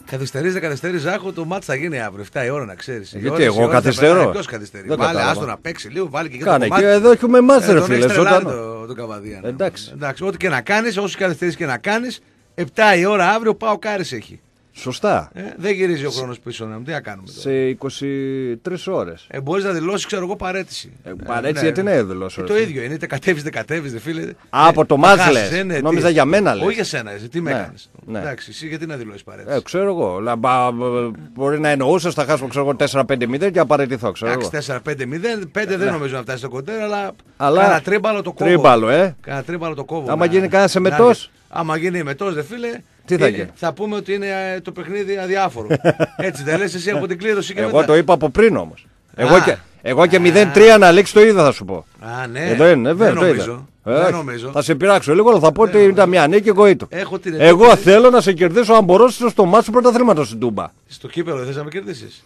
Καθυστερεί, Ζάχο, το μάτς θα γίνει αύριο. 7 η ώρα να ξέρεις. Γιατί εγώ καθυστερώ. Ποιος καθυστερεί? Βάλε, άστο να παίξει λίγο, βάλει και κάνε, το κομμάτι. Και εδώ έχουμε μάτς, ρε φίλε. Τον Καβαδία. Εντάξει. Ό,τι και να κάνεις, όσους καθυστερείς και να κάνεις, 7 η ώρα αύριο πάω Κάρις έχει. Σωστά. Δεν γυρίζει ο χρόνος πίσω να μου. Τι να κάνουμε τώρα. Σε 23 ώρες. Μπορείς να δηλώσεις, ξέρω εγώ, παρέτηση. Παρέτηση γιατί να δηλώσω. Το ίδιο είναι. Είτε κατέβεις, δε φίλε. Από το μάτς λες. Νόμιζα για μένα λες. Όχι για σένα, τι με έκανες. Εντάξει, εσύ γιατί να δηλώσεις παρέτηση. Ξέρω εγώ. Μπορεί να εννοούσες, θα χάσουμε 4-5-0 και να παραιτηθώ. Εντάξει, 4-5-0. 5 δεν νομίζω να φτάσει στο κοντέρ, αλλά κάνα τρίμπαλο το κόβω. Κάνα τρίμπαλο το κόβω. Άμα γίνει κανένα εμετός. Άμα γίνει εμετός, δε φίλε. Τι θα γίνει? Θα πούμε ότι είναι το παιχνίδι αδιάφορο. Έτσι δεν λες εσύ από την κλήρωση και εγώ το είπα από πριν όμως. Εγώ και 0-3 να λήξει το είδα θα σου πω. Α, ναι. Εδώ είναι, δεν νομίζω. Θα σε πειράξω λίγο, αλλά θα πω ότι ήταν μια νίκη εγωίτου. Εγώ θέλω να σε κερδίσω αν μπορώ στο μάτσο του πρωταθλήματος στην Τούμπα. Στο κύπελο δεν θες να με κερδίσεις?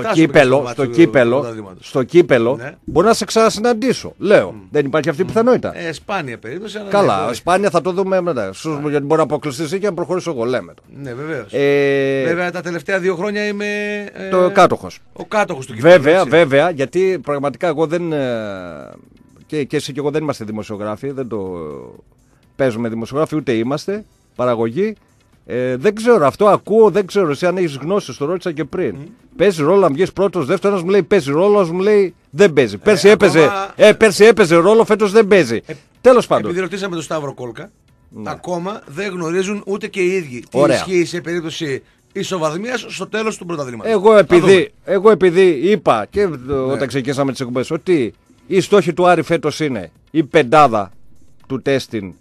Στο κύπελο ναι. Μπορεί να σε ξανασυναντήσω. Λέω. Δεν υπάρχει αυτή η πιθανότητα. Σπάνια περίπτωση. Καλά, ναι, σπάνια θα το δούμε μετά. Γιατί μπορεί να αποκλειστεί εσύ και να προχωρήσω εγώ, λέμε το. Ναι, βεβαίως. Βέβαια τα τελευταία 2 χρόνια είμαι. Το κάτοχος. Ο κάτοχος του κύπελου. Βέβαια, γιατί πραγματικά εγώ δεν. Και εσύ και εγώ δεν είμαστε δημοσιογράφοι. Δεν το παίζουμε δημοσιογράφοι, ούτε είμαστε παραγωγή. Δεν ξέρω, αυτό ακούω, δεν ξέρω εσύ αν έχεις γνώσεις, το ρώτησα και πριν. Παίζει ρόλο να βγεις πρώτος, δεύτερος μου λέει παίζει ρόλο, ας μου λέει δεν παίζει. Πέρσι έπαιζε ρόλο, φέτος δεν παίζει. Τέλος πάντων. Επειδή ρωτήσαμε τον Σταύρο Κόλκα, ακόμα δεν γνωρίζουν ούτε και οι ίδιοι τι ισχύει σε περίπτωση ισοβαθμίας στο τέλος του πρωταθλήματος. Εγώ επειδή είπα και όταν ξεκινήσαμε τις εκπομπές ότι η στόχη του Άρη φέτος είναι η πεντάδα του τεστ στην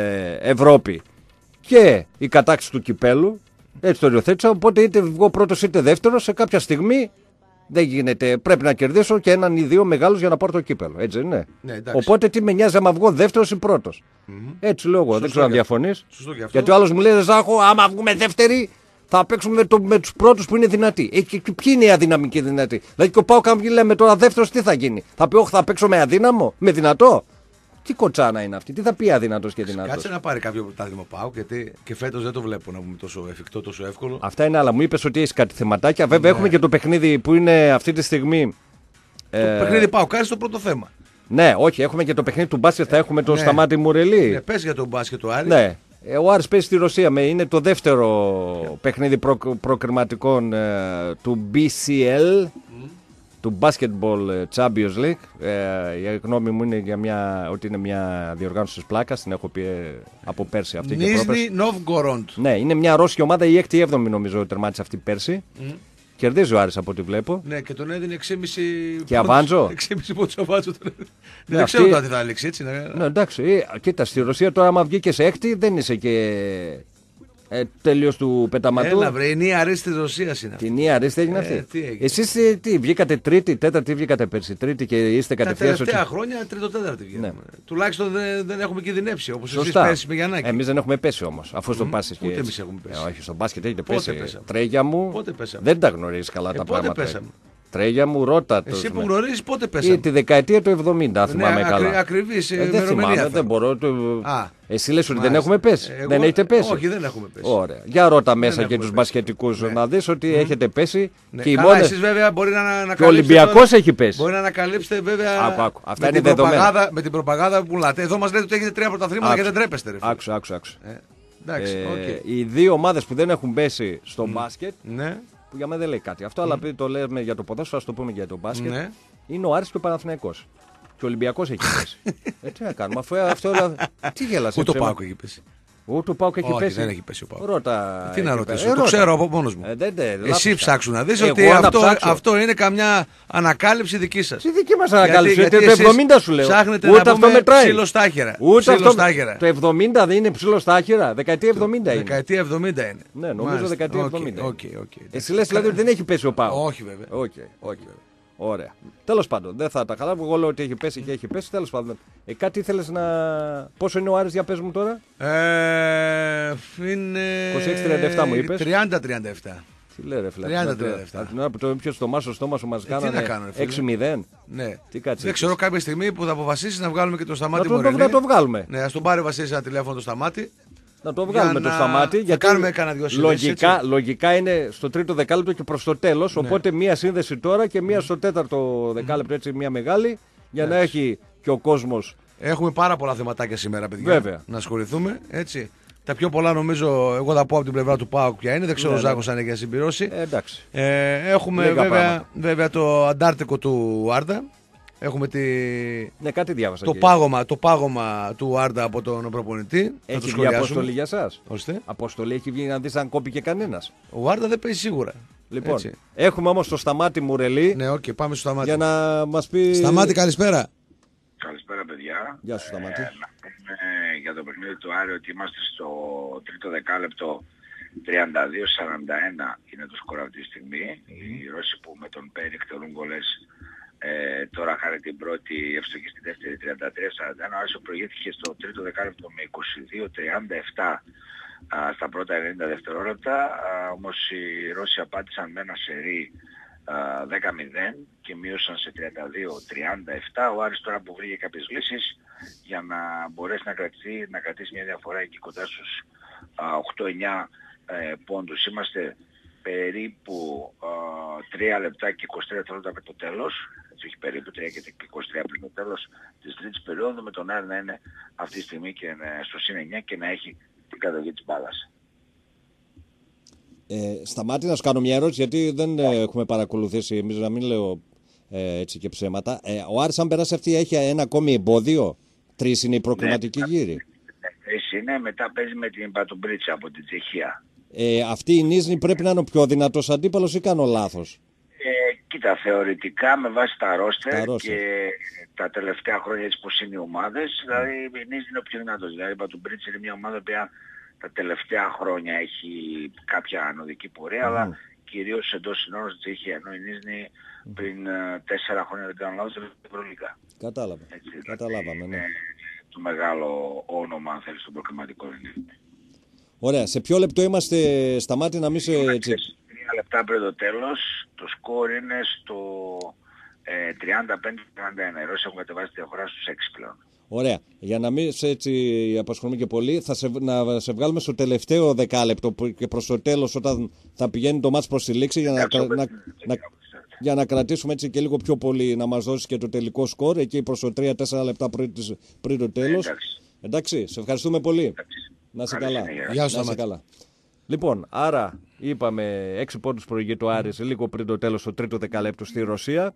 Ευρώπη και η κατάκτηση του κυπέλου, έτσι το οριοθέτησα. Οπότε είτε βγω πρώτος είτε δεύτερος, σε κάποια στιγμή δεν γίνεται. Πρέπει να κερδίσω και έναν ή 2 μεγάλους για να πάρω το κύπελο. Έτσι είναι. Ναι, οπότε τι με νοιάζει άμα βγω δεύτερος ή πρώτος. Έτσι λέω εγώ. Δεν ξέρω αν διαφωνείς. Γιατί ο άλλος μου λέει Ζάχο, άμα βγούμε δεύτεροι θα παίξουμε με τους πρώτους που είναι δυνατοί. Και ποιοι είναι οι αδυναμοί και δυνατοί? Δηλαδή και ο Πάο Καμπή λέμε τώρα δεύτερος τι θα γίνει? Θα πει όχι, θα παίξω με αδύναμο, με δυνατό? Τι κοτσάνα είναι αυτή, τι θα πει αδυνατός και δυνατός? Κάτσε να πάρει κάποιο πρωτάθλημα Πάο, γιατί και φέτος δεν το βλέπω να πούμε τόσο εφικτό, τόσο εύκολο. Αυτά είναι άλλα. Μου είπες ότι έχεις κάτι θεματάκια. Βέβαια έχουμε και το παιχνίδι που είναι αυτή τη στιγμή. Το παιχνίδι Πάο, κάνει το πρώτο θέμα. Ναι, όχι, έχουμε και το παιχνίδι του μπάσκετ, θα έχουμε τον Σταμάτη Μουρελή. Ναι, πες για τον μπάσκετ του Άρη. Ναι. Ο Άρης παίζει στη Ρωσία. Είναι το δεύτερο παιχνίδι προκριματικών του BCL. Του Basketball Champions League. Η γνώμη μου είναι ότι είναι μια διοργάνωση της πλάκας. Την έχω πει από πέρσι αυτή. Νίζνη Νόβγκοροντ. Ναι, είναι μια ρώσικη ομάδα, η 6η-7η νομίζω τερμάτισε αυτή πέρσι. Κερδίζει ο Άρης από ό,τι βλέπω. Ναι, και τον έδινε 6,5. Και Αβάντζο. 6,5 πόντους Αβάντζο. Δεν ξέρω τώρα τι θα λήξει έτσι. Ναι, εντάξει. Κοίτα, στη Ρωσία τώρα, άμα βγήκε σε 6η, δεν είσαι και. Τελείως του πεταματού. Έλα βρε, η Νία Αρίστη της Ρωσίας είναι αυτή. Η Νία Αρίστη έγινε αυτή. Εσείς τι, βγήκατε τρίτη, τέταρτη, βγήκατε πέρσι τρίτη και είστε κατευθείαν. Τα τελευταία χρόνια τρίτο-τέταρτη βγήκαμε. Ναι. Τουλάχιστον δεν έχουμε κινδυνεύσει όπως εσείς πέρσι με Γιαννάκη. Εμείς δεν έχουμε πέσει όμως, αφού στο μπάσκετ. Ούτε εμείς έχουμε πέσει. Όχι, στο μπάσκετ έχετε πέσει. Τρέγια μου, δεν τα γνωρίζεις καλά τα πράγματα. Τρέγια μου, ρώτα το. Εσύ που γνωρίζεις πότε πέσαμε? Ή τη δεκαετία του 70, αν θυμάμαι καλά. Ακριβής ημερομηνία. Δεν μπορώ. Εσύ λες ότι δεν έχουμε πέσει. Δεν έχετε πέσει? Όχι, δεν έχουμε πέσει. Ωραία. Για ρώτα μέσα και τους μπασκετικούς να δεις ότι έχετε πέσει. Και εσείς βέβαια μπορεί να ανακαλύψετε. Και ο Ολυμπιακός έχει πέσει. Μπορεί να ανακαλύψετε βέβαια. Αυτά είναι δεδομένα. Με την προπαγάνδα που πουλάτε. Εδώ μας λέτε ότι έχετε 3 πρωταθλήματα και δεν τρέπεστε. Άκουσα. Οι 2 ομάδες που δεν έχουν πέσει στο μπάσκετ. Που για μένα δεν λέει κάτι. Αυτό, αλλά το λέμε για το ποδόσφαιρο, ας το πούμε και για το μπάσκετ. Είναι ο Άρης και ο Παναθηναϊκός. Και ο Ολυμπιακός έχει πέσει. Τι να κάνουμε, αφού αυτό. Τι γέλασε? Ούτε ο Πάοκ έχει πέσει. Ούτε ο Πάοκ έχει πέσει. Δεν έχει πέσει ο Πάοκ. Ρώτα. Τι να ρωτήσω, το ξέρω από μόνος μου. Εσύ ψάξου να δεις ότι αυτό είναι καμιά ανακάλυψη δική σας. Τι δική μας ανακάλυψη? Το 70 σου λέω. Ψάχνετε να πούμε ψιλοστάχερα. Το 70 δεν είναι ψιλοστάχερα. Δεκαετία 70 είναι. Δεκαετία 70 είναι. Ναι, νομίζω δεκαετία 70. Εσύ λες δηλαδή ότι δεν έχει πέσει ο Πάοκ? Όχι βέβαια. Ωραία. Τέλος πάντων, δεν θα τα χαλάρω. Εγώ λέω ότι έχει πέσει και έχει πέσει. Τέλος πάντων. Κάτι ήθελες να. Πόσο είναι ο Άρης, για πες μου τώρα? Είναι. 26-37 μου είπες. 30-37. Τι λέει ρε φίλε? 30-37. Την ώρα που το έπιασε στο στόμα σου μας κάνανε 6-0. Ναι. Τι κάτσε? Δεν ξέρω κάποια στιγμή που θα αποφασίσει να βγάλουμε και το Σταμάτη Μουρελή. Να το βγάλουμε. Ναι, ας τον πάρει ο Βασίλης ένα τηλέφωνο το Σταμάτη. Να το βγάλουμε το Σταμάτη. Γιατί κάνουμε κανένα δυο συνδέσεις. Λογικά είναι στο τρίτο δεκάλεπτο και προς το τέλος. Ναι. Οπότε μία σύνδεση τώρα και μία στο τέταρτο δεκάλεπτο, έτσι μία μεγάλη, για να έχει και ο κόσμος. Έχουμε πάρα πολλά θεματάκια σήμερα, παιδιά. Βέβαια. Να ασχοληθούμε. Έτσι. Τα πιο πολλά νομίζω, εγώ θα πω από την πλευρά του ΠΑΟΚ ποια είναι. Δεν ξέρω ο Ζάκος αν έχει συμπληρώσει. Εντάξει. Έχουμε βέβαια το αντάρτικο του Άρντα. Έχουμε κάτι διάβασα το πάγωμα του Άρντα από τον προπονητή. Έχει βγει αποστολή για σας. Ώστε. Αποστολή έχει βγει να δεις αν κόπηκε κανένας. Ο Άρντα δεν παίζει σίγουρα. Λοιπόν, έτσι. Έχουμε όμως το Σταμάτη Μουρελή. Ναι, πάμε στο Σταμάτη. Για να μας πει. Σταμάτη, καλησπέρα. Καλησπέρα, παιδιά. Γεια σου, Σταμάτη. Να πούμε για το παιχνίδι του Άρη ότι είμαστε στο τρίτο δεκάλεπτο. 32-41 είναι το σκορ αυτή τη στιγμή. Οι Ρώσοι που με τον Πέρι εκτελούν γκολές, τώρα χάρη την πρώτη, ευστοχή στη δεύτερη 33-41. Ο Άρης προηγήθηκε στο τρίτο δεκάλεπτο με 22-37 στα πρώτα 90 δευτερόλεπτα. Όμως οι Ρώσοι απάντησαν με ένα σερί 10-0 και μείωσαν σε 32-37. Ο Άρης τώρα που βρήκε κάποιες λύσεις για να μπορέσει να κρατήσει μια διαφορά εκεί κοντά στους 8-9 πόντους. Είμαστε περίπου 3 λεπτά και 23 δευτερόλεπτα με το τέλος. Έτσι, όχι περίπου 3 και 23 πριν το τέλος της τρίτης περίοδου, με τον Άρη να είναι αυτή τη στιγμή και στο συν 9 και να έχει την κατοχή της μπάλας. Σταμάτη, να σου κάνω μια ερώτηση, γιατί δεν έχουμε παρακολουθήσει εμείς, να μην λέω έτσι και ψέματα. Ο Άρης, αν περάσει αυτή, έχει ένα ακόμη εμπόδιο. 3 είναι οι προκριματικοί γύροι. 3 είναι, μετά παίζει με την Πατουμπρίτσα από την Τσεχία. Αυτή η Νίζνη πρέπει να είναι ο πιο δυνατός αντίπαλος ή κάνω λάθος? Κοίτα, θεωρητικά με βάση τα ρόστερ και τα τελευταία χρόνια έτσι πως είναι οι ομάδες, δηλαδή η Νίζνη είναι ο πιο δυνατός. Δηλαδή η Πατουμπρίτσα είναι μια ομάδα που τα τελευταία χρόνια έχει κάποια ανωδική πορεία, αλλά κυρίως εντός συνόρων της Τσεχία. Ενώ η Νίζνη πριν 4 χρόνια, δεν κάνω λάθος, δεν προλίγα. Κατάλαβα. Καταλάβαμε, ναι. Το μεγάλο όνομα, αν θέλεις, των προκριματικών είναι. Ωραία. Σε ποιο λεπτό είμαστε, Σταμάτη, να μην σε έτσι? 3 λεπτά πριν το τέλος, το σκορ είναι στο 35-41. Οι Ρώσοι έχουν κατεβάσει τη διαφορά στους 6 πλέον. Ωραία. Για να μην σε έτσι απασχολούμε και πολύ, να σε βγάλουμε στο τελευταίο δεκάλεπτο και προς το τέλος, όταν θα πηγαίνει το μάτς προς τη λήξη, για να κρατήσουμε έτσι και λίγο πιο πολύ, να μας δώσεις και το τελικό σκορ εκεί προς το 3-4 λεπτά πριν το τέλος. Εντάξει, σε ευχαριστούμε πολύ. Εντάξει. Να είσαι καλά. Γεια σου, καλά. Λοιπόν, άρα είπαμε 6 πόντους προηγείται ο Άρης λίγο πριν το τέλος, το τρίτο δεκάλεπτο στη Ρωσία.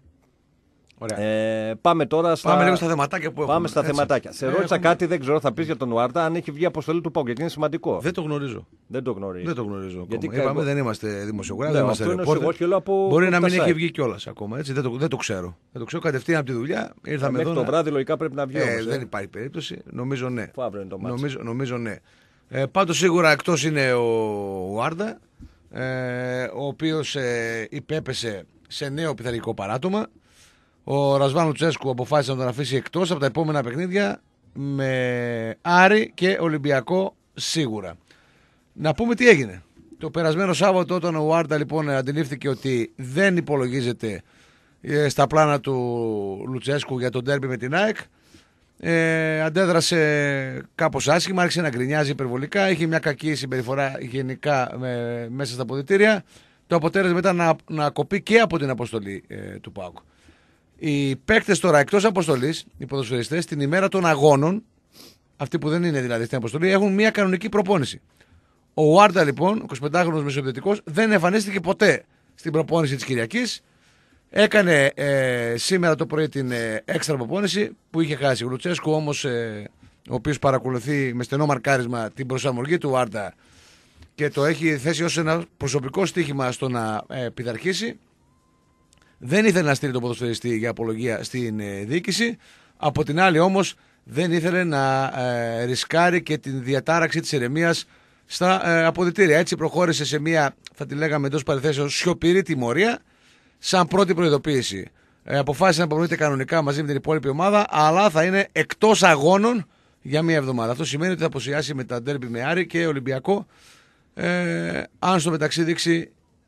Πάμε τώρα Πάμε λίγο στα θεματάκια που έχουμε. Πάμε στα θεματάκια. Σε ρώτησα κάτι, δεν ξέρω, θα πεις για τον Ουάρτα, αν έχει βγει αποστολή του ΠΑΟΚ, γιατί είναι σημαντικό. Δεν το γνωρίζω. Δεν το γνωρίζω. Γιατί είπαμε, δεν είμαστε δημοσιογράφοι, δεν είμαστε ρεπόρτερ. Μπορεί να μην έχει βγει κιόλας ακόμα. Έτσι, δεν το ξέρω. Δεν το ξέρω κατευθείαν από τη δουλειά. Ήρθαμε εδώ. Το βράδυ λογικά πρέπει να βγει. Δεν υπάρχει περίπτωση. Νομίζω ναι. Νομίζω ναι. Πάντως σίγουρα εκτός είναι ο Άρντα, ο οποίος υπέπεσε σε νέο πειθαρχικό παράτομα. Ο Ρασβάν Λουτσέσκου αποφάσισε να τον αφήσει εκτός από τα επόμενα παιχνίδια με Άρη και Ολυμπιακό σίγουρα. Να πούμε τι έγινε. Το περασμένο Σάββατο, όταν ο Άρντα λοιπόν αντιλήφθηκε ότι δεν υπολογίζεται στα πλάνα του Λουτσέσκου για τον ντέρμπι με την ΑΕΚ, αντέδρασε κάπως άσχημα, άρχισε να γκρινιάζει υπερβολικά, είχε μια κακή συμπεριφορά γενικά μέσα στα αποδυτήρια. Το αποτέλεσμα ήταν να κοπεί και από την αποστολή του ΠΑΟΚ. Οι παίκτες τώρα εκτός αποστολής, οι ποδοσφαιριστές, την ημέρα των αγώνων, αυτοί που δεν είναι δηλαδή στην αποστολή, έχουν μια κανονική προπόνηση. Ο Άρντα λοιπόν, ο 25χρονος μεσοεπιθετικός, δεν εμφανίστηκε ποτέ στην προπόνηση της Κυριακής. Έκανε σήμερα το πρωί την έξτρα προπόνηση που είχε χάσει. Ο Λουτσέσκου όμως, ο οποίος παρακολουθεί με στενό μαρκάρισμα την προσαρμογή του Άρντα και το έχει θέσει ως ένα προσωπικό στοίχημα στο να πειθαρχήσει, δεν ήθελε να στείλει τον ποδοσφαιριστή για απολογία στην διοίκηση. Από την άλλη όμως δεν ήθελε να ρισκάρει και την διατάραξη της ηρεμίας στα αποδυτήρια. Έτσι προχώρησε σε μια, θα τη λέγαμε εντός παρενθέσεως, σιωπηρή τιμωρία σαν πρώτη προειδοποίηση. Αποφάσισε να προπονείται κανονικά μαζί με την υπόλοιπη ομάδα, αλλά θα είναι εκτός αγώνων για μία εβδομάδα. Αυτό σημαίνει ότι θα αποσιάσει με τα ντέρμπι με Άρη και Ολυμπιακό, αν στο μεταξύ δείξει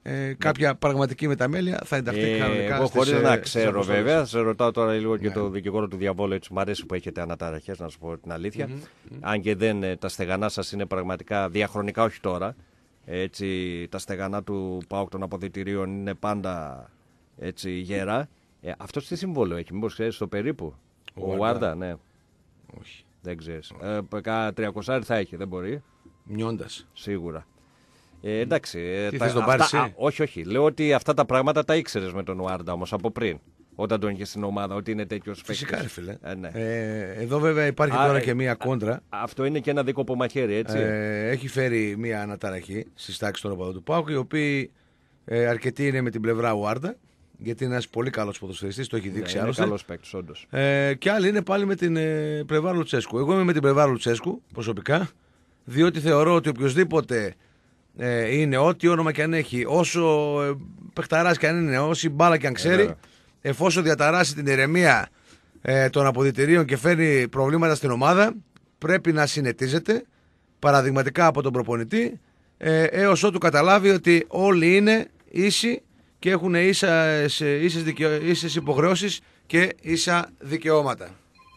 κάποια πραγματική μεταμέλεια θα ενταχθεί κανονικά. Εγώ χωρίς να ξέρω βέβαια, σε ρωτάω τώρα λίγο και το δικηγόρο του διαβόλου, έτσι μου αρέσει που έχετε αναταραχές, να σου πω την αλήθεια. Αν και δεν, τα στεγανά σας είναι πραγματικά διαχρονικά, όχι τώρα. Έτσι, τα στεγανά του ΠΑΟΚ των αποδυτηρίων είναι πάντα έτσι γερά. Αυτός τι συμβόλαιο έχει, μήπως ξέρεις το περίπου? Ο Βάρντα, ναι. Όχι. Δεν ξέρεις. 300 θα έχει, δεν μπορεί. Μειώντας. Σίγουρα. Εντάξει. Τι θες τον πάρεις εσύ? Όχι. Λέω ότι αυτά τα πράγματα τα ήξερες με τον Βάρντα όμως από πριν. Όταν τον είχε στην ομάδα, ότι είναι τέτοιος παίκτης. Φυσικά, ρε φίλε. Ναι. Εδώ βέβαια υπάρχει τώρα και μία κόντρα. Αυτό είναι και ένα δίκοπο μαχαίρι, έτσι. Έχει φέρει μία αναταραχή στις τάξεις των οπαδών του ΠΑΟΚ, οι οποίοι αρκετοί είναι με την πλευρά Βάρντα, γιατί είναι ένας πολύ καλός ποδοσφαιριστής, το έχει δείξει άλλωστε. Είναι καλός παίκτης, όντως. Και άλλοι είναι πάλι με την πλευρά Λουτσέσκου. Εγώ είμαι με την πλευρά Λουτσέσκου προσωπικά, διότι θεωρώ ότι οποιοδήποτε είναι, ό,τι όνομα και αν έχει, όσο παιχταράς και αν είναι, όση μπάλα και αν ξέρει, εφόσον διαταράσει την ηρεμία των αποδυτηρίων και φέρνει προβλήματα στην ομάδα, πρέπει να συνετίζεται παραδειγματικά από τον προπονητή, έως ότου καταλάβει ότι όλοι είναι ίσοι και έχουν ίσες υποχρεώσεις και ίσα δικαιώματα.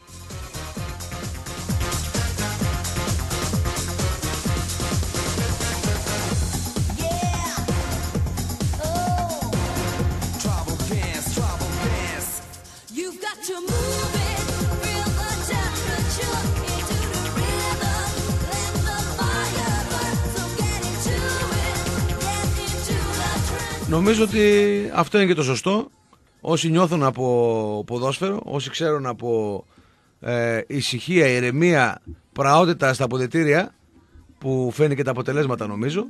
Νομίζω ότι αυτό είναι και το σωστό. Όσοι νιώθουν από ποδόσφαιρο, όσοι ξέρουν από ησυχία, ηρεμία, πραότητα στα αποδυτήρια, που φαίνει και τα αποτελέσματα νομίζω,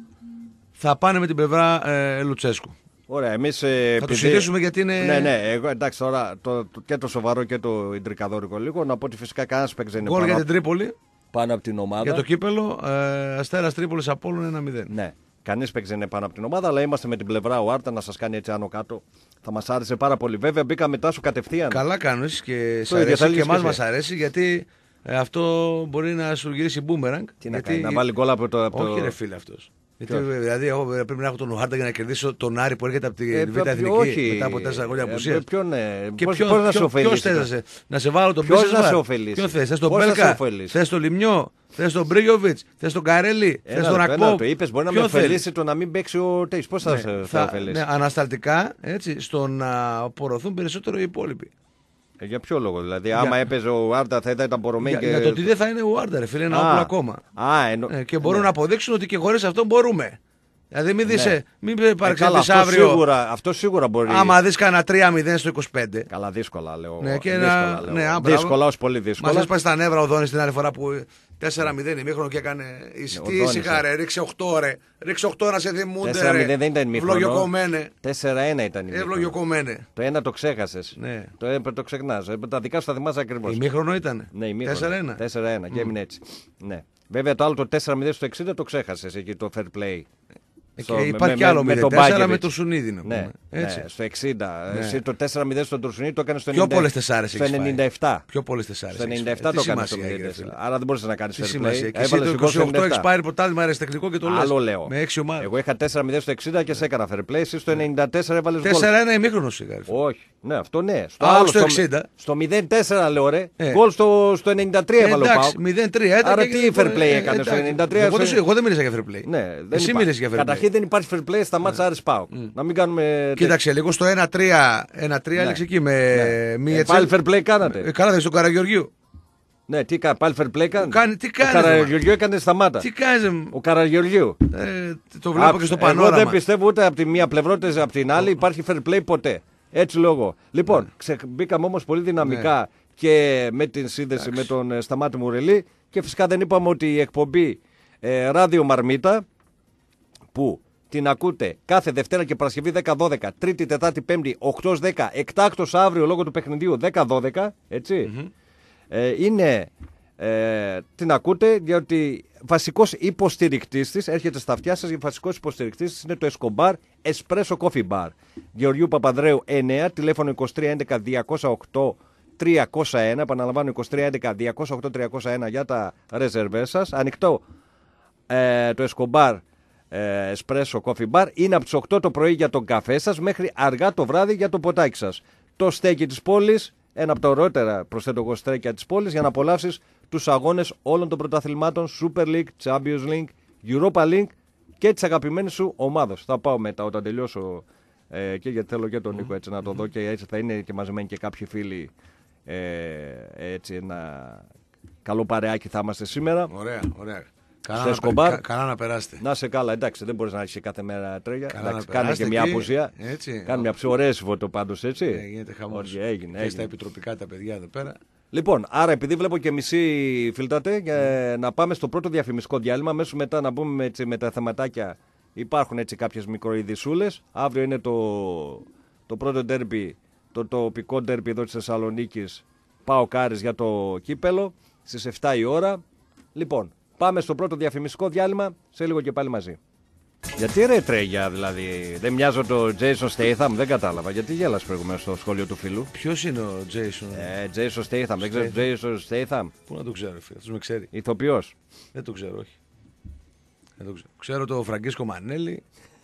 θα πάνε με την πλευρά Λουτσέσκου. Ωραία, εμείς θα το συζητήσουμε γιατί είναι. Ναι, εγώ εντάξει τώρα και το σοβαρό και το ιντρικαδόρικο λίγο. Να πω ότι φυσικά κανένας παίκτης δεν είναι γκολ για την Τρίπολη. Πάνω από την ομάδα. Για το κύπελο, Αστέρας Τρίπολης Απόλλων 1-0. Ναι. Κανείς παίκτης δεν είναι πάνω από την ομάδα, αλλά είμαστε με την πλευρά ο Άρτα να σας κάνει έτσι άνω κάτω. Θα μας άρεσε πάρα πολύ. Βέβαια, μπήκα μετά σου κατευθείαν. Καλά κάνεις και σ' αρέσει και εμάς μας αρέσει, γιατί αυτό μπορεί να σου γυρίσει μπούμεραγκ. Τι να κάνει, να βάλει γκολ από το. Όχι, ρε φίλε αυτός. Δηλαδή, εγώ πρέπει να έχω τον Ουάρντα για να κερδίσω τον Άρη που έρχεται από την Β' Εθνική μετά από 4 χρόνια απουσίας. Πώς να σε ωφελήσει? Ποιος θες να σε βάλω τον Ποιος να σε ωφελήσει? Ποιον θες τον Μπέλκα, θες τον Λιμιό, θες τον Μπρίγιοβιτς, θες τον Καρέλη, θες τον Ακπόπ? Το είπες, μπορεί να με ωφελήσει το να μην παίξει ο Τέις. Πώς θα σε ωφελήσει? Ναι, ανασταλτικά, έτσι, στο να απορροθούν περισσότερο οι υπόλοιποι. Για ποιο λόγο, δηλαδή, άμα έπαιζε ο Άρντα θα ήταν πορωμένη και. Για το ότι δεν θα είναι ο Άρντα, ρε φίλε, ένα όπλο ακόμα. Και μπορούν να αποδείξουν ότι και χωρίς αυτόν μπορούμε. Δηλαδή μην παρεξηγήσεις αύριο. Αυτό σίγουρα μπορεί. Άμα δεις κανένα 3-0 στο 25. Καλά, δύσκολα λέω. Δύσκολα, ως πολύ δύσκολα. Μας έσπασε τα νεύρα ο Δόνης την άλλη φορά που 4-0 ημίχρονο και έκανε. Τι ήσυχα, ρε, ρίξε 8 ρε. Ρίξε 8 να σε θυμούνται. 4-0 δεν ήταν ημίχρονο. Ευλογιοκομμένε. 4-1 ήταν ημίχρονο. Ευλογιοκομμένε. Το ένα το ξέχασες. Ναι. Το ξεχνάς. Τα δικά σου θα θυμάσαι ακριβώς. Ημίχρονο ήταν. Ναι, ημίχρονο. 4-1 και έμεινε έτσι. Ναι. Βέβαια το άλλο το 4-0 στο 60 το ξέχασες εκεί το fair play. Και υπάρχει κι άλλο 0-4 με το Σουνίδη. Ναι, στο 60. Εσύ το 4-0 στον Τουρσουνίδη το έκανε στο 97. Πιο πολλές τεσσάρες στο 97. Πιο πολλές τεσσάρες. Στο 97 το έκανε. Άρα δεν μπορούσε να κάνει fair play. Εσύ το 28 εξπάρει πρωτάθλημα αριστεχνικό και το λες. Άλλο λέω. Με 6 ομάδες. Εγώ είχα 4-0 στο 60 και σε έκανα fair play. Εσύ στο 94 έβαλες γκολ. 4-1 ημίχρονο σιγά. Όχι. Ναι, αυτό ναι. Στο 60. Στο 0-4 λέω ρε. Γκολ στο 93 έβαλε ο Πάοκ. 0-3. Άρα τι fair play έκανε στο 93. Εγώ δεν μίλησα για fair play. Εσύ μίλησε για fair play. Καταρχήν δεν υπάρχει fair play στα μάτσα Άρης ΠΑΟΚ. Να μην κάνουμε. Κοίταξε λίγο στο 1-3 έλεξε εκεί με μία. Πάλι fair play κάνατε. Κάνατε στον Καραγεωργίου. Ναι, τι κάνει, πάλι fair play κάνει. Τι κάνει. Ο Καραγεωργίου έκανε σταμάτα. Τι κάνει. Ο Καραγεωργίου. Το βλέπω και στο πανόραμα. Εγώ δεν πιστεύω ούτε από τη μία πλευρά ούτε από την άλλη υπάρχει fair play ποτέ. Έτσι λόγω. Λοιπόν, μπήκαμε όμως πολύ δυναμικά και με την σύνδεση με τον Σταμάτη Μουρελή και φυσικά δεν είπαμε ότι η εκπομπή Ράδιο Μαρμίτα που την ακούτε κάθε Δευτέρα και Παρασκευή 10-12, Τρίτη, Τετάρτη, Πέμπτη 8-10, εκτάκτος αύριο λόγω του παιχνιδιού 10-12, έτσι. Είναι, την ακούτε διότι βασικός υποστηρικτής της, έρχεται στα αυτιά σας, βασικός υποστηρικτής της είναι το Escobar Espresso Coffee Bar. Γεωργίου Παπανδρέου 9, τηλέφωνο 2311 208 301, επαναλαμβάνω 2311 208 301 για τα ρεζερβέ σας. Ανοιχτό το Escobar Espresso Coffee Bar. Είναι από τις 8 το πρωί για τον καφέ σας μέχρι αργά το βράδυ για το ποτάκι σας. Το στέκι της πόλης, ένα από τα ωραιότερα προσθέτω εγώ στέκια της πόλης, για να απολαύσεις τους αγώνες όλων των πρωταθλημάτων, Super League, Champions League, Europa League και της αγαπημένης σου ομάδος. Θα πάω μετά όταν τελειώσω και γιατί θέλω και τον Νίκο έτσι να το δω και έτσι θα είναι και μαζεμένοι και κάποιοι φίλοι, έτσι ένα καλό παρεάκι θα είμαστε σήμερα. Ωραία, ωραία. Καλά να περάσετε. Να σε καλά, εντάξει, δεν μπορείς να έχεις κάθε μέρα τρέγια. Κάνε και μια απουσία. Κάνε μια ψωρέα φωτο πάντως, έτσι. Γίνεται χαμός. Έγινε. Και στα επιτροπικά τα παιδιά εδώ πέρα. Λοιπόν, άρα επειδή βλέπω και μισή φίλτατε, να πάμε στο πρώτο διαφημιστικό διάλειμμα. Αμέσως μετά να μπούμε έτσι, με τα θεματάκια. Υπάρχουν έτσι κάποιες μικροειδισούλες. Αύριο είναι το πρώτο ντέρμπι, το τοπικό ντέρμπι εδώ της Θεσσαλονίκης. ΠΑΟΚ Άρης για το κύπελο στις 7 η ώρα. Λοιπόν, πάμε στο πρώτο διαφημιστικό διάλειμμα, σε λίγο και πάλι μαζί. Γιατί ρε τρέγια, δηλαδή, δεν μοιάζω το Jason Statham, δεν κατάλαβα. Γιατί γέλας προηγουμένως στο σχόλιο του φίλου. Ποιος είναι ο Jason? Jason Statham, δεν ξέρω Jason Statham. Πού να το ξέρω, φίλε, αυτός με ξέρει. Ηθοποιός. Δεν το ξέρω, όχι. Δεν το ξέρω. Ξέρω τον Φραγκίσκο Μανέλη,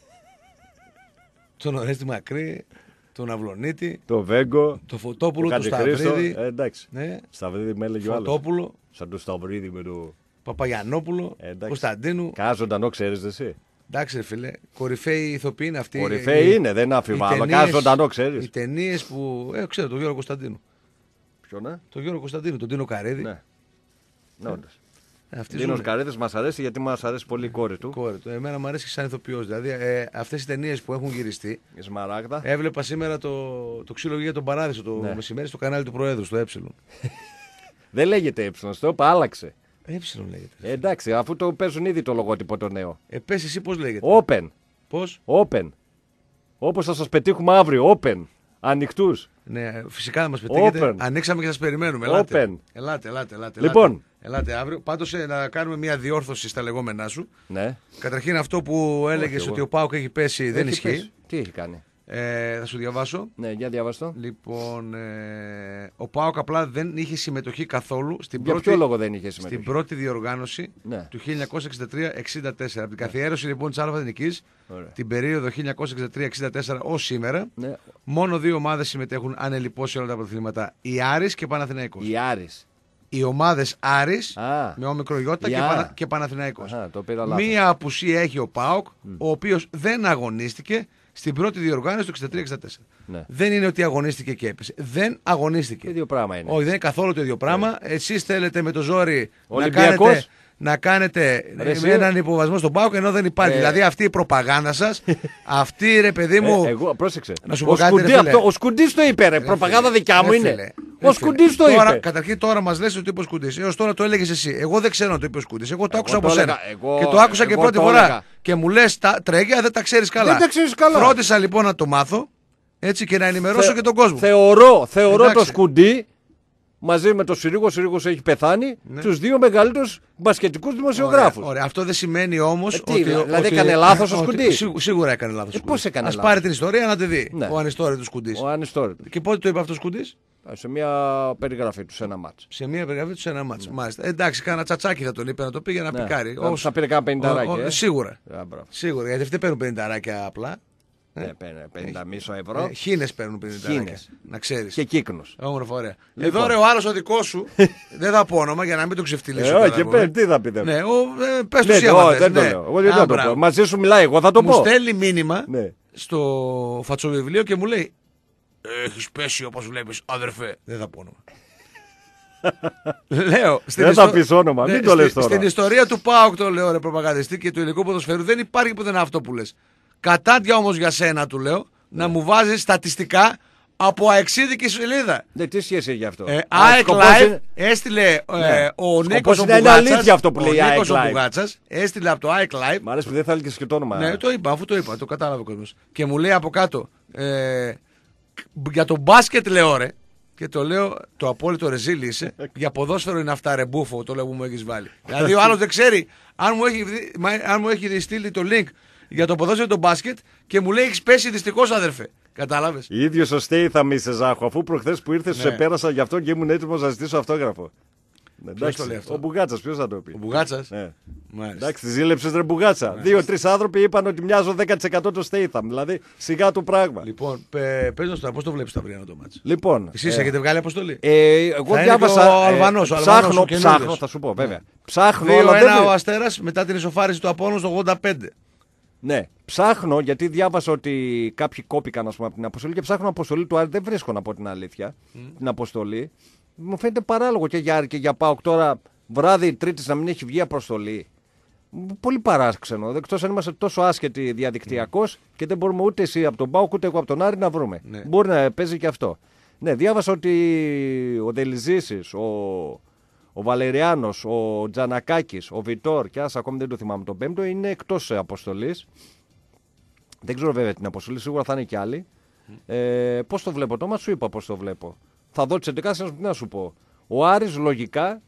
τον Ορέστη Μακρύ, τον Αυλονίτη, το Βέγκο, το Φωτόπουλο, τον Σταυρίδη. Εντάξει. Ναι. Σταυρίδη με έλεγε ο άλλος. Φωτόπουλο. Σαν το Σταυρίδη με το Παπαγιαννόπουλο, Κωνσταντίνου. Κάζοντανό, ξέρεις εσύ. Εντάξει, ρε φίλε. Κορυφαίοι ηθοποιοί είναι αυτοί. Κορυφαίοι είναι, δεν αφιβάλλω. Κάζοντανό, ξέρεις. Οι ταινίες που. Ξέρω, τον Γιώργο Κωνσταντίνου. Ποιο ναι? Τον Γιώργο Κωνσταντίνου, τον Τίνο Καρέδη. Ναι. Όντως. Τίνος Καρέδης μας αρέσει γιατί μας αρέσει πολύ η κόρη του. Εμένα μου αρέσει σαν ηθοποιός. Δηλαδή αυτές οι ταινίες που έχουν γυριστεί. Η Σμαράγδα. Έβλεπα σήμερα το ξύλο για τον Παράδεισο το μεσημέρι στο κανάλι του Προέδρου, στο Δεν λέγεται στο άλλαξε. Λέγεται. Εντάξει, αφού το παίζουν ήδη το λογότυπο το νέο. Πες εσύ πώς λέγεται. Open. Πώς? Open. Όπως θα σας πετύχουμε αύριο. Open. Ανοιχτούς. Ναι, φυσικά θα μας πετύχετε. Open. Ανοίξαμε και σας περιμένουμε. Ελάτε. Λοιπόν. Ελάτε αύριο. Πάντως να κάνουμε μια διόρθωση στα λεγόμενά σου. Ναι. Καταρχήν αυτό που έλεγες ότι ο ΠΑΟΚ έχει πέσει δεν ισχύει. Τι έχει κάνει? Θα σου διαβάσω. Ναι, για διαβάσω. Λοιπόν, ο ΠΑΟΚ απλά δεν είχε συμμετοχή καθόλου στην για ποιο λόγο δεν είχε συμμετοχή? Στην πρώτη διοργάνωση του 1963-64. Από την καθιέρωση λοιπόν της Αλφα Εθνικής την περίοδο 1963-64 ως σήμερα, μόνο δύο ομάδες συμμετέχουν ανελιπώς σε όλα τα πρωταθλήματα. Η Άρης και Παναθηναϊκός. Η Άρης. Οι ομάδες Άρης με όμικρο Ιώτα και Παναθηναϊκός. Μία απουσία έχει ο ΠΑΟΚ, ο οποίος δεν αγωνίστηκε στην πρώτη διοργάνωση του 63-64. Ναι. Δεν είναι ότι αγωνίστηκε και έπεσε. Δεν αγωνίστηκε. Το ίδιο πράγμα είναι. Όχι, δεν είναι καθόλου το ίδιο πράγμα. Ναι. Εσείς θέλετε με το ζόρι να κάνετε έναν υποβασμό στον ΠΑΟΚ ενώ δεν υπάρχει. Δηλαδή αυτή η προπαγάνδα σας, αυτή ρε παιδί μου. Εγώ, πρόσεξε. Να σου πω κάτι, ο Σκουντής το είπε, ρε. Προπαγάνδα δικιά μου είναι. Ο Σκουντής το είπε. Καταρχήν τώρα μας λες ότι είπε ο Σκουντής. Έως τώρα το έλεγες εσύ. Εγώ δεν ξέρω να το είπε ο Σκουντής. Εγώ το άκουσα από σένα. Και το άκουσα και πρώτη φορά. Και μου λες τα τρέγια δεν τα ξέρεις καλά. Δεν τα ξέρεις καλά. Φρόντισα λοιπόν να το μάθω έτσι και να ενημερώσω και τον κόσμο. Θεωρώ το Σκουντή μαζί με τον Συρίγο. Ο Συρίγος έχει πεθάνει. Τους δύο μεγαλύτερους μπασκετικούς δημοσιογράφους. Ωραία. Αυτό δεν σημαίνει όμως ότι. Δηλαδή έκανε λάθος ο Σκουντής. Σίγουρα έκανε λάθος. Πώς έκανε λάθος? Ας πάρει την ιστορία να τη δει. Ο ανιστόρητος Σκουντής. Και πότε το είπε αυτό ο Σκουντής? Σε μια περιγραφή του σε ένα μάτς. Σε μια περιγραφή του σε ένα μάτς. Μάλιστα. Εντάξει, κάνα τσατσάκι θα τον είπε να το πει για να πικάρει. Θα πήρε κάνα 50 Σίγουρα. Σίγουρα. Γιατί αυτοί παίρνουν 50 απλά. Ναι, 50 μισό ευρώ. Χίνες παίρνουν 50. Να ξέρεις. Και κύκνος. Όμορφα, ωραία. Εδώ ρε ο άλλος ο δικός σου. Δεν θα πω όνομα για να μην το ξεφτυλίσω. Όχι, τι θα πείτε. Ναι, πες το εσύ άμα θες. Δεν το λέω. Εγώ δεν θα το πω. Μαζί σου μιλάει, εγώ θα το πω. Μου στέλνει μήνυμα στο φατσοβιβλίο και μου λέει έχεις πέσει όπως βλέπεις αδερφέ. Δεν θα πω όνομα. Λέω. Δεν θα πεις όνομα, μην το λες τώρα. Στην ιστορία του ΠΑΟΚ το λέω ρε προπαγανδιστή και του ελληνικού ποδοσφαίρου δεν υπάρχει πουθενά αυτό που λες. Κατάντια όμως για σένα του λέω να μου βάζεις στατιστικά από αεξίδικη σελίδα. Ναι, τι σχέση έχει αυτό? ΑΕΚ Live έστειλε ο Νίκος ο Μπουγάτσας. Έστειλε από το ΑΕΚ Live. Μ' αρέσει που δεν θα έλεγες και το όνομα. Ναι, το είπα, αφού το είπα, το κατάλαβε ο κόσμος. Και μου λέει από κάτω για το μπάσκετ λέω ρε. Και το λέω το απόλυτο ρεζίλι είσαι. Για ποδόσφαιρο είναι αυτά ρε μπούφο. Το λέω που μου έχεις βάλει. Δηλαδή ο άλλος δεν ξέρει αν μου έχει στείλει το link για το ποδόσφαιρο το μπάσκετ και μου λέει έχεις πέσει δυστυχώς αδερφέ. Κατάλαβες. Ίδιος ο Στέιθαμ είσαι Ζάχο. Αφού προχθές που ήρθες σε πέρασα γι' αυτό και ήμουν έτοιμος να ζητήσω αυτόγραφο. Ποιος το λέει αυτό? Ο Μπουγάτσας, ποιος θα το πει. Ο Μπουγάτσας. Ναι. Μάλιστα. Εντάξει, τη ζήλεψες ρε Μπουγάτσα. 2-3 άνθρωποι είπαν ότι μοιάζω 10% το Statham. Δηλαδή, σιγά του πράγμα. Λοιπόν, πες μας τώρα, πώς το βλέπεις το αυριανό το μάτς? Λοιπόν, Εσείς έχετε βγάλει αποστολή? εγώ Θα διάβασα. είναι και ο Αλβανός, Ψάχνω, θα σου πω βέβαια. Ψάχνω. 2-1 ο Αστέρας μετά την ισοφάριση του Απόλλωνα στο 85. Ναι, ψάχνω γιατί διάβασα ότι κάποιοι κόπηκαν από την αποστολή και ψάχνω αποστολή του Άρη. Δεν βρίσκω να πω την αλήθεια την αποστολή. Μου φαίνεται παράλογο και για Άρη και για ΠΑΟΚ τώρα βράδυ Τρίτης να μην έχει βγει αποστολή. Πολύ παράξενο. Εκτός αν είμαστε τόσο άσχετοι διαδικτυακώς και δεν μπορούμε ούτε εσύ από τον ΠΑΟΚ ούτε εγώ από τον Άρη να βρούμε. Ναι. Μπορεί να παίζει και αυτό. Ναι, διάβασα ότι ο Δελιζήσης, ο Βαλεριάνος, ο Τζανακάκης, ο Βιτόρ και ας ακόμη δεν το θυμάμαι τον πέμπτο είναι εκτός αποστολής. Δεν ξέρω βέβαια την αποστολή, σίγουρα θα είναι κι άλλοι. Πώς το βλέπω, Τόμα, σου είπα πώς το βλέπω. Θα δω τις 11, να σου πω. Ο Άρης λογικά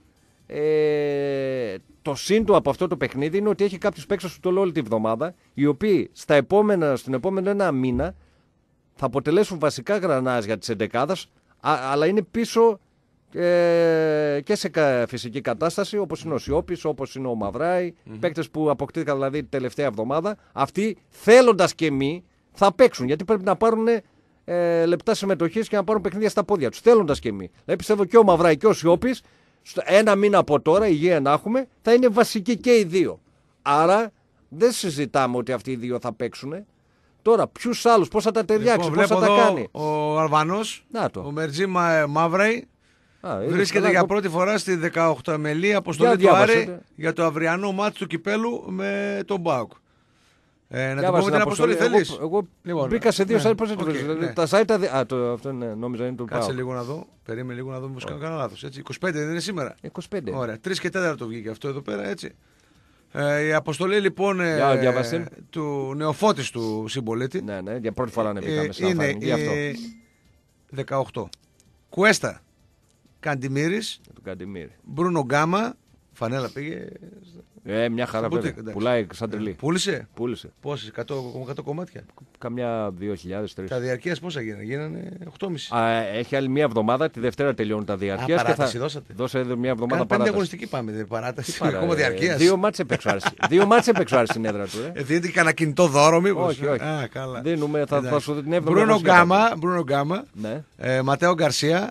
το σύν του από αυτό το παιχνίδι είναι ότι έχει κάποιους παίκτες του όλη τη βδομάδα, οι οποίοι στην επόμενο ένα μήνα θα αποτελέσουν βασικά γρανάζια της 11ας, αλλά είναι πίσω και σε φυσική κατάσταση, όπως είναι ο Σιώπης, όπως είναι ο Μαυράη, παίκτες που αποκτήθηκαν δηλαδή την τελευταία εβδομάδα. Αυτοί θέλοντας και μη θα παίξουν, γιατί πρέπει να πάρουν λεπτά συμμετοχής και να πάρουν παιχνίδια στα πόδια τους. Θέλοντας και μη. Δηλαδή πιστεύω και ο Μαυράη και ο Σιώπης, ένα μήνα από τώρα, υγεία να έχουμε, θα είναι βασικοί και οι δύο. Άρα δεν συζητάμε ότι αυτοί οι δύο θα παίξουν. Τώρα, ποιους άλλους, πώς θα τα ταιριάξει, πώς θα τα κάνει. Ο Αλβανός, ο Μερτζή Μαύραη, βρίσκεται για πρώτη φορά στη 18μελή αποστολή του Άρη για το αυριανό μάτς του Κυπέλου με τον ΠΑΟΚ. Να την πούμε την αποστολή θέλεις? Εγώ μπήκα σε δύο site, πώς έτσι βρίσκεται. Τα site, αυτό νόμιζα είναι του ΠΑΟΚ. Κάτσε λίγο να δω, περίμενε λίγο να δω μήπως κάνω κανένα λάθος. 25 δεν είναι σήμερα? 25. Ωραία, 3 και 4 το βγήκε αυτό εδώ πέρα, έτσι. Η αποστολή λοιπόν του νεοφώτης του συμπολίτη. Ναι, για πρώτη φορά ανεβήκαμε σε είναι 18. Κουέστα Καντιμίρης, Μπρούνο Γκάμα, φανέλα πήγε. Μια χαρά βέβαια. Πουλάει σαν τρελή. Πούλησε. Πόσες, 100 κομμάτια. Καμιά 2.000-3.000. Τα διαρκείας πόσα γίνανε? 8,5. Έχει άλλη μια εβδομάδα, τη Δευτέρα τελειώνουν τα διαρκείας. Παράταση δώσατε? Δώσε μια εβδομάδα παράταση. Πέντε αγωνιστική πάμε, παράταση. Ακόμα διαρκείας. 2 μάτς έπαιξε Άρη στην έδρα του. Δίνεται και κανένα κινητό δώρο μήπως? Όχι. Δίνουμε, θα σου δω την εβδομάδα. Μπρούνο Γκάμα, Ματέο Γκαρσία,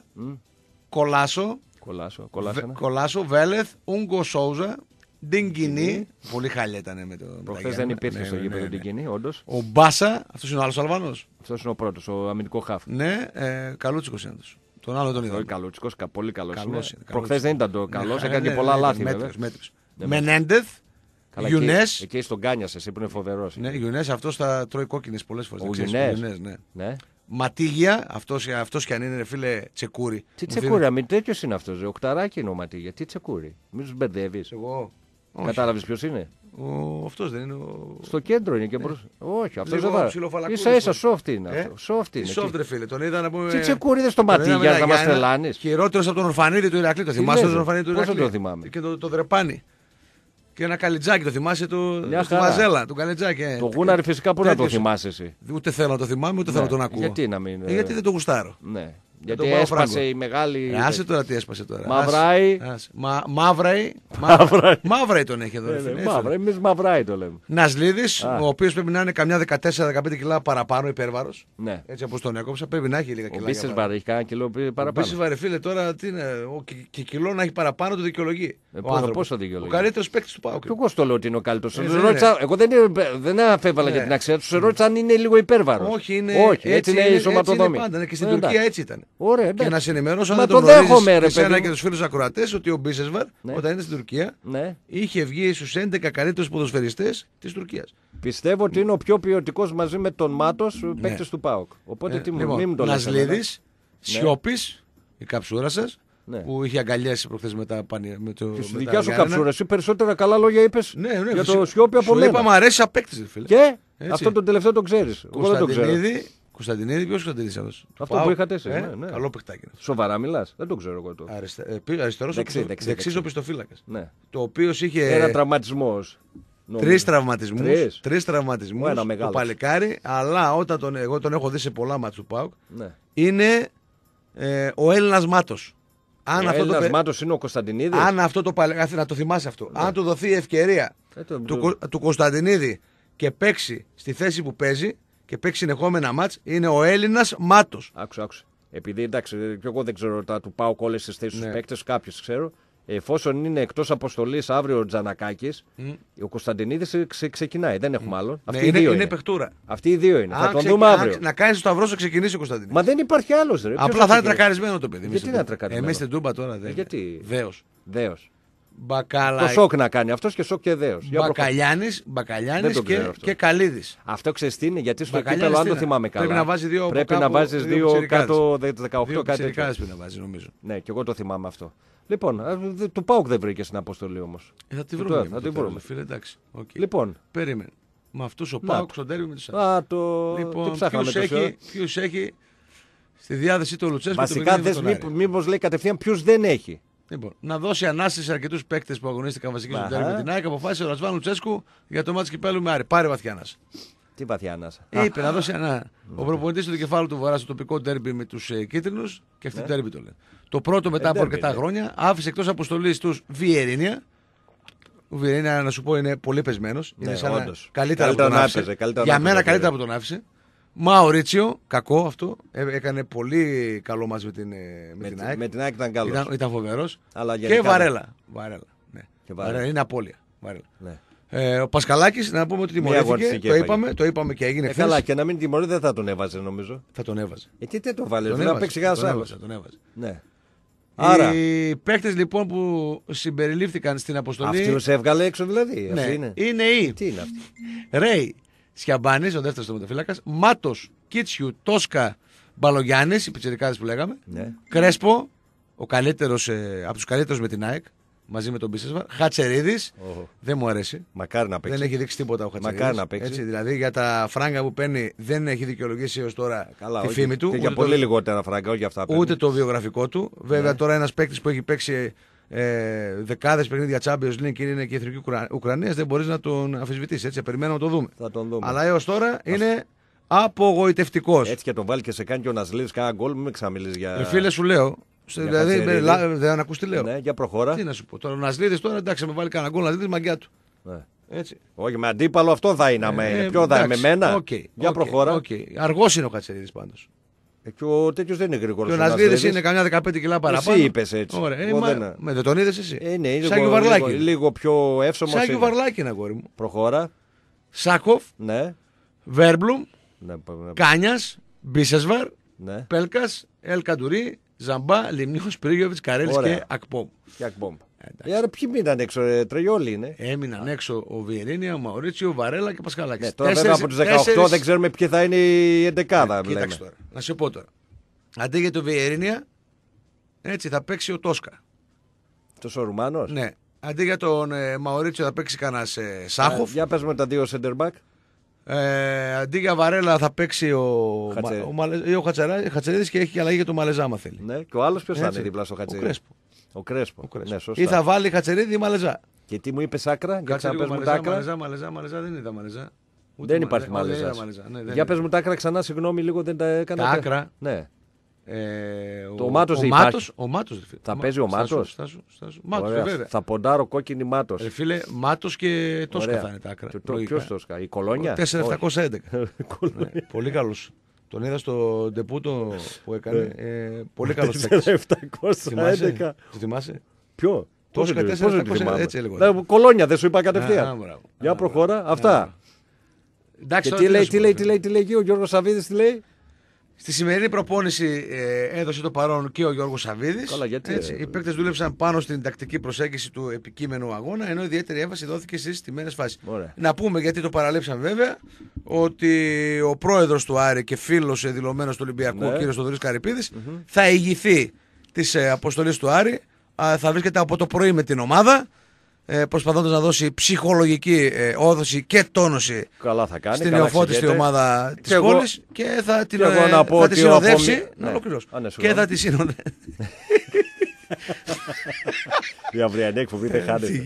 Κολάσο, Βέλεθ, Ούγκο Σόουζα, Ντιγκινή. Πολύ χάλια ήταν με το. Προχθές δεν υπήρχε στο γήπεδο Ντιγκινή, όντως. Ο Μπάσα, αυτός είναι ο άλλος Αλβανός. Αυτός είναι ο πρώτος, ο αμυντικό χαφ. Ναι, καλούτσικος είναι αυτός. Τον άλλο τον είδα. Καλούτσικος, πολύ καλός. Προχθές δεν ήταν το καλός, έκανε και πολλά λάθη. Μενέντεθ. Γιουνές. Εκεί στον Κάνιας, εσύ που είναι φοβερός. Ναι, Γιουνές, αυτός θα τρώει κόκκινες πολλές φορές. Ο Γιουνές. Ναι. Ματίγια, αυτός κι αν είναι φίλε Τσεκούρη. Τι Τσεκούρη, μην τέτοιος είναι αυτός. Οκταράκι είναι ο Ματίγια. Τι Τσεκούρη. Μην τους μπερδεύεις. Εγώ. Κατάλαβες ποιος είναι? Αυτός δεν είναι. Στο κέντρο είναι και μπρος. Όχι, αυτός δεν va. Ίσα soft είναι αυτό. Soft είναι. Soft ρε φίλε, τον είδα να πούμε. Τι Τσεκούρη είδες στο Ματίγια, να μας τρελάνεις. Χειρότερος από τον Ορφανίδη του Ηρακλή. Το θυμάσαι τον Ορφανίδη του Ηρακλή? Πώς δεν το θυμάμαι. Και το δρεπάνι. Και ένα καλιτζάκι, το θυμάσαι του Μαζέλα, του καλιτζάκι. Το γούναρι φυσικά πού να το θυμάσαι εσύ? Ούτε θέλω να το θυμάμαι, ούτε θέλω να τον ακούω. Γιατί να μην. Γιατί δεν το γουστάρω. Ναι. Γιατί έσπασε η μεγάλη. Άσε τώρα τι έσπασε τώρα. Μαύραη τον έχει εδώ. Εμείς Μαυράη το λέμε. Νασλίδης, ο οποίος πρέπει να είναι καμιά 14-15 κιλά παραπάνω υπέρβαρος. Έτσι όπως τον έκοψα, πρέπει να έχει λίγα κιλά. Ο Μπίσεσβαρ έχει κανένα κιλό παραπάνω. Ο Μπίσεσβαρ, φίλε, τώρα τι είναι. Και κιλό να έχει παραπάνω το δικαιολογεί. Πώς το δικαιολογεί? Ο καλύτερος παίκτης του ΠΑΟΚ. Και εγώ στο λέω ότι είναι ο καλύτερος. Εγώ δεν αφέβαλα για την αξία του. Σου ρώτησα αν είναι λίγο υπέρβαρος. Όχι, έτσι είναι η σωματοδομή. Και στην Τουρκία έτσι ήταν. Ωραία, και να σε ενημερώσω αν δεν το γνωρίζεις εσένα και τους φίλους ακροατές ότι ο Μπίσεσβαρ όταν ήταν στην Τουρκία είχε βγει στους 11 καλύτερους ποδοσφαιριστές της Τουρκίας. Πιστεύω ότι είναι ο πιο ποιοτικός μαζί με τον Μάτος παίκτης του ΠΑΟΚ. Οπότε μην το λέτε. Νασλίδης, Σιώπης, η καψούρα σας. Που είχε αγκαλιάσει προχθές μετά με το. Και στη δικιά σου καψούρα, εσύ περισσότερα καλά λόγια είπες για το Σιώπη από μένα. Σου είπα, μου αρέσει απέκτηση, φίλε. Και αυτό το τελευταίο το ξέρεις. Εγώ δεν το ξέρω. Κωνσταντινίδη, ποιος Κωνσταντινίδης αυτός? Αυτό που είχατε εσείς. Καλό παιχτάκι. Σοβαρά μιλάς? Δεν το ξέρω εγώ το. Αριστερός δεξής οπισθοφύλακας. Ναι. Το οποίος είχε. Ένα τραυματισμό. 3 τραυματισμούς. Το παλικάρι, αλλά όταν εγώ τον έχω δει σε πολλά μάτς του ΠΑΟΚ, είναι ο Έλληνας Μάτος. Αν Ο αυτό Έλληνας Μάτος είναι ο Κωνσταντινίδης. Αν αυτό το να το θυμάσαι αυτό. Αν του δοθεί η ευκαιρία του Κωνσταντινίδη και παίξει στη θέση που παίζει και παίξει συνεχόμενα μάτς, είναι ο Έλληνας Μάτος. Άκουσα. Επειδή εντάξει, και εγώ δεν ξέρω τα του πάω όλες τις θέσεις στους παίκτες, κάποιους ξέρω. Εφόσον είναι εκτός αποστολής αύριο ο Τζανακάκης, ο Κωνσταντινίδης ξεκινάει. Δεν έχουμε άλλον. Ναι, είναι παιχτούρα. Αυτοί οι δύο είναι. Θα τον δούμε αύριο. Να κάνει το σταυρό, θα ξεκινήσει ο Κωνσταντινίδης. Μα δεν υπάρχει άλλος. Απλά θα είναι τρακαρισμένο το παιδί. Γιατί να τρακαρισμένο. Εμείς στην Τούμπα τώρα δεν. Γιατί. Δέος. Το σοκ να κάνει αυτός και σοκ και Δέος. Μπακαλιάνης και Καλίδης. Αυτό ξέρεις τι είναι, γιατί στο κύπελλο, αν το θυμάμαι καλά. Πρέπει να βάζει δύο κάτω 18 κάτι. Πρέπει να βάζει, νομίζω. Ναι, και εγώ το θυμάμαι αυτό. Λοιπόν, του ΠΑΟΚ δεν βρήκε στην αποστολή όμως. Θα τη βρούμε. Θα τη βρούμε. Φίλε, εντάξει. Λοιπόν. Περίμενε. Με αυτούς ο ΠΑΟΚ στον τέρμι με τους άλλους. Λοιπόν, ποιους έχει στη διάθεση του Λουτσέσκου. Βασικά, μήπως λέει κατευθείαν ποιους δεν έχει. Λοιπόν, να δώσει ανάσταση σε αρκετούς παίκτες που αγωνίστηκαν βασική στον τέρμι με την ΑΕΚ, αποφάσισε ο Ρασβάν Λουτσέσκου για το μάτς κυπέλλου με Άρη. Πάρε βαθιά ανάσα. Τι βαθιά ανάσα. Είπε να δώσει ο προπονητής του δικεφάλου του Βορρά στο τοπικό ντέρμπι με τους κίτρινους και αυτή το ντέρμπι το λένε. Το πρώτο μετά από αρκετά χρόνια άφησε εκτός αποστολής τους Βιερίνια. Ο Βιερίνια, να σου πω, είναι πολύ πεσμένος. Ναι, είναι σαν καλύτερα από τον άφησε. Για μένα καλύτερα από τον άφησε. Μαουρίτσιο, κακό αυτό. Έκανε πολύ καλό μας με την ΑΕΚ. Με την ΑΕΚ ήταν καλός. Ήταν φοβερός. Και Βαρέλα. Βαρέλα. Είναι απώλεια. Ναι. Ο Πασχαλάκης, να πούμε ότι τιμωρήθηκε. Το είπαμε και έγινε χθες. Καλά, και να μην τιμωρεί δεν θα τον έβαζε, νομίζω. Θα τον έβαζε. Τι δεν το βάλε, να παίξει κανένα άλλο. Τον έβαζε. Ναι. Άρα. Οι παίκτες λοιπόν που συμπεριλήφθηκαν στην αποστολή. Αυτούς έβγαλε έξω δηλαδή. Ναι. Είναι Τι είναι αυτή. Ρέι Σιαμπάνης, ο δεύτερος τερματοφύλακας. Μάτος, Κίτσιου, Τόσκα, Μπαλογιάννης, οι πιτσιρικάδες που λέγαμε. Ναι. Κρέσπο, ο καλύτερος από τους καλύτερους με την ΑΕΚ. Μαζί με τον Μπίσεσβαρ. Χατσερίδης. Δεν μου αρέσει. Μακάρι να παίξει. Δεν έχει δείξει τίποτα ο Χατσερίδης. Μακάρι να παίξει. Έτσι, δηλαδή για τα φράγκα που παίρνει δεν έχει δικαιολογήσει έως τώρα τη φήμη του. Και για πολύ λιγότερα φράγκα, όχι αυτά. Ούτε το βιογραφικό του. Βέβαια τώρα ένας παίκτης που έχει παίξει δεκάδες παιχνίδια Champions League και είναι και εθνική Ουκρανίας δεν μπορείς να τον αμφισβητήσεις. Έτσι, περιμένουμε να το δούμε. Θα τον δούμε. Αλλά έως τώρα είναι απογοητευτικός. Έτσι και τον βάλει και σε κάνει και ο Νασλίδης κάνα γκολ, μην ξαμιλείς για. Φίλε σου λέω. Δηλαδή δεν ακούς τι λέω. Ναι, για προχώρα. Τι να σου πω. Τώρα ο Νασλίδης τώρα εντάξει, με βάλει κανένα γκολ, Νασλίδης μαγκιά του. Ναι. Έτσι. Όχι, με αντίπαλο αυτό θα είναι. Ποιο θα είναι, με μένα. Για προχώρα. Αργός είναι ο Χατσερίδης πάντως. Και ο τέτοιος δεν είναι γρήγορος. Και ο Νασλίδης είναι καμιά 15 κιλά παραπάνω. Εσύ είπες έτσι. Ωραία. Δεν τον είδες εσύ. Ναι, λίγο πιο εύσωμος. Σάκιο Βαρλάκι είναι, αγόρι μου. Προχώρα. Σάκοφ. Ναι. Βέρμπλουμ. Ναι. Κάνιας. Μπίσεσβαρ. Ναι. Πέλκας. Ελκαντουρί. Ζαμπά. Λιμνιός. Πρίγιοβιτς. Καρέλης και Ακπόμ. Άρα ποιοι μείναν έξω, τρεγιόλοι είναι. Έμειναν έξω ο Βιερίνια, ο Μαουρίτσιο, ο Βαρέλα και ο Πασχαλάκης. Τώρα βέβαια από τους 18 δεν ξέρουμε ποιοι θα είναι η εντεκάδα. Κοίταξε τώρα, να σε πω τώρα. Αντί για το Βιερίνια, έτσι θα παίξει ο Τόσκα. Τόσο ο Ρουμάνος. Ναι. Αντί για τον Μαουρίτσιο θα παίξει κανένας Σάχοφ. Για πες με τα δύο center back. Αντί για Βαρέλα θα παίξει ο Χατσερίδης και έχει και αλλαγή για τον Μαλεζά, άμα θέλει. Ναι, και ο άλλος ποιος θα είναι δίπλα στο Χατσερίδη. Ο Κρέσπο. Ναι, ή θα βάλει Χατσερίδη ή Μαλεζά. Και τι μου είπες άκρα, για να πες μου τα άκρα. Μαλεζά δεν είδα Μαλεζά. Δεν υπάρχει Μαλεζά. Για πες μου τα άκρα ξανά, συγγνώμη λίγο δεν τα έκανα. Τα άκρα. Ναι. Ο Μάτος. Θα παίζει ο Μάτος. Θα ποντάρω κόκκινη Μάτος. Φίλε, Μάτος και Τόσκα θα είναι τα άκρα. Ποιος Τόσκα, η Κολόνια. 4711. Πολύ καλός. Τον είδα στο ντεπούτο που έκανε. Πολύ καλός παίκτης. 711. Το θυμάσαι? Ποιο? Τόσκα 4711. Έτσι έλεγε. Κολόνια δεν σου είπα κατευθείαν. Για προχώρα. Αυτά. Και τι λέει ο Γιώργος Σαββίδης, τι λέει? Στη σημερινή προπόνηση έδωσε το παρόν και ο Γιώργος Σαββίδης. Οι παίκτες δούλεψαν πάνω στην τακτική προσέγγιση του επικείμενου αγώνα, ενώ ιδιαίτερη έμφαση δόθηκε στις στιμένες φάσεις. Να πούμε, γιατί το παραλείψαν βέβαια, ότι ο πρόεδρος του Άρη και φίλος δηλωμένος του Ολυμπιακού, ο κ. Θοδωρής Καρυπίδης, θα ηγηθεί της αποστολής του Άρη. Θα βρίσκεται από το πρωί με την ομάδα, προσπαθώντας να δώσει ψυχολογική όθηση και τόνωση στην νεοφώτιστη ομάδα της πόλης και θα τη συνοδεύσει. Και θα τη συνοδεύσει. Η αυριανή εκπομπή δεν χάνεται.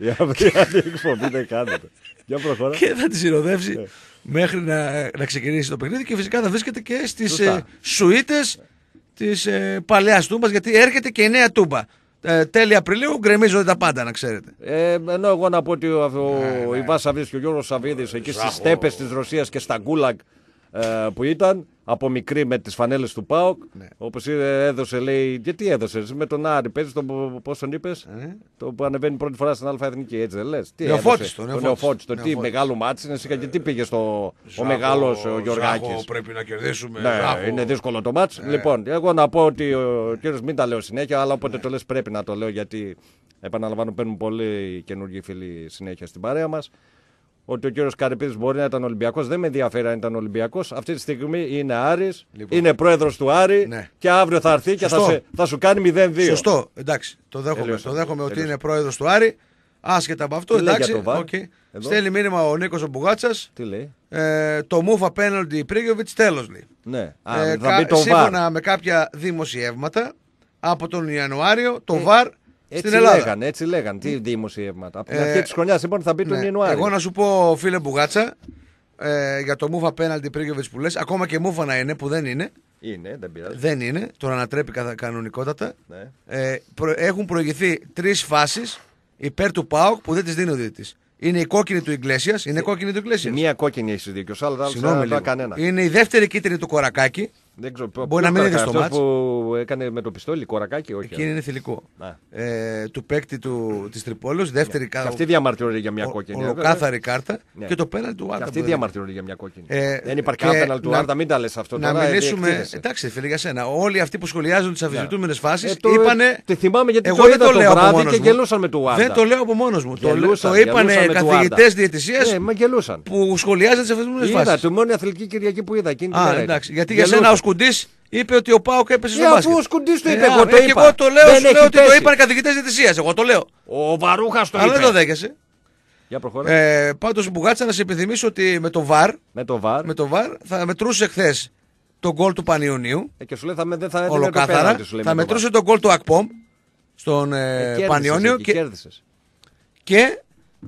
Για προχώρα. Και θα τη συνοδεύσει μέχρι να ξεκινήσει το παιχνίδι και φυσικά θα βρίσκεται και στις σουίτες της παλαιάς Τούμπας, γιατί έρχεται και η νέα Τούμπα. Τέλη Απριλίου γκρεμίζονται τα πάντα, να ξέρετε. Ενώ εγώ να πω ότι ο Ιβάς Σαββίδης και ο Γιώργος Σαββίδης εκεί στις στέπες της Ρωσίας και στα γκούλαγκ που ήταν από μικρή με τις φανέλες του ΠΑΟΚ, όπως έδωσε, λέει, και τι έδωσες με τον Άρη, παίζεις τον, πώς τον είπες, το που ανεβαίνει πρώτη φορά στην Αλφα Εθνική, έτσι δεν λες? Νεοφώτιστο. Τι μεγάλο μάτσι είναι, και τι πήγε ο μεγάλος ο Γιωργάκης? Πρέπει να κερδίσουμε. Ναι, είναι δύσκολο το μάτς. Λοιπόν, εγώ να πω ότι ο κύριος, μην τα λέω συνέχεια, αλλά όποτε το λες πρέπει να το λέω, γιατί επαναλαμβάνω, παίρνουν πολλοί καινούργιοι φίλοι συνέχεια στην παρέα μας. Ότι ο κύριος Καρυπίδης μπορεί να ήταν Ολυμπιακός, δεν με ενδιαφέρει αν ήταν Ολυμπιακός. Αυτή τη στιγμή είναι Άρης, είναι πρόεδρος του Άρη, και αύριο θα έρθει και θα σου κάνει 0-2. Σωστό, εντάξει, το δέχομαι ότι είναι πρόεδρος του Άρη. Άσχετα από αυτό, εντάξει. Στέλνει μήνυμα ο Νίκος ο Μπουγάτσας. Τι λέει? Το move απέναντι Πρίγκοβιτς, τέλος λέει. Ναι. Σύμφωνα με κάποια δημοσιεύματα από τον Ιανουάριο, το VAR. Έτσι λέγανε. Τι δημοσιεύματα. Από την αρχή της χρονιάς λοιπόν θα μπει τον Ιανουάριο. Εγώ να σου πω, φίλε Μπουγάτσα, για το move απέναντι Πρίγκοβιτς που λες, ακόμα και μούφα να είναι, που δεν είναι. Δεν πειράζει. Δεν είναι, τον ανατρέπει κανονικότατα. Έχουν προηγηθεί 3 φάσεις υπέρ του ΠΑΟΚ που δεν τις δίνει ο διαιτητής. Είναι η κόκκινη του Ιγκλέσιας. Μία κόκκινη έχει δίκιο. Συγγνώμη, κανένα. Είναι η δεύτερη κίτρινη του Κορακάκη. Δεν ξέρω, μπορεί να μην είδε στο μάτς. Που έκανε με το πιστόλι, Κορακάκι, όχι. Εκείνη είναι θηλυκό. Του παίκτη της Τρυπόλεως, δεύτερη κάρτα. Και αυτή διαμαρτυρώνει για μια κόκκινη. Ολοκάθαρη κάρτα και το πέναλτι του Άρτα. Και αυτή διαμαρτυρώνει για μια κόκκινη. Δεν υπάρχει κανένα πέναλτι του Άρτα, μην τα λες αυτό. Να μιλήσουμε. Εντάξει, φίλε, για σένα. Όλοι αυτοί που σχολιάζουν τις αμφισβητούμενες φάσεις είπανε. Τη θυμάμαι γιατί το είδα το βράδυ και γελούσαν με του Άρτα. Δεν το λέω από μόνος μου. Το είπανε καθηγητές διαιτησίας που σχολιάζαν τις αμφισβητούμενες φάσεις. Είδα τη μόνη αθλητική Κυριακή που είδα εκείνη την μέρα. Γιατί για σένα ο Σκουντής είπε ότι ο ΠΑΟΚ έπεσε στο μπάσκετ. Αφού ο Σκουντής το είπε, εγώ το είπα. Και εγώ το λέω, σου λέω ότι το είπαν καθηγητές διαιτησίας. Εγώ το λέω. Ο Βαρούχας το είπε. Αλλά δεν το δέχεσαι. Για προχωρά. Πάντως, Μπουγάτσα, να σε επιθυμίσω ότι με το VAR θα μετρούσε χθες τον γκολ του Πανιωνίου. Και σου λέει δεν θα ολοκάθαρα. Θα μετρούσε τον γκολ του Ακπομ στον Πανιώνιο. Και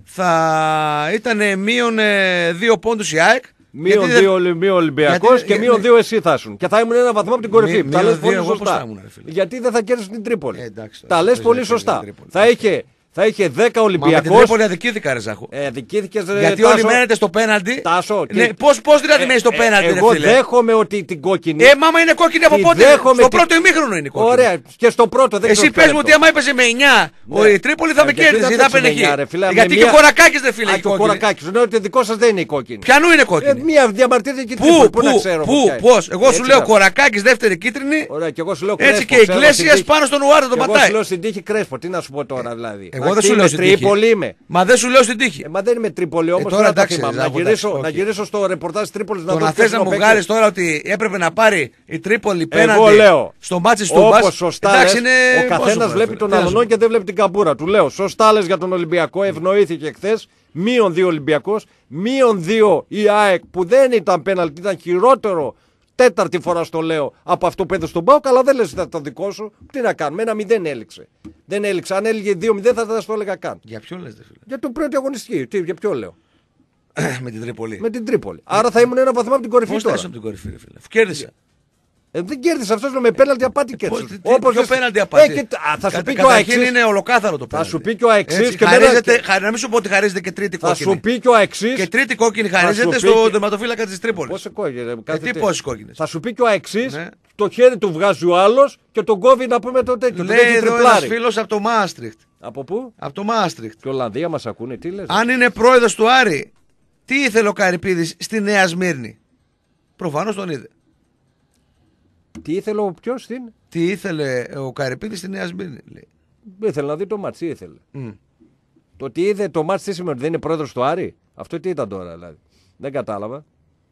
θα ήταν μείον 2 πόντους η ΑΕΚ. Μείον 2 Ολυμπιακός και μείον 2 εσύ θα ήσουν. Και θα ήμουν ένα βαθμό από την κορυφή. Τα λες πολύ σωστά. Γιατί δεν θα κέρδισε την Τρίπολη. Τα λες πολύ σωστά. Θα είχε 10 Ολυμπιακός. Με την Τρίπολη αδικήθηκα, ρε Ζάχο. Γιατί όλοι μένετε στο πέναλτι. Πώς δηλαδή μένεις στο πέναλτι, ρε φίλε? Εγώ δέχομαι ότι την κόκκινη. Μάμα είναι κόκκινη από πότε? Στο πρώτο ημίχρονο είναι κόκκινη. Ωραία, και στο πρώτο δεν. Εσύ πες μου ότι άμα έπαιζε με 9 η Τρίπολη θα με κέρδιζε. Θα έπαιρνε εκεί. Γιατί και ο Κορακάκης δεν φίλε. Και ο Κορακάκης. Λέω ότι δικό σας δεν είναι η κόκκινη. Πιανού είναι κόκκινη? Μία διαμαρτύρεται και πού να ξέρω. Πώς? Εγώ σου λέω Κορακάκης δεύτερη κίτρινη. Έτσι και η Ιγκλέσιας πάνω στον Ουάρτα τον πατάει. Εγώ σου λέω στην τύχη Κρέσπο. Τι να σου πω τώρα δηλαδή? Εγώ δεν σου λέω στην τύχη. Μα δεν σου λέω στην τύχη. Μα δεν είμαι Τρίπολη όμως. Τώρα να γυρίσω στο ρεπορτάζ Τρίπολης να δω. Να θες να μου βγάλεις τώρα ότι έπρεπε να πάρει η Τρίπολη πέναντι στο μάτσι του Μπάς. Όπως σωστά λες, ο καθένας βλέπει τον αλλονό και δεν βλέπει την καμπούρα. Του λέω σωστά λες για τον Ολυμπιακό, ευνοήθηκε χθες. Μείον 2 Ολυμπιακός, μείον 2 η ΑΕΚ που δεν ήταν πέναλτι, ήταν χειρότερο. Τέταρτη φορά στο λέω από αυτό που έδωσε στον ΠΑΟΚ, αλλά δεν λες το δικό σου. Τι να κάνουμε, 1-0 έληξε. Δεν έληξε. Αν έλεγε 2-0 θα το έλεγα καν. Για ποιο λες, δε φίλε? Για το πρώτο αγωνιστική. Για ποιο λέω? Με την Τρίπολη. Με την Τρίπολη. Άρα θα ήμουν ένα βαθμό από την κορυφή. Πώς θα ήσουν από την κορυφή, ρε φίλε? Κέρδισα. Δεν κέρδισε αυτό με πέναλτι απάτη κέρδισε. Όπως ποιο πέναλτι απάτη? Θα σου πει και ο Αεξής. Είναι ολοκάθαρο το πέναλτι. Θα σου πει και ο Αεξής. Να μην σου πω ότι χαρίζεται και τρίτη κόκκινη. Θα σου πει και ο Αεξής. Και τρίτη κόκκινη χαρίζεται στο τερματοφύλακα της Τρίπολης. Πόσε κόκκινε? Τι πόσες κόκκινες? Θα σου πει και ο Αεξής. Το χέρι του βγάζει ο άλλος και τον κόβει να πούμε το τέτοιο. Λέει εδώ ένας φίλος από το Μάστριχτ. Από πού? Από το Μάστριχτ. Και Ολλανδία μας ακούνε, τι λες? Αν είναι πρόεδρος του Άρη, τι ήθελε ο Καρυπίδης στη Νέα Σμύρνη? Προφανώς τον είδε. Τι ήθελε ο ποιος στην? Τι ήθελε ο Καρυπίδης στη Νέα Σμύρνη, λέει. Ήθελε να δει το μάτς, τι ήθελε. Το ότι είδε το μάτς τι σημαίνει, ότι δεν είναι πρόεδρος του Άρη? Αυτό τι ήταν τώρα δηλαδή? Δεν κατάλαβα.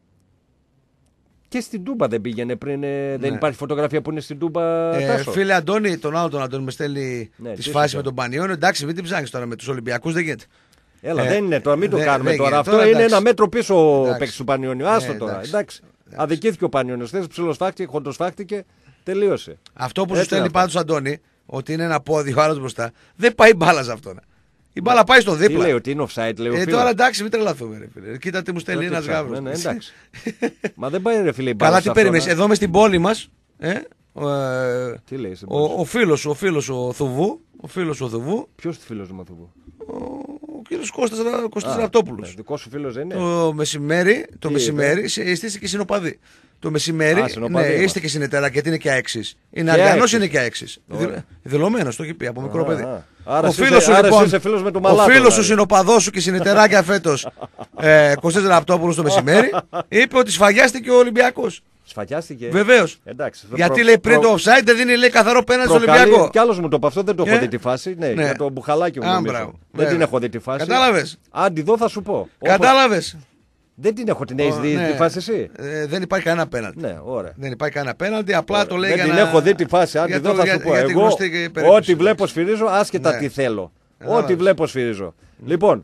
Και στην Τούμπα δεν πήγαινε πριν, δεν υπάρχει φωτογραφία που είναι στην Τούμπα? Φίλε Αντώνη, τον άλλο τον Αντώνη με στέλνει τις φάσεις με τον Πανιόνιο. Εντάξει, μην την ψάχνεις τώρα με τους Ολυμπιακούς, δεν γίνεται. Έλα, δεν είναι τώρα, μην το κάνουμε τώρα. Αυτό τώρα, είναι ένα μέτρο πίσω ο παίκτης του Πανιόνιου. Άστο τώρα. Εντάξει. Αδικήθηκε ο Πανιόνιος. Θες ψιλοσφάχτηκε, χοντροσφάχτηκε, τελείωσε. Αυτό που σου στέλνει πάντως Αντώνη, ότι είναι ένα πόδι ο άλλος μπροστά, δεν πάει μπάλα σε αυτόν. Η μπάλα πάει στο δίπλα. Τι λέει, ότι είναι offside, λέει ο φίλος. Τώρα εντάξει, μην τρελαθούμε, ρε φίλε. Κοίτα τι μου στέλνει ένας γάβρος. Ναι, εντάξει. Μα δεν πάει, ρε φίλε, η μπάλα. Καλά, τι περίμενες. Εδώ μες στην πόλη μας, Τι λέει, ο φίλος ο Θουβού. Ποιος φίλος μου Θουβού? Ο κύριος Κώστας Ραπτόπουλος. Δικό σου φίλος δεν είναι? Το μεσημέρι είστε και συνοπαδοί. Το μεσημέρι είστε και συνεταιρά γιατί είναι και αεξής. Είναι αργανός, είναι και αεξής. Δηλωμένος, το έχει πει από μικρό παιδί. Άρα είσαι φίλος με τον Μαλάτο. Ο φίλος σου, συνοπαδός σου και συνεταιράκια φέτος, Κώστας Ραπτόπουλος το μεσημέρι, είπε ότι σφαγιάστηκε ο Ολυμπιακός. Σφαγιάστηκε. Βεβαίως. Γιατί λέει πριν το offside δεν είναι λέει καθαρό πέναλτι στο Ολυμπιακό. Κι άλλος μου το είπε αυτό, δεν το έχω δει τη φάση. Ναι, για το μπουχαλάκι μου νομίζω. Δεν την έχω δει τη φάση. Κατάλαβες. Αν τη δω θα σου πω. Κατάλαβες. Δεν την έχω, την έχεις δει τη φάση εσύ? Δεν υπάρχει κανένα πέναλτι. Ναι, ωραία. Δεν υπάρχει κανένα πέναλτι, απλά το λέει για να. Δεν την έχω δει τη φάση, αν τη δω θα σου πω. Εγώ ό,τι βλέπω σφυρίζω, άσχετα τι θέλω. Ό,τι βλέπω σφυρίζω. Λοιπόν,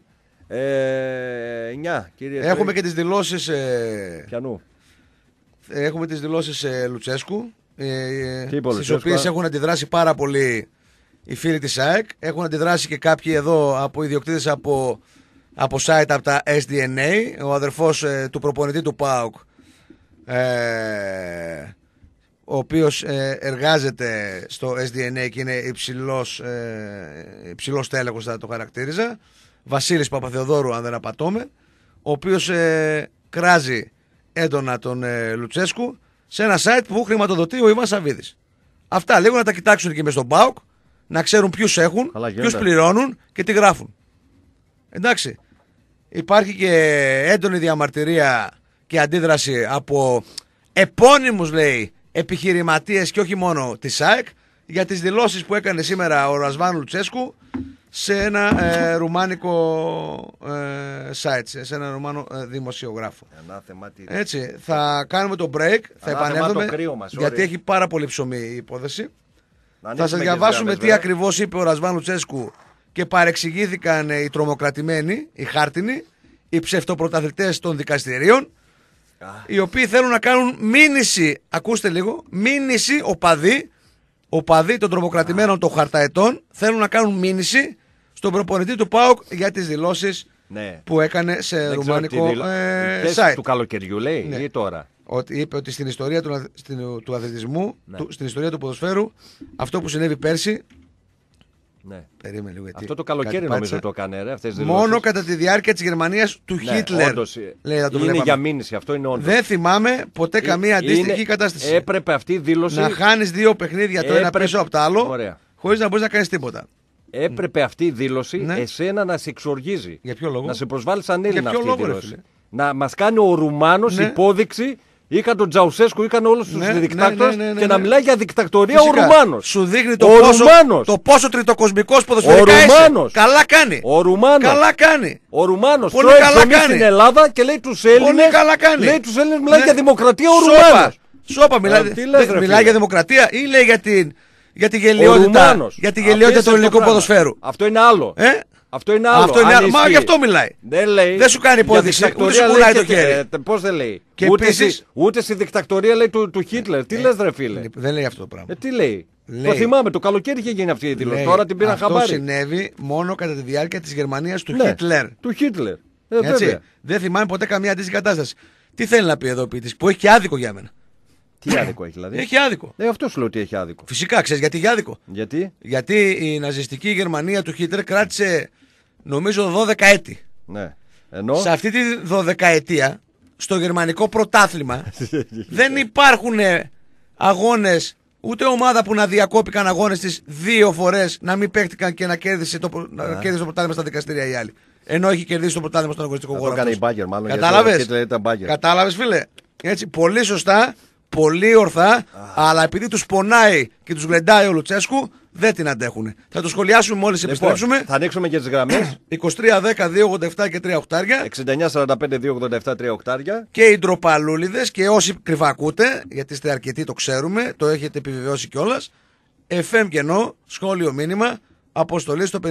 9 κύριε. Έχουμε και τις δηλώσεις. Πιανού? Έχουμε τις δηλώσεις Λουτσέσκου, στις οποίες έχουν αντιδράσει πάρα πολύ οι φίλοι της ΑΕΚ. Έχουν αντιδράσει και κάποιοι εδώ από ιδιοκτήτες από site από τα SDNA. Ο αδερφός του προπονητή του ΠΑΟΚ, ο οποίος εργάζεται στο SDNA και είναι υψηλός τέλεχος, θα το χαρακτήριζα, Βασίλης Παπαθεοδόρου αν δεν απατώμε, ο οποίος κράζει έντονα τον Λουτσέσκου σε ένα site που χρηματοδοτεί ο Ιβάν Σαββίδης. Αυτά λίγο να τα κοιτάξουν και μες στον ΠΑΟΚ, να ξέρουν ποιους έχουν, ποιους πληρώνουν και τι γράφουν. Εντάξει. Υπάρχει και έντονη διαμαρτυρία και αντίδραση από επώνυμους, λέει, επιχειρηματίες και όχι μόνο της ΑΕΚ για τις δηλώσεις που έκανε σήμερα ο Ρασβάν Λουτσέσκου σε ένα ρουμάνικο site, σε ένα ρουμάνο δημοσιογράφο. Έτσι, θα κάνουμε το break, θα επανέλθουμε γιατί έχει πάρα πολύ ψωμί η υπόθεση. Θα σας διαβάσουμε τι ακριβώς είπε ο Ρασβάν Λουτσέσκου και παρεξηγήθηκαν οι τρομοκρατημένοι, οι χάρτινοι, οι ψευτοπρωταθλητές των δικαστηρίων, οι οποίοι θέλουν να κάνουν μήνυση, ακούστε λίγο, μήνυση οπαδοί των τρομοκρατημένων των χαρταετών, θέλουν να κάνουν μήνυση στον προπονητή του ΠΑΟΚ για τις δηλώσεις που έκανε σε ρουμάνικο site. Του καλοκαιριού λέει ή τώρα? Ότι είπε ότι στην ιστορία του αθλητισμού, στην ιστορία του ποδοσφαίρου, αυτό που συνέβη πέρσι. Ναι. Περίμενε λίγο, γιατί αυτό το καλοκαίρι νομίζω το έκανε, αυτές τις δηλώσεις. Μόνο κατά τη διάρκεια της Γερμανίας του Χίτλερ. Όντως, είναι για μήνυση, αυτό είναι όντως. Δεν θυμάμαι ποτέ καμία αντίστοιχη κατάσταση. Έπρεπε αυτή η δήλωση. Να χάνεις δύο παιχνίδια το ένα πίσω από το άλλο, χωρίς να μπορείς να κάνεις τίποτα. Έπρεπε αυτή η δήλωση εσένα να σε εξοργίζει. Για ποιο λόγο? Να σε προσβάλλει σαν Έλληνα αυτή η δήλωση. Να μας κάνει ο Ρουμάνος υπόδειξη. Είχαν τον Τζαουσέσκου, είχαν όλους τους δικτάκτορες και να μιλάει για δικτακτορία ο Ρουμάνος. Σου δείχνει το πόσο τριτοκοσμικός ποδοσφαιρικά είσαι. Καλά κάνει. Ο Ρουμάνος. Καλά κάνει. Ο Ρουμάνος τρώει ψωμί στην Ελλάδα και λέει τους Έλληνες. Λέει τους Έλληνες, μιλάει για δημοκρατία ο Ρουμάνος. Σώπα, μιλάει για δημοκρατία ή λέει για τη γελιότητα, του ελληνικού ποδοσφαίρου? Αυτό είναι άλλο. Αυτό είναι άλλο. Μα γι' αυτό μιλάει. Δεν σου κάνει υπόδειξη. Ούτε σου πουλάει το χέρι. Πώς δεν λέει? Και ούτε στη δικτακτορία λέει του Χίτλερ. Τι λες, ρε φίλε? Δεν λέει αυτό το πράγμα. Τι λέει? Το θυμάμαι, το καλοκαίρι είχε γίνει αυτή η δήλωση. Τώρα την πήραν χαμπάρι. Αυτό συνέβη μόνο κατά τη διάρκεια της Γερμανίας του Χίτλερ. Του Χίτλερ. Δεν θυμάμαι ποτέ καμία αντίστοιχη κατάσταση. Τι θέλει να πει εδώ ο ποιητής, που έχει και άδικο για μένα? Τι άδικο έχει δηλαδή? Έχει άδικο. Αυτό σου λέω ότι έχει άδικο. Φυσικά, ξέρεις γιατί έχει άδικο? Γιατί η ναζιστική Γερμανία του Χίτλερ κράτησε νομίζω 12 έτη. Ναι. Σε αυτή τη 12ετία στο γερμανικό πρωτάθλημα δεν υπάρχουν αγώνες, ούτε ομάδα που να διακόπηκαν αγώνες τις 2 φορές να μην παίχτηκαν και να κέρδισε το πρωτάθλημα στα δικαστήρια οι άλλοι. Ενώ έχει κερδίσει το πρωτάθλημα στον αγωνιστικό χώρο. Κατάλαβες, φίλε? Έτσι, πολύ σωστά, πολύ ορθά, αλλά επειδή τους πονάει και τους γλεντάει ο Λουτσέσκου, δεν την αντέχουν. Θα το σχολιάσουμε μόλις επιστρέψουμε. Θα ανοίξουμε και τις γραμμές. 23-10-287 και 3 οχτάρια. 69-45-287-3 οχτάρια. Και οι ντροπαλούλιδες και όσοι κρυβακούτε, γιατί είστε αρκετοί, το ξέρουμε, το έχετε επιβεβαιώσει κιόλας. FM κενό, σχόλιο μήνυμα, αποστολή στο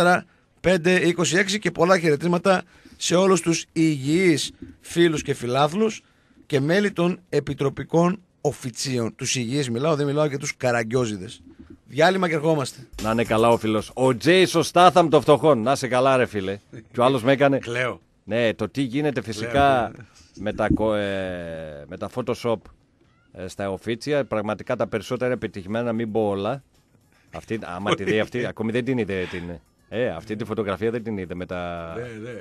54-526 και πολλά χαιρετίσματα σε όλους τους υγιείς φίλους και φιλάθλους και μέλη των επιτροπικών οφιτσίων. Τους υγιείς μιλάω, δεν μιλάω για τους καραγκιόζιδες. Διάλειμμα και ερχόμαστε. Να είναι καλά ο φίλος. Ο Τζέισον Στάθαμ των φτωχών. Να είσαι καλά, ρε φίλε. Και ο άλλος με έκανε. Κλαίω. Ναι, το τι γίνεται φυσικά με τα Photoshop στα οφίτσια. Πραγματικά τα περισσότερα επιτυχημένα, μην πω όλα. Αυτή, άμα τη δει αυτή, ακόμη δεν την είδε. Αυτή τη φωτογραφία δεν την είδε με τα.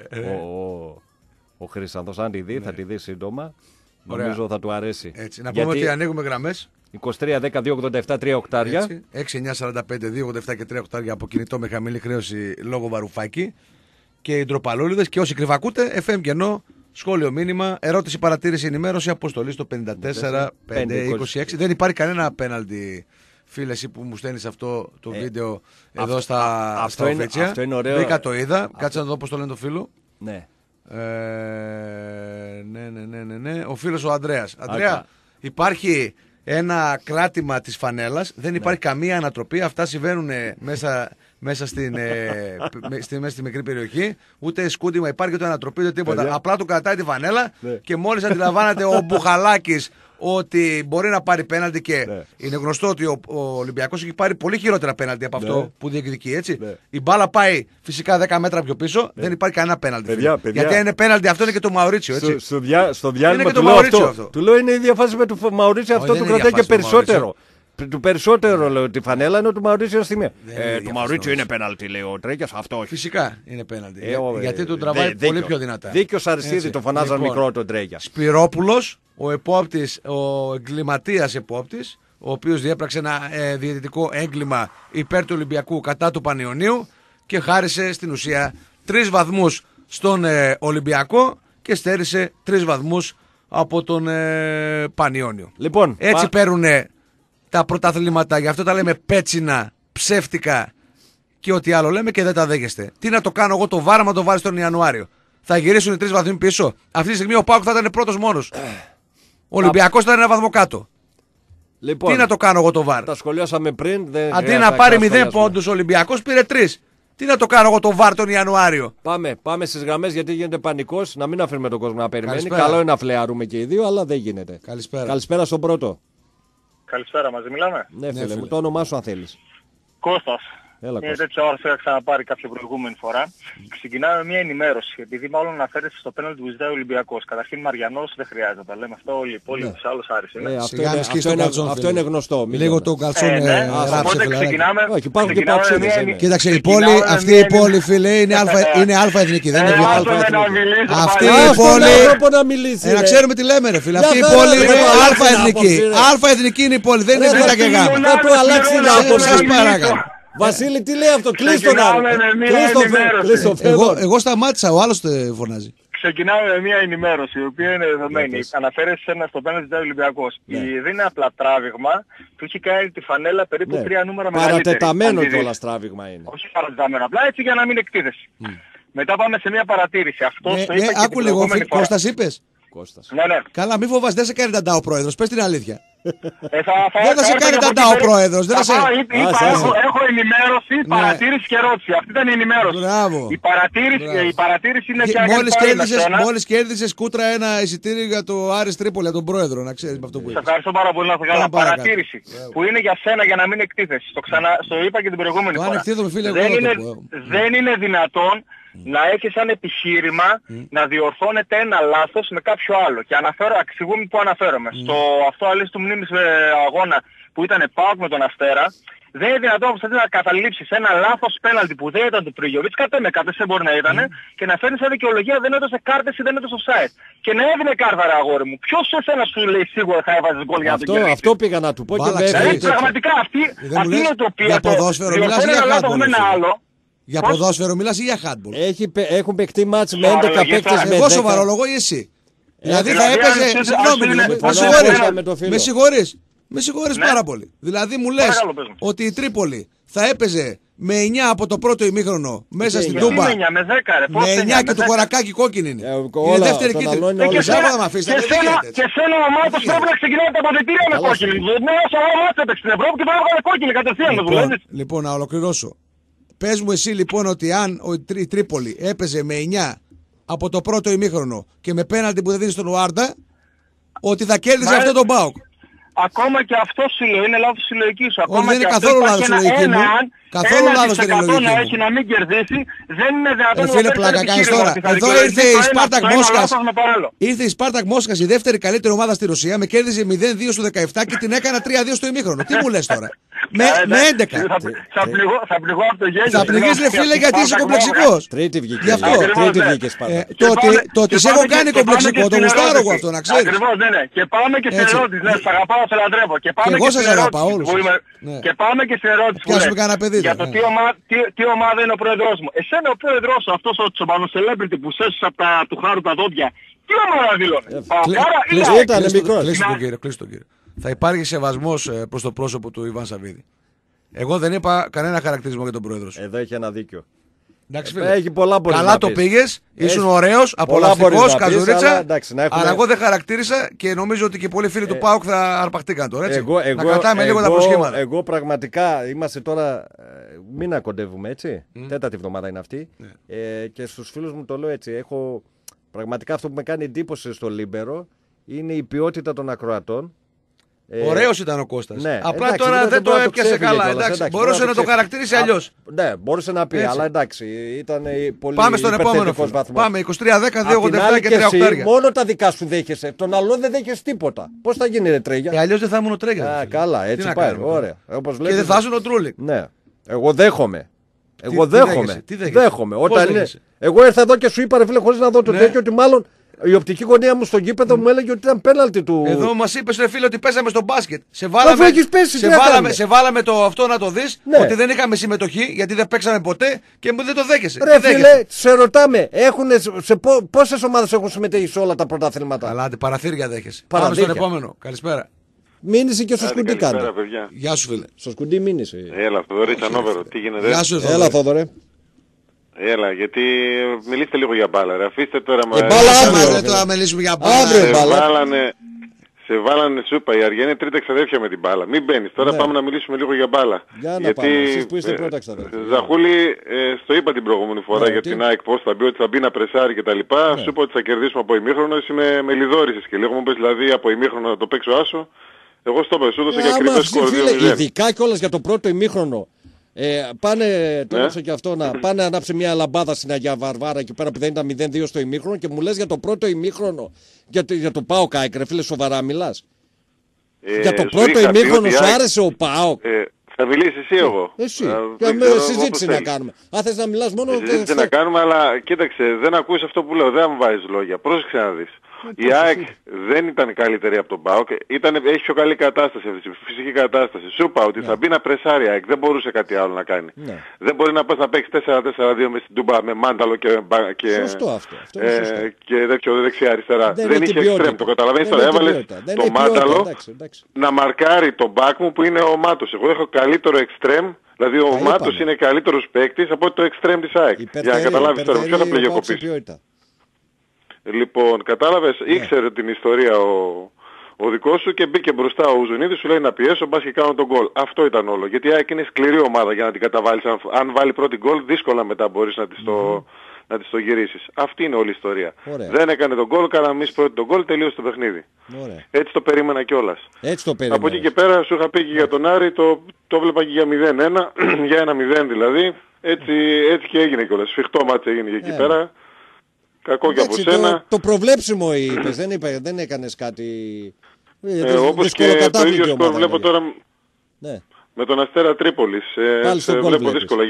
Ο Χρυσανθός, αν τη δει, θα τη δει σύντομα. Ωραία. Νομίζω θα του αρέσει. Έτσι. Να πούμε ότι ανοίγουμε γραμμές. 23-10-287-3 οκτάρια. 6-9-45-287 και 3 οκτάρια από κινητό με χαμηλή χρέωση λόγω Βαρουφάκη. Και οι ντροπαλούλιδες και όσοι κρυβακούτε, FM κενό, σχόλιο μήνυμα, ερώτηση, παρατήρηση, ενημέρωση, αποστολή στο 54-526. Δεν υπάρχει κανένα απέναντι. Φίλε, εσύ που μου στέλνεις αυτό το βίντεο εδώ στα οφίτσια. Αυτό είναι ωραίο. Μπήκα, το είδα. Κάτσε να δω πώς το λένε το φίλο. Ναι. Ναι. Ο φίλος ο Ανδρέας. Ανδρέα, υπάρχει ένα κράτημα της φανέλας. Δεν υπάρχει καμία ανατροπή. Αυτά συμβαίνουν μέσα στη μικρή περιοχή. Ούτε σκούντιμα υπάρχει, ούτε ανατροπή, ούτε τίποτα. Απλά του κρατάει τη φανέλα και μόλις αντιλαμβάνεται ο Μπουχαλάκης ότι μπορεί να πάρει πέναλτι και είναι γνωστό ότι ο Ολυμπιακός έχει πάρει πολύ χειρότερα πέναλτι από αυτό που διεκδικεί, έτσι. Η μπάλα πάει φυσικά 10 μέτρα πιο πίσω, δεν υπάρχει κανένα πέναλτι. Γιατί είναι πέναλτι, αυτό είναι και το Μαουρίτσιο, έτσι. Στο διάλειμμα του λέω αυτό. Του λέω είναι η ίδια φάση με το Μαουρίτσιο, αυτό του κρατάει και περισσότερο. Του περισσότερο λέω τη φανέλα ενώ του Μαουρίτσιο στη μία. Του Μαουρίτσιο είναι πέναλτι, λέει ο Τρέκιας, αυτό όχι. Φυσικά είναι πέναλτι. Γιατί τον τραβάει πολύ πιο δυνατά. Δίκιος Αρσίδη, το φωνάζαν μικρό τον Τρέκια. Σπυρόπουλος, ο επόπτης, ο εγκληματίας επόπτης, ο οποίος διέπραξε ένα διαιτητικό έγκλημα υπέρ του Ολυμπιακού κατά του Πανιωνίου και χάρισε στην ουσία 3 βαθμούς στον Ολυμπιακό και στέρισε 3 βαθμούς από τον Πανιώνιο. Λοιπόν, έτσι παίρνουν τα πρωταθλήματα, γι' αυτό τα λέμε πέτσινα, ψεύτικα και ό,τι άλλο λέμε και δεν τα δέχεστε. Τι να το κάνω εγώ το βάραμα, το βάλει τον Ιανουάριο. Θα γυρίσουν οι 3 βαθμοί πίσω. Αυτή τη στιγμή ο ΠΑΟΚ θα ήταν πρώτος μόνος. Ο Ολυμπιακός θα ήταν 1 βαθμό κάτω. Λοιπόν, τι να το κάνω εγώ το βάρ. Τα σχολιάσαμε πριν. Αντί να πάρει 0 πόντους ο Ολυμπιακός πήρε 3. Τι να το κάνω εγώ το βάρ τον Ιανουάριο. Πάμε στις γραμμές γιατί γίνεται πανικός. Να μην αφήνουμε τον κόσμο να περιμένει. Καλησπέρα. Καλό είναι να φλεαρούμε και οι δύο, αλλά δεν γίνεται. Καλησπέρα στον πρώτο. Καλησπέρα, μαζί μιλάμε. Ναι, φίλε μου, το όνομά σου αν θέλεις. Κώστας. Έλα, μια τέτοια ώρα είχα ξαναπάρει κάποια προηγούμενη φορά. Ξεκινάμε με μια ενημέρωση. Επειδή μάλλον αναφέρεται στο πέναλτι που ζητάει ο Ολυμπιακός. Καταρχήν Μαριανός δεν χρειάζεται. Τα λέμε αυτό όλοι οι υπόλοιποι. Άλλος Άρης είναι. Αυτό είναι γνωστό. Λίγο το καλτσόν ράψε. Οπότε ξεκινάμε. Όχι, υπάρχουν και παοξίδες. Κοίταξε, αυτή η πόλη, φίλε, είναι αλφα εθνική. Δεν είναι αυτή η πόλη. Να ξέρουμε τι λέμε, ρε φίλε. Αυτή η πόλη είναι αλφα εθνική. Αλφα εθνική είναι η πόλη. Δεν είναι β' και γ. Θα του αλλάξει την άποψη. Σας παρακαλώ. Βασίλη, τι λέει αυτό, κλείς τον άλλο. Εγώ σταμάτησα, ο άλλος φωνάζει. Ξεκινάμε με μια ενημέρωση, η οποία είναι δεδομένη. Αναφέρεσαι στο πέναλτι του Ολυμπιακός. Δεν είναι απλά τράβηγμα, του έχει κάνει τη φανέλα περίπου 3 νούμερα μεγαλύτερη. Παρατεταμένο κιόλας τράβηγμα είναι. Όχι παρατεταμένο, απλά έτσι για να μην εκτίθεσαι. Μετά πάμε σε μια παρατήρηση. Αυτό το είπα και άκου λίγο, Κώστας είπες. Ναι. Καλά, μη φοβάσαι, δεν σε κάνει ταντά ο πρόεδρος, πες την αλήθεια. Δεν θα σε κάνει ταντά ο πρόεδρος. Έχω ενημέρωση, παρατήρηση και ερώτηση. Αυτή ήταν η ενημέρωση. Η παρατήρηση είναι και μόλις κέρδισες κούτρα ένα εισιτήριο για το Άρης Τρίπολη, για τον πρόεδρο, να ξέρεις με αυτό που είπες. Σε ευχαριστώ πάρα πολύ να το κάνω. Παρατήρηση που είναι για σένα για να μην εκτίθεσαι. Το είπα και την προηγούμενη φορά. Δεν είναι δυνατόν να έχει σαν επιχείρημα να διορθώνεται ένα λάθος με κάποιο άλλο. Και εξηγούμε που αναφέρομαι. Στο αυτό αλήθεια του μνήμης αγώνα που ήταν ΠΑΟΚ με τον Αστέρα, δεν είναι δυνατόν να καταλήψεις ένα λάθος πέναλτι που δεν ήταν του Πριγιοβίτς, κατές δεν μπορεί να ήταν, και να φέρνεις σαν δικαιολογία δεν έδωσε κάρτες ή δεν έδωσε offside. Και να έδινε κάρτα, ρε αγόρι μου. Ποιος εσένα σου λέει σίγουρα θα έβαζες γκολ για να τον κερδίσεις. Αυτό πήγα να του πω και πραγματικά αυτή είναι το οποίο διορθώνει ένα λάθος με ένα άλλο. Για ποδόσφαιρο μιλάς ή για handball? Έχουν παιχτεί μάτς με 11 παίκτες με 10. Εγώ σοβαρολογώ ή εσύ? Δηλαδή θα έπαιζε. Συγγνώμη, με συγχωρείς πάρα πολύ. Δηλαδή μου λες ότι η Τρίπολη θα έπαιζε με 9 από το πρώτο ημίχρονο μέσα στην Τούμπα. Με 9 και το Κορακάκι κόκκινη είναι. Είναι δεύτερη κίτρινη. Και σένα ο Μάτος πρέπει να ξεκινάει τα αποδυτήρια με κόκκινη. Ναι, όσο ο Μάτος έπαιξε στην Ευρώπη και πρέπει να βγάλει κόκκινη κατευθείαν. Λοιπόν, να ολοκληρώσω. Πες μου εσύ λοιπόν ότι αν η Τρίπολη έπαιζε με 9 από το πρώτο ημίχρονο και με πέναλτι που δεν δίνει στον Ουάρντα, ότι θα κέρδιζε αυτό τον ΠΑΟΚ. Ακόμα και αυτό σου λέω, είναι λάθος συλλογική σου. Ακόμα δεν είναι καθόλου λάθος συλλογική μου. Καθόλου λάθος την 1% να έχει να μην κερδίσει, δεν είναι δυνατόν να φίλε, πλάκα κάνεις τώρα. Εδώ ήρθε η Σπάρτακ Μόσχας. Ήρθε η Σπάρτακ Μόσχας, η δεύτερη καλύτερη ομάδα στη Ρωσία, με κέρδιζε 0-2 στο 17 και την έκανα 3-2 στο ημίχρονο. Τι μου λες τώρα? Με 11. Θα πληγώ από το γέλιο. Θα πληγείς ρε φίλε γιατί είσαι κομπλεξικός. Τρίτη βγήκε. Γι' αυτό. Τρίτη βγήκε Σπάρτακ. Το ότι σε έχω κάνει κομπλεξικό, το γουστάρω εγώ αυτό να ξέρεις. Ακριβώς, ναι. Και πάμε και στην ερώτηση. Ναι, σας αγαπάω, σας λατρεύω. Και εγώ σας αγαπάω όλους. Και πάμε και στην ερώτηση που λέει. Για το τι ομάδα είναι ο πρόεδρός μου. Εσένα ο πρόεδρός σου, αυτός ο τσομπανοσελέμπριτη που σέσωσε από του Χάρου τα δόντια, τι ομάδα δήλωνε? Κλείστο τον κύριο. Θα υπάρχει σεβασμός προς το πρόσωπο του Ιβάν Σαββίδη. Εγώ δεν είπα κανένα χαρακτηρισμό για τον πρόεδρο σου. Εδώ έχει ένα δίκιο. Εντάξει, φίλε. Έχει πολλά καλά το πήγες, ήσουν ωραίος, απολαυστικός, καζουρίτσα, αλλά εγώ δεν χαρακτήρισα και νομίζω ότι και πολλοί φίλοι του ΠΑΟΚ θα αρπαχτήκαν τώρα. Έτσι. Να κρατάμε λίγο τα προσχήματα. Εγώ πραγματικά είμαστε τώρα, μην ακοντεύουμε έτσι, τέταρτη εβδομάδα είναι αυτή και στους φίλους μου το λέω έτσι, έχω πραγματικά αυτό που με κάνει εντύπωση στο Λίμπερο είναι η ποιότητα των ακροατών. Ωραίος ήταν ο Κώστας. Ναι, απλά εντάξει, τώρα δεν το έπιασε καλά. Εντάξει, μπορούσε να το χαρακτηρίσει αλλιώς. Ναι, μπορούσε να πει, έτσι. Αλλά εντάξει, ήταν πολύ. Πάμε στον επόμενο βαθμό. Πάμε 23-10, 2-87 και 3-8. Μόνο τα δικά σου δέχεσαι. Τον άλλο δεν δέχεσαι τίποτα. Πώς θα γίνει ρε Τρέγια? Και αλλιώς δεν θα ήμουν ο Τρέγια. Καλά, έτσι πάει. Ωραία. Και δεν θα ήσουν ο Τρούλικ. Ναι. Εγώ δέχομαι. Δέχομαι. Εγώ ήρθα εδώ και σου είπα ρε φίλε χωρίς να δω το τέτοιο ότι μάλλον. Η οπτική γωνία μου στο γήπεδο μου έλεγε ότι ήταν πέναλτι του. Εδώ μας είπες ρε φίλε ότι παίζαμε στο μπάσκετ. Σε βάλαμε το αυτό να το δεις. Ναι. Ότι δεν είχαμε συμμετοχή γιατί δεν παίξαμε ποτέ και δεν το δέχεσαι. Ρε φίλε, σε ρωτάμε, πόσες ομάδες έχουν συμμετέχει σε όλα τα πρωταθλήματα? Αλλά παραθύρια δέχεσαι. Πάμε στον επόμενο. Καλησπέρα. Μήνυσε και στο σκουντί κάτω. Γεια σου φίλε. Στο σκουντί μήνυσε. Έλα, Θοδωρή Τσανόβερο, τι γίνεται? Γεια σου, έλα Θοδωρέ. Έλα, γιατί μιλήστε λίγο για μπάλα, ρε. Αφήστε τώρα μπάλα αύριο. Τώρα μιλήσουμε για μπάλα. Σε βάλανε σούπα, η Αργία είναι τρίτα εξαδέρφια με την μπάλα. Μην μπαίνεις, τώρα πάμε να μιλήσουμε λίγο για μπάλα. Γιατί εσείς που είστε πρώτα εξαδέρφια. Ζαχούλη, στο είπα την προηγούμενη φορά για την ΑΕΚ πώς θα μπει, ότι θα μπει να πρεσάρει και τα λοιπά. Σου είπα ότι θα κερδίσουμε από ημίχρονο, εσύ με λιδόρισες και λίγο μου πες δηλαδή από ημίχρονο να το παίξω άσο. Εγώ στο είπα, σου έδωσα και ακριβές σκορ 2-0. Ειδικά κιόλας για το πρώτο ημίχρονο. Πάνε, το έδωσα και αυτό, να πάνε να ανάψει μια λαμπάδα στην Αγία Βαρβάρα εκεί πέρα που δεν ήταν 0-2 στο ημίχρονο και μου λες για το πρώτο ημίχρονο για το ΠΑΟΚ, ρε φίλε, σοβαρά μιλάς? Για το πρώτο ημίχρονο σου άρεσε ο ΠΑΟΚ? Θα μιλήσεις εσύ εγώ. Εσύ. Συζήτηση να κάνουμε. Αν θες να μιλάς μόνο... Συζήτηση να κάνουμε, αλλά κοίταξε, δεν ακούς αυτό που λέω, δεν μου βάζεις λόγια. Πρόσεξε να δεις. Η ΑΕΚ δεν ήταν καλύτερη από τον ΠΑΟΚ, έχει πιο καλή κατάσταση, φυσική κατάσταση. Σου είπα ότι θα μπει να πρεσάρει η ΑΕΚ, δεν μπορούσε κάτι άλλο να κάνει. Δεν μπορεί να πας να παίξεις 4-4-2 με στην Τούμπα, με Μάνταλο και... Σωστό αυτό. Και δεξιά-αριστερά. Δεν είχε εξτρέμ, το καταλαβαίνεις τώρα. Έβαλες το Μάνταλο να μαρκάρει τον μπακ μου που είναι ο Μάτος. Εγώ έχω καλύτερο εξτρέμ. Δηλαδή ο Μάτος είναι καλύτερος παίκτης από το εξτρέμ της ΑΕΚ. Για να καταλάβεις τώρα, ποιο θα πληγεί από πίσω. Λοιπόν, κατάλαβες, ήξερε την ιστορία ο δικός σου και μπήκε μπροστά ο Ουζουνίδης, σου λέει να πιέσω, μπας και κάνω τον γκολ. Αυτό ήταν όλο. Γιατί η ΑΕΚ είναι σκληρή ομάδα για να την καταβάλεις. Αν βάλει πρώτη γκολ, δύσκολα μετά μπορείς να της το γυρίσεις. Αυτή είναι όλη η ιστορία. Δεν έκανε τον γκολ, κάναμε εμείς πρώτη τον γκολ, τελείωσε το παιχνίδι. Έτσι το περίμενα κιόλας. Από εκεί και πέρα σου είχα πει και για τον Άρη, το βλέπα και για 0-1, για 1-0 δηλαδή. Έτσι και έγινε κιόλας. Σφιχτό μάτς έγινε και εκεί πέρα. Κακό και από σένα. Το προβλέψιμο είπες, δεν έκανες κάτι... όπως και το ίδιο σκορ βλέπω τώρα με τον Αστέρα Τρίπολης. Βλέπω δύσκολα.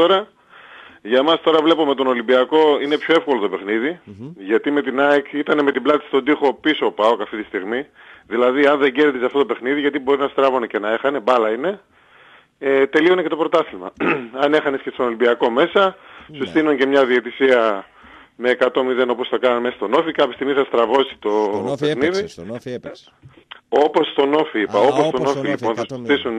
Για εμάς τώρα βλέπω με τον Ολυμπιακό είναι πιο εύκολο το παιχνίδι. Γιατί με την ΑΕΚ ήταν με την πλάτη στον τοίχο πίσω ο ΠΑΟΚ αυτή τη στιγμή. Δηλαδή αν δεν κέρδιζε αυτό το παιχνίδι, γιατί μπορεί να στράβωνε και να έχανε, μπάλα είναι, τελείωνε και το πρωτάθλημα. Αν έχανες και στον Ολυμπιακό μέσα, σου στείλουν και μια διαιτησία με 100-0 όπως το κάναμε μέσα στον Όφη, κάποια στιγμή θα στραβώσει το παιχνίδι. Στον Όφη έπαιξε. Όπως στον Όφη είπα, όπως τον Όφη λοιπόν θα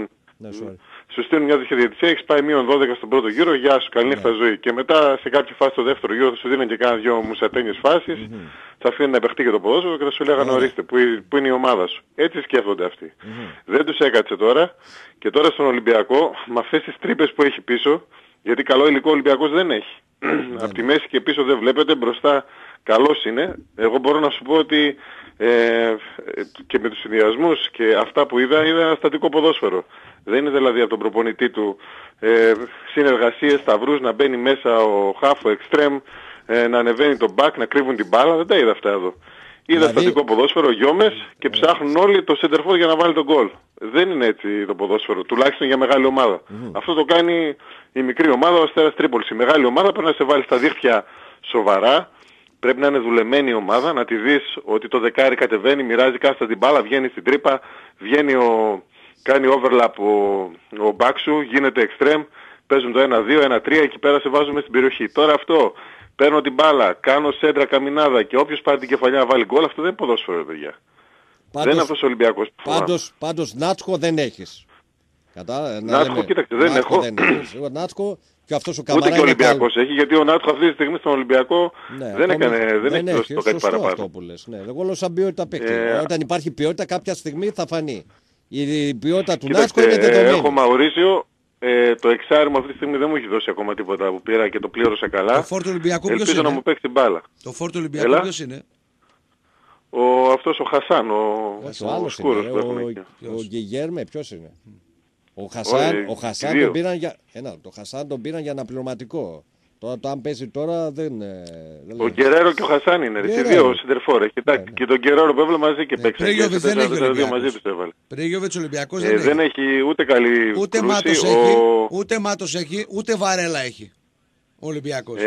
σου στείλουν μια τέτοια διαιτησία, έχεις πάει μείον 12 στον πρώτο γύρο, γεια σου, καλή νύχτα ζωή. Και μετά σε κάποια φάση στο δεύτερο γύρο θα σου δίνουν και κάνα δυο μουσατένιες φάσεις, θα αφήνουν να παιχτεί και το ποδόσφαιρο και θα σου λέγανε ορίστε, που είναι η ομάδα σου. Έτσι σκέφτονται αυτοί. Δεν τους έκατσε τώρα και τώρα στον Ολυμπιακό, με αυτές τις τρύπες που έχει πίσω, γιατί καλό υλικό ο Ολυμπιακός δεν έχει. Από τη μέση και πίσω δεν βλέπετε, μπροστά καλός είναι. Εγώ μπορώ να σου πω ότι και με τους συνδυασμούς και αυτά που είδα ένα στατικό ποδόσφαιρο. Δεν είναι δηλαδή από τον προπονητή του συνεργασίες, σταυρούς, να μπαίνει μέσα ο half, ο extreme, να ανεβαίνει τον back, να κρύβουν την μπάλα. Δεν τα είδα αυτά εδώ. Είδα στατικό ποδόσφαιρο, γιόμες και ψάχνουν όλοι το center forward για να βάλει τον γκολ. Δεν είναι έτσι το ποδόσφαιρο, τουλάχιστον για μεγάλη ομάδα. Αυτό το κάνει η μικρή ομάδα, ο Αστέρας Τρίπολης. Η μεγάλη ομάδα πρέπει να σε βάλει στα δίχτυα σοβαρά. Πρέπει να είναι δουλεμένη η ομάδα, να τη δεις ότι το δεκάρι κατεβαίνει, μοιράζει κάστα την μπάλα, βγαίνει στην τρύπα, κάνει overlap ο μπάξου, γίνεται extreme, παίζουν το 1-2, 1-3, εκεί πέρα σε βάζουμε στην περιοχή. Τώρα αυτό, παίρνω την μπάλα, κάνω σέντρα καμινάδα και όποιος πάρει την κεφαλιά να βάλει γκολ, αυτό δεν είναι ποδόσφαιρο, παιδιά. Δεν είναι αυτός ο Ολυμπιακός που φοβάμαι. Πάντως Νάτσκο δεν έχεις. Νάτσκο, κοίταξε, δεν έχω. Ο Νάτσκο και αυτός ο Καμαρά. Ούτε και ο Ολυμπιακός έχει, γιατί ο Νάτσκο αυτή τη στιγμή στον Ολυμπιακό δεν έχει δώσει το κάτι παραπάνω. Αυτό που λες. Ναι, εγώ λέω σαν ποιότητα παίκτη. Όταν υπάρχει ποιότητα, κάποια στιγμή θα φανεί. Η ποιότητα του Νάτσκο είναι δεδομένη. Έχω Μαουρίσιο. Το εξάρι μου αυτή τη στιγμή δεν μου έχει δώσει ακόμα τίποτα που πήρα και το πλήρωσα καλά. Το φόρ του Ολυμπιακού ποιος είναι? Ελπίζω να μου παίξει την μπάλα. Το φόρ του Ολυμπιακού ποιος είναι? Αυτός ο Χασάν, ο σκούρος που έχουμε εκεί. Ο Γκιγέρμε ποιος είναι? Ο Χασάν τον πήραν για αναπληρωματικό. Τώρα το αν παίζει τώρα δεν... Ο Γκερέρο και ο Χασάν είναι, οι δύο σεντερφόρ. Και τον Γκερέρο που έβλεπε μαζί και παίξει. Πρέγιοβιτς δεν έχει Ολυμπιακός. Πρέγιοβιτς Ολυμπιακός δεν έχει ούτε καλή ούτε Μάτος έχει, ούτε Μάτος έχει, ούτε Βαρέλα έχει ο Ολυμπιακός.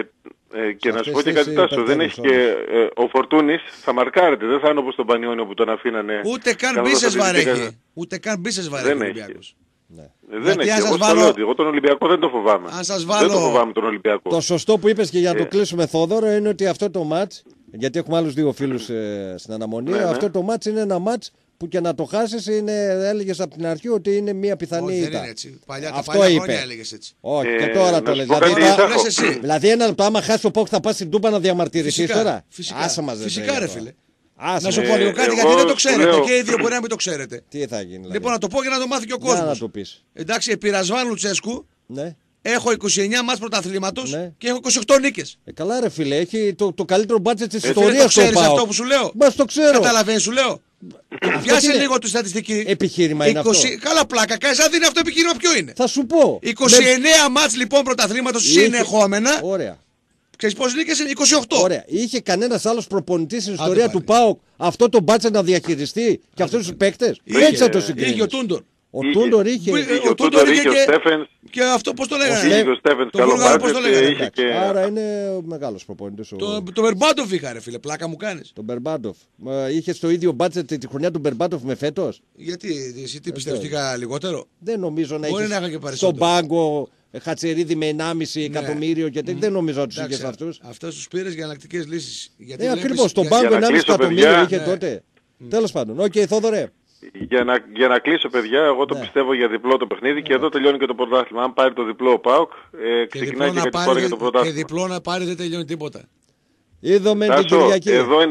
Και να σου πω και κάτι Τάσο, δεν έχει και ο Φορτούνης θα μαρκάρεται, δεν θα είναι όπως τον Πανιόνιο που τον αφήνανε. Ούτε καν μπίσες βαρέχει. Ούτε καν μπίσες βαρέχει ο Ολυμπιακός. Δεν έχει. Εγώ τον Ολυμπιακό δεν το φοβάμαι. Δεν το φοβάμαι τον Ολυμπιακό. Το σωστό που είπες και για να το κλείσουμε, Θόδωρο, είναι ότι αυτό το μάτς, γιατί έχουμε άλλους δύο φίλους στην αναμονή, αυτό το μάτς είναι ένα μάτς που και να το χάσεις έλεγες από την αρχή ότι είναι μια πιθανή ήττα. Δεν είναι έτσι. Αυτό είπε. Έλεγες έτσι. Όχι, και τώρα το λες. Δηλαδή ένα λεπτό άμα χάσει το ΠΑΟΚ θα πας στην Τούμπα να διαμαρτυρηθείς τώρα. Φυσικά ρε φίλε. Να σου πω λίγο κάτι γιατί δεν το ξέρετε. Και οι δύο μπορεί να μην το ξέρετε. Τι θα γίνει? Λοιπόν, να το πω για να το μάθει και ο κόσμος. Εντάξει, επί Ρασβάν Λουτσέσκου έχω 29 μάτς πρωταθλήματος και έχω 28 νίκες. Καλά ρε φίλε, έχει το καλύτερο μπάτζετ της ιστορίας. Το ξέρεις αυτό που σου λέω? Μας το ξέρω. Καταλαβαίνεις σου λέω? Πιάσε λίγο τη στατιστική. Επιχείρημα είναι αυτό. Καλά πλάκα, αν δεν είναι αυτό επιχείρημα ποιο είναι? Θα σου πω. 29 μάτς λοιπόν πρωταθλήματος συνεχόμενα. Ωραία. Ξέρεις πόσες νίκες είναι? 28. Ωραία. Είχε κανένας άλλος προπονητής στην ιστορία του ΠΑΟΚ αυτό το μπάτζετ να διαχειριστεί και αυτούς τους παίκτες? Έτσι θα το συγκρίνεις. Είχε ο Τούντορ. Ο Τούντορ είχε. Ο Τούντορ είχε ο Στέφενς. Και αυτό πώς το λέγανε? Ο Στέφενς καλό μπάτζετ. Άρα είναι μεγάλος προπονητής. Το Μπερμπάντοφ είχα ρε φίλε, πλάκα μου κάνεις. Τον Μπερμπάντοφ. Είχε το ίδιο μπάτζετ τη χρονιά του Μπερμπάντοφ με φέτος? Γιατί εσύ τι πιστεύεις ότι είχα λιγότερο? Δεν νομίζω να είχε στον πάγκο Χατσερίδη με 1,5 εκατομμύριο και δεν νομίζω ότι τους είχες αυτούς. Αυτές τους πήρες για εναλλακτικές λύσεις. Ακριβώς, στον πάγκο 1,5 εκατομμύριο είχε τότε. Τέλος πάντων, οκ, Θόδωρε. Για να κλείσω παιδιά, εγώ το πιστεύω για διπλό το παιχνίδι και εδώ τελειώνει και το πρωτάθλημα. Αν πάρει το διπλό ο ΠΑΟΚ, ξεκινάει και κατηγορία για το πρωτάθλημα. Και διπλό να πάρει δεν τελειώνει τίποτα. Είδαμε την Κυριακή. Εδώ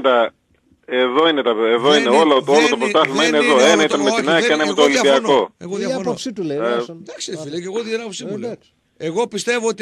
είναι όλο το πρωτάθλημα είναι εδώ. Ένα ήταν με την ΑΕΚ και ένα με το Ολυμπιακό. Εγώ διαφωνώ. Εντάξει φίλε, και εγώ την άποψή μου λέω. Εγώ πιστεύω ότι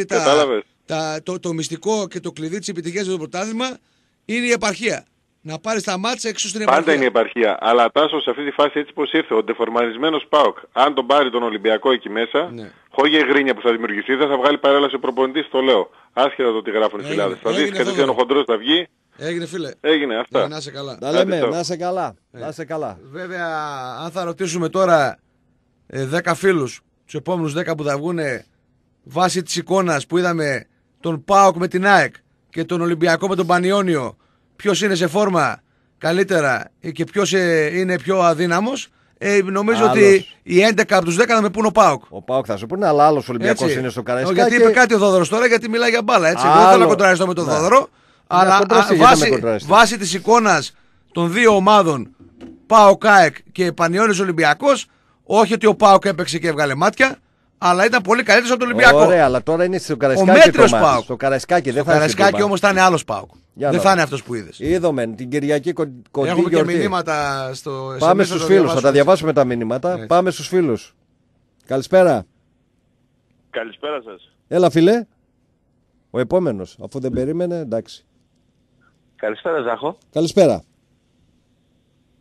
το μυστικό και το κλειδί της επιτυχίας για το πρωτάθλημα είναι η επαρχία. Να πάρει τα μάτσα έξω στην επαρχία. Πάντα είναι η επαρχία. Αλλά Τάσο σε αυτή τη φάση έτσι πως ήρθε. Ο ντεφορμαρισμένος ΠΑΟΚ, αν τον πάρει τον Ολυμπιακό εκεί μέσα, χωρίς η γρίνια που θα δημιουργηθεί, δεν θα βγάλει παρέλαση ο προπονητής, το λέω. Άσχετα το τι γράφουν οι φυλάδες. Θα δεις κατευθείαν ο χοντρός θα βγει. Έγινε φίλε. Έγινε αυτά. Να είσαι καλά. Τα λέμε, να είσαι καλά. Να είσαι καλά. Βέβαια, αν θα ρωτήσουμε τώρα 10 φίλους, τους επόμενους 10 που θα βγουν βάσει της εικόνας που είδαμε τον ΠΑΟΚ με την ΑΕΚ και τον Ολυμπιακό με τον Πανιόνιο, ποιος είναι σε φόρμα καλύτερα και ποιος είναι πιο αδύναμος, νομίζω ότι οι 11 από τους 10 θα με πούν ο ΠΑΟΚ. Ο ΠΑΟΚ θα σου πούνε, αλλά άλλος Ολυμπιακός είναι στο Καραϊσκάκι. Γιατί είπε κάτι ο Θόδωρος τώρα, γιατί μιλάει για μπάλα. Έτσι. Δεν θέλω να κοντραριστώ με τον Θόδωρο, αλλά βάσει της εικόνας των δύο ομάδων, ΠΑΟΚ ΑΕΚ και Πανιόνιος Ολυμπιακός, όχι ότι ο ΠΑΟΚ έπαιξε και έβγαλε μάτια, αλλά ήταν πολύ καλύτερος από τον Ολυμπιακό. Ωραία, αλλά τώρα είναι στο Καραϊσκάκι. Ο μέτριος ΠΑΟΚ. Στο Καραϊσκάκι δεν θα είναι. Στο Καραϊσκάκι όμως θα είναι άλλος ΠΑΟΚ. Δεν θα είναι αυτός που είδες. Είδαμε την Κυριακή κοντή. Έχουμε και μηνύματα στο. Πάμε στους φίλους, θα τα διαβάσουμε τα μηνύματα. Έτσι. Πάμε στους φίλους. Καλησπέρα. Καλησπέρα σας. Έλα φίλε. Ο επόμενος, αφού δεν περίμενε, εντάξει. Καλησπέρα Ζάχο. Καλησπέρα.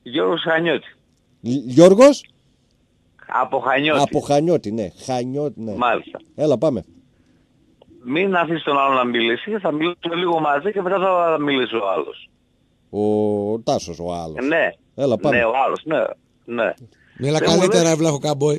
Γιώργος Χανιώτη. Γιώργος. Από Χανιώτη. Από Χανιώτη, ναι. Χανιώτη, ναι. Μάλιστα. Έλα, πάμε. Μην αφήσει τον άλλο να μιλήσει, θα μιλήσουμε λίγο μαζί και μετά θα μιλήσει ο άλλος. Ο Τάσος ο άλλος. Ναι. Έλα, πάμε. Ναι, ο άλλος, ναι. Μίλα καλύτερα, Ευλάχο Καμπόη.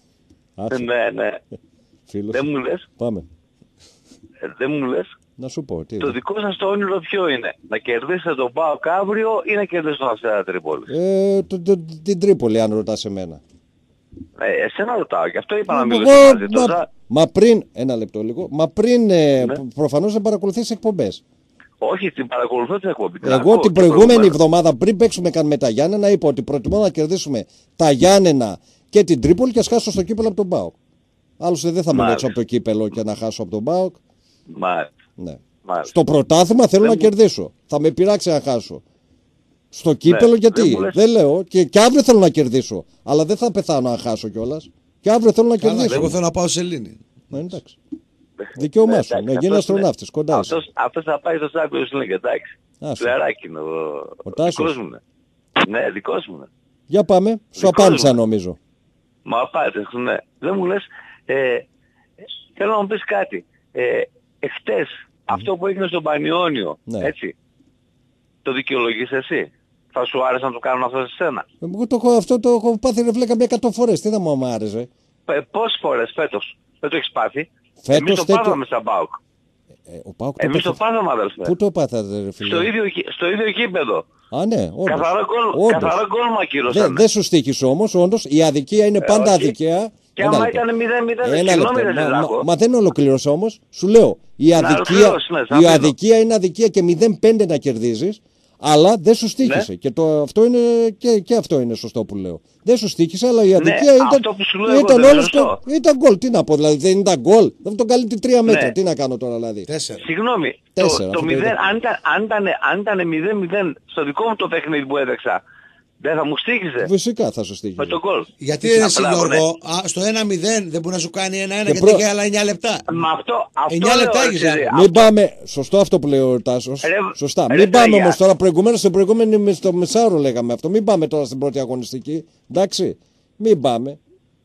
Ναι. Φίλος. Δεν μου λες. Πάμε. Δεν μου λες. Να σου πω. Τι το δικό σας το όνειρο ποιο είναι? Να κερδίσετε τον ΠΑΟΚ αύριο ή να κερδίσετε τον Αστέρα Τρίπολης? Την Τρίπολη, αν ρωτάς εμένα. Εσένα ρωτάω, και αυτό είπα να μιλήσω μαζί τώρα. Μα πριν, ένα λεπτό λίγο, προφανώς δεν παρακολουθείς εκπομπές. Όχι, την παρακολουθώ την εκπομπή. Εγώ την προηγούμενη εβδομάδα πριν παίξουμε με τα Γιάννενα είπα ότι προτιμώ να κερδίσουμε τα Γιάννενα και την Τρίπολη και ας χάσω στο κύπελο από τον ΠΑΟΚ. Άλλωστε δεν θα μείνω έξω από το κύπελο και να χάσω από τον ΠΑΟΚ. Ναι. Στο πρωτάθλημα θέλω να κερδίσω. Θα με πειράξει να χάσω. Στο κύπελο γιατί? Δεν λέω. Και αύριο θέλω να κερδίσω. Αλλά δεν θα πεθάνω να χάσω κιόλας. Και αύριο θέλω να κερδίσω. Εγώ θέλω να πάω σε Σελήνη. Εντάξει. Δικαίωμά σου. Να γίνει αστροναύτης κοντά σου. Αυτός θα πάει στο Champions League, εντάξει. Φλεράκι είναι ο δικός μου. Ναι, δικός μου. Για πάμε. Σου απάντησα νομίζω. Μα απάντησες, ναι. Δεν μου λες, θέλω να μου πεις κάτι. Εχθές, αυτό που έγινε στον Πανιόνιο, έτσι, το δικαιολογείς εσύ? Θα σου άρεσε να το κάνουν αυτό σε σένα? Εγώ αυτό το έχω πάθει ρε βλέκα 100 φορές. Τι θα μου άρεσε? Πόσες φορές φέτος? Δεν το έχεις πάθει? Φέτος εμείς το πάθαμε σαν ΠΑΟΚ. Εμείς το πάθαμε, αδελφέ. Πού το πάθατε ρε φίλε? Στο ίδιο γήπεδο. Α, ναι, όντως. Καθαρό γκολ μακύρωσαν. Δεν σου στοίχησε όμως, όντως. Η αδικία είναι πάντα αδικία. Και άμα ήταν 0-0, συγγνώμη ρε Ζάκο. Μα δεν ολοκλήρωσα όμως. Σου λέω, η αδικία είναι αδικία και 0-5 να κερδίζεις. Αλλά δεν σου στοίχησε. Ναι. Και αυτό είναι σωστό που λέω. Δεν σου στοίχησε, αλλά η αδικία ήταν γκολ. Τι να πω, δηλαδή δεν ήταν γκολ. Δεν τον καλύπτει 3 μέτρα. Τι να κάνω τώρα δηλαδή? 4. Συγγνώμη. Το 0, αν ήταν 0-0 στο δικό μου το παιχνίδι που έδεξα, δεν θα μου στοίχησε? Φυσικά θα σου στοίχησε. Με τον γκολ. Γιατί εσύ Γιώργο, στο 1-0 δεν μπορεί να σου κάνει 1-1 γιατί είχε άλλα 9 λεπτά. Μα αυτό 9 λεπτά έχεις. Μην πάμε, σωστό αυτό που λέει ο Τάσος. Σωστά. Μην πάμε όμως τώρα προηγουμένως, στο προηγούμενο στο μεσάωρο λέγαμε αυτό. Μην πάμε τώρα στην πρώτη αγωνιστική. Εντάξει. Μην πάμε.